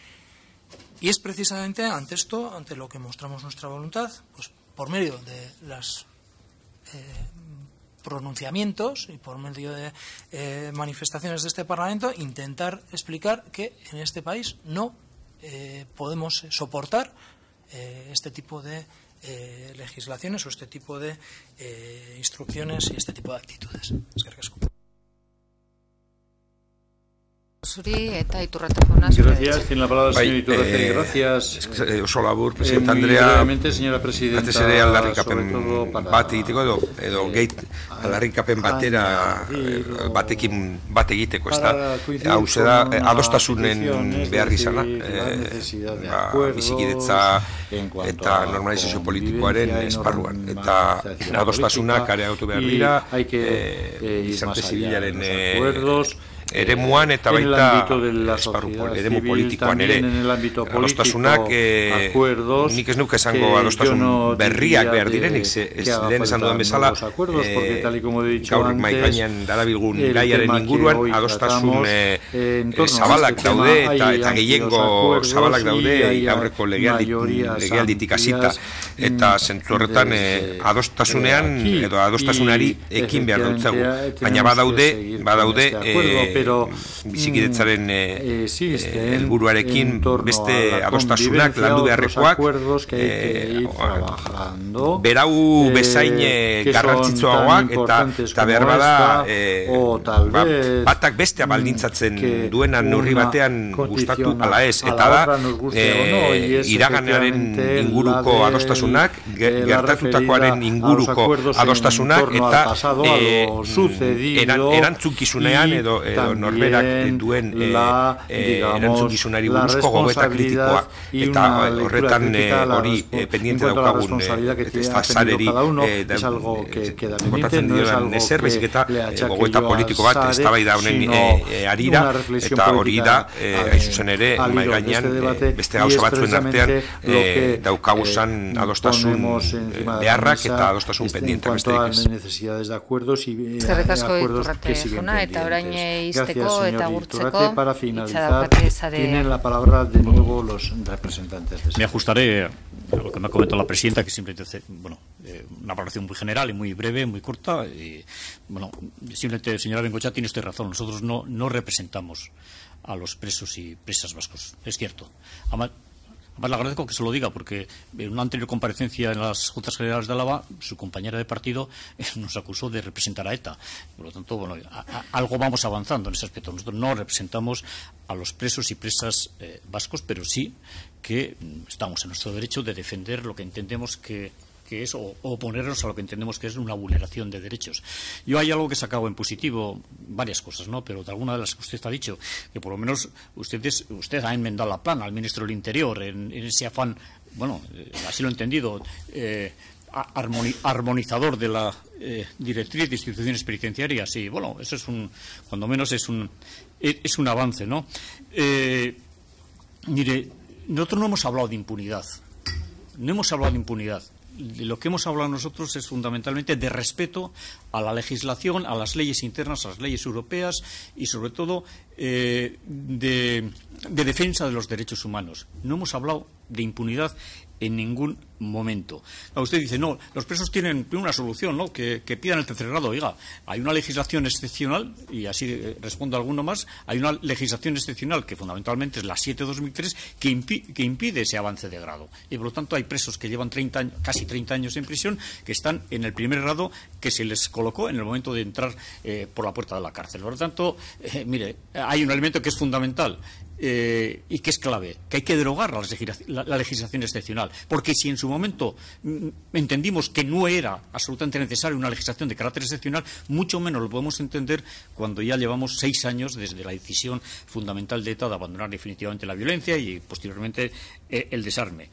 Y es precisamente ante esto, ante lo que mostramos nuestra voluntad, pues por medio de los pronunciamientos y por medio de manifestaciones de este Parlamento, intentar explicar que en este país no podemos soportar este tipo de legislaciones o este tipo de instrucciones y este tipo de actitudes. Eskerrik asko. Gracias, tiene la palabra el señor Iturrate. Gracias. Oso labur, presidente Andrea. Señora presidenta, batez ere aldarrikapen bat egiteko edo gate aldarrikapen batera batekin bat egiteko, ezta? Hau da adostasunen behar izana, bizikidetza eta normalizazio politikoaren esparruan, eta adostasunak areagotu behar dira gizarte zibilaren eremuan eta baita eremu politikoan ere. Adostasunak nik ez nuke esango adostasun berriak behar direnik, lehen esan dudan bezala gaur mahai gainean darabilgun gaiaren inguruan adostasun zabalak daude eta gehiengo zabalak daude aurreko legealditik hasita, eta zentzu horretan adostasunean edo adostasunari ekin behar dutzagu, baina badaude bizikidetzaren helburuarekin beste adostasunak landu beharrekoak berau bezain garrantzitsuagoak eta behar bada batak bestea baldintzatzen duena neurri batean gustatu ala ez, eta da iraganearen inguruko adostasunak, gertatutakoaren inguruko adostasunak eta erantzunkizunean edo norberak duen erantzukizunari buruzko gogoeta kritikoa, eta horretan hori pendiente daukagun eta zareri botatzen dioan ezer, bezik eta gogoeta politiko bat eztabaida honen harira, eta hori da hain zuzen ere mahai gainean beste gauza batzuen artean daukaguzan adostasun beharrak eta adostasun pendiente besterik ez. Eskerrik asko Iturrate jauna, eta orain ixteko eta agurtzeko hitza daukate sare. Tienen la palabra de nuevo los representantes de Me ajustaré a lo que me ha comentado la presidenta, que simplemente hace, bueno, una valoración muy general y muy breve, muy corta. Y, bueno, simplemente, señora Bengoechea, tiene usted razón. Nosotros no representamos a los presos y presas vascos. Es cierto. Además, le agradezco que se lo diga, porque en una anterior comparecencia en las Juntas Generales de Álava, su compañera de partido nos acusó de representar a ETA. Por lo tanto, bueno, algo vamos avanzando en ese aspecto. Nosotros no representamos a los presos y presas vascos, pero sí que estamos en nuestro derecho de defender lo que entendemos que es, o oponernos a lo que entendemos que es una vulneración de derechos. Yo hay algo que he sacado en positivo, varias cosas, ¿no? Pero de alguna de las que usted ha dicho, que por lo menos usted ha enmendado la plana al ministro del Interior en ese afán, bueno, así lo he entendido, armonizador de la directriz de instituciones penitenciarias. Y bueno, eso es cuando menos es un avance, ¿no? Mire, nosotros no hemos hablado de impunidad. No hemos hablado de impunidad. De lo que hemos hablado nosotros es fundamentalmente de respeto a la legislación, a las leyes internas, a las leyes europeas y, sobre todo, de defensa de los derechos humanos. No hemos hablado de impunidad en ningún momento. Usted dice, no, los presos tienen una solución, ¿no? Que pidan el tercer grado. Oiga, hay una legislación excepcional, y así respondo a alguno más, hay una legislación excepcional que fundamentalmente es la 7/2003 que impide ese avance de grado. Y por lo tanto hay presos que llevan casi 30 años en prisión, que están en el primer grado que se les colocó en el momento de entrar por la puerta de la cárcel. Por lo tanto, mire, hay un elemento que es fundamental y que es clave, que hay que derogar la legislación excepcional, porque si en su momento entendimos que no era absolutamente necesaria una legislación de carácter excepcional, mucho menos lo podemos entender cuando ya llevamos 6 años desde la decisión fundamental de ETA de abandonar definitivamente la violencia y posteriormente el desarme.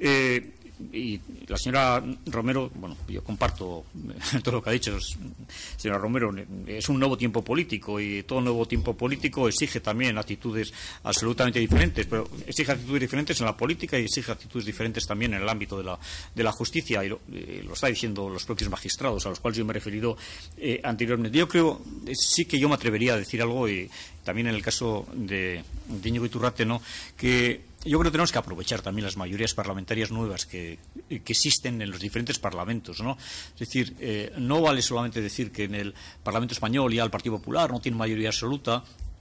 Y la señora Romero, bueno, yo comparto todo lo que ha dicho señora Romero, es un nuevo tiempo político y todo nuevo tiempo político exige también actitudes absolutamente diferentes, pero exige actitudes diferentes en la política y exige actitudes diferentes también en el ámbito de la justicia, y lo está diciendo los propios magistrados a los cuales yo me he referido anteriormente. Yo creo, sí que yo me atrevería a decir algo, y también en el caso de Íñigo Iturrate, ¿no?, que yo creo que tenemos que aprovechar también las mayorías parlamentarias nuevas que existen en los diferentes parlamentos, ¿no? Es decir, no vale solamente decir que en el Parlamento español ya el Partido Popular no tiene mayoría absoluta.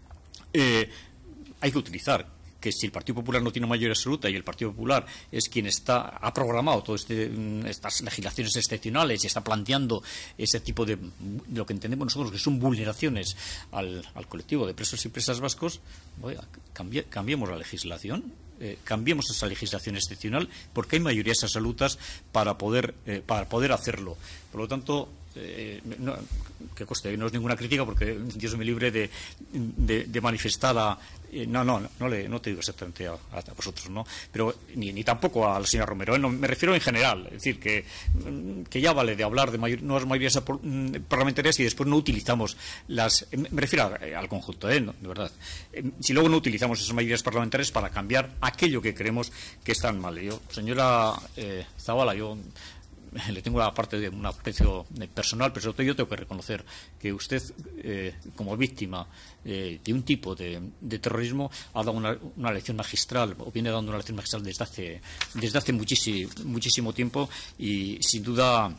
Hay que utilizar que si el Partido Popular no tiene mayoría absoluta y el Partido Popular es quien ha programado todas estas legislaciones excepcionales y está planteando ese tipo de lo que entendemos nosotros que son vulneraciones al colectivo de presos y presas vascos, cambiemos la legislación. Cambiemos esa legislación excepcional, porque hay mayorías absolutas para poder hacerlo. Por lo tanto, que conste, no es ninguna crítica, porque Dios me libre de manifestar no te digo exactamente a vosotros, ¿no? Pero ni tampoco a la señora Romero, no, me refiero en general, es decir, que ya vale de hablar de nuevas mayorías parlamentarias y después no utilizamos me refiero al conjunto, no, de verdad. Si luego no utilizamos esas mayorías parlamentarias para cambiar aquello que creemos que están mal. Yo, señora Zabala, yo le tengo aparte de un aprecio personal, pero sobre todo yo tengo que reconocer que usted, como víctima de un tipo de terrorismo, ha dado una lección magistral, o viene dando una lección magistral desde hace muchísimo tiempo, y sin duda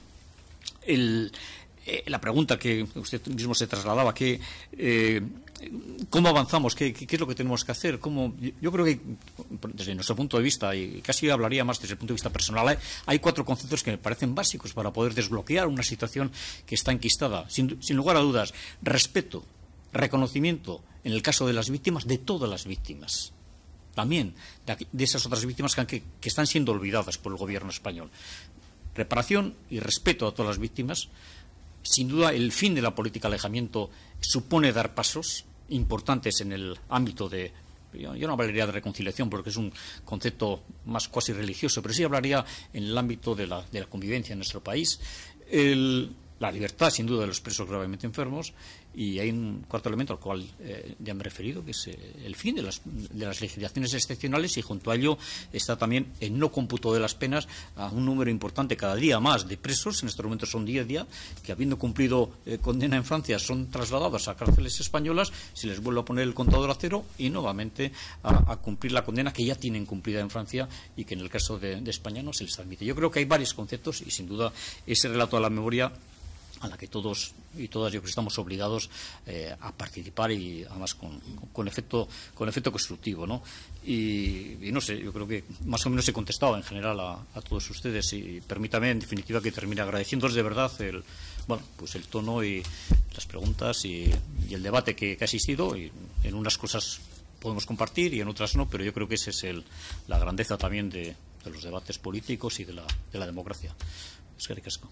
la pregunta que usted mismo se trasladaba, ¿cómo avanzamos? ¿Qué es lo que tenemos que hacer? Yo creo que, desde nuestro punto de vista, y casi hablaría más desde el punto de vista personal, hay 4 conceptos que me parecen básicos para poder desbloquear una situación que está enquistada. Sin lugar a dudas, respeto, reconocimiento, en el caso de las víctimas, de todas las víctimas. También de esas otras víctimas que están siendo olvidadas por el gobierno español. Reparación y respeto a todas las víctimas. Sin duda, el fin de la política de alejamiento supone dar pasos importantes en el ámbito de... Yo no hablaría de reconciliación porque es un concepto más cuasi religioso, pero sí hablaría en el ámbito de la convivencia en nuestro país. la libertad, sin duda, de los presos gravemente enfermos, y hay un cuarto elemento al cual ya me he referido, que es el fin de las legislaciones excepcionales, y junto a ello está también el no cómputo de las penas a un número importante cada día más de presos. En estos momentos son 10 ya, que habiendo cumplido condena en Francia son trasladados a cárceles españolas, se les vuelve a poner el contador a cero y nuevamente a cumplir la condena que ya tienen cumplida en Francia y que en el caso de España no se les admite. Yo creo que hay varios conceptos y sin duda ese relato a la memoria a la que todos y todas yo creo que estamos obligados a participar, y además con efecto constructivo, ¿no? Y no sé, yo creo que más o menos he contestado en general a todos ustedes, y permítame en definitiva que termine agradeciéndoles de verdad el tono y las preguntas y el debate que ha existido, y en unas cosas podemos compartir y en otras no, pero yo creo que esa es la grandeza también de los debates políticos y de la democracia. Eskerrik asko.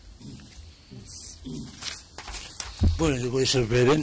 Bueno, yo voy a ser breve.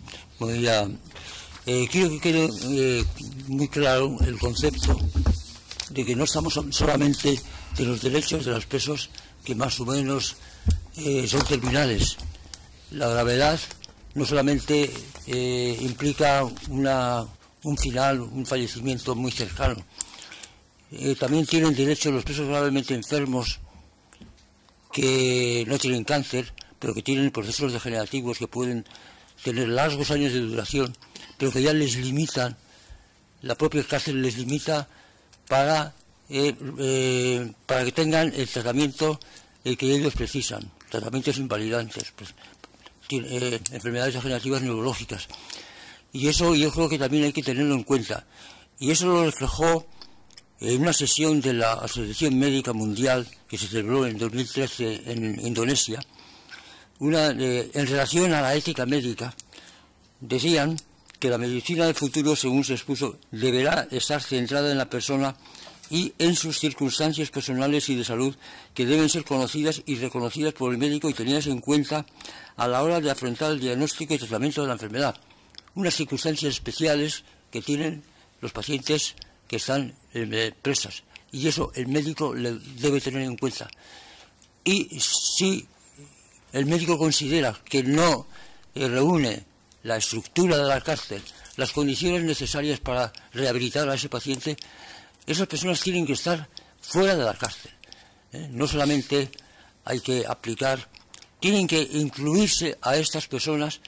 Quiero que quede muy claro el concepto de que no estamos solamente de los derechos de los presos, que más o menos son terminales. La gravedad no solamente implica un final, un fallecimiento muy cercano. También tienen derecho los presos gravemente enfermos que no tienen cáncer, pero que tienen procesos degenerativos que pueden tener largos años de duración, pero que ya les limitan, la propia cárcel les limita para que tengan el tratamiento que ellos precisan, tratamientos invalidantes, enfermedades degenerativas neurológicas. Y eso yo creo que también hay que tenerlo en cuenta. Y eso lo reflejó en una sesión de la Asociación Médica Mundial que se celebró en 2013 en Indonesia, en relación a la ética médica. Decían que la medicina del futuro, según se expuso, deberá estar centrada en la persona y en sus circunstancias personales y de salud, que deben ser conocidas y reconocidas por el médico y tenidas en cuenta a la hora de afrontar el diagnóstico y tratamiento de la enfermedad. Unas circunstancias especiales que tienen los pacientes que están presas, y eso el médico le debe tener en cuenta. Y si el médico considera que no reúne la estructura de la cárcel, las condiciones necesarias para rehabilitar a ese paciente, esas personas tienen que estar fuera de la cárcel. No solamente hay que aplicar, tienen que incluirse a estas personas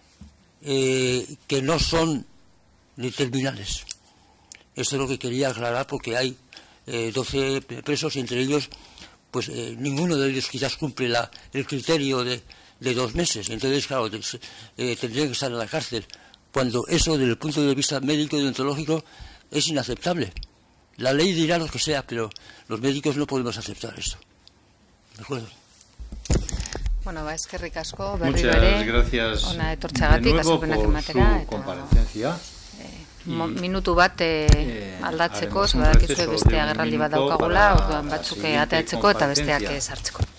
que no son terminales. Esto es lo que quería aclarar, porque hay 12 presos y entre ellos, pues ninguno de ellos quizás cumple el criterio de 2 meses. Entonces, claro, tendrían que estar en la cárcel, cuando eso, desde el punto de vista médico y deontológico, es inaceptable. La ley dirá lo que sea, pero los médicos no podemos aceptar esto. ¿De acuerdo? Bueno, eskerrik asko, berri bere, ona etortxagatik, azalpenak ematera. Muchas gracias por su comparecencia. Minutu bat aldatzeko, badakizue beste agerraldi bat daukagula, orduan batzuk ateatzeko eta besteak sartzeko.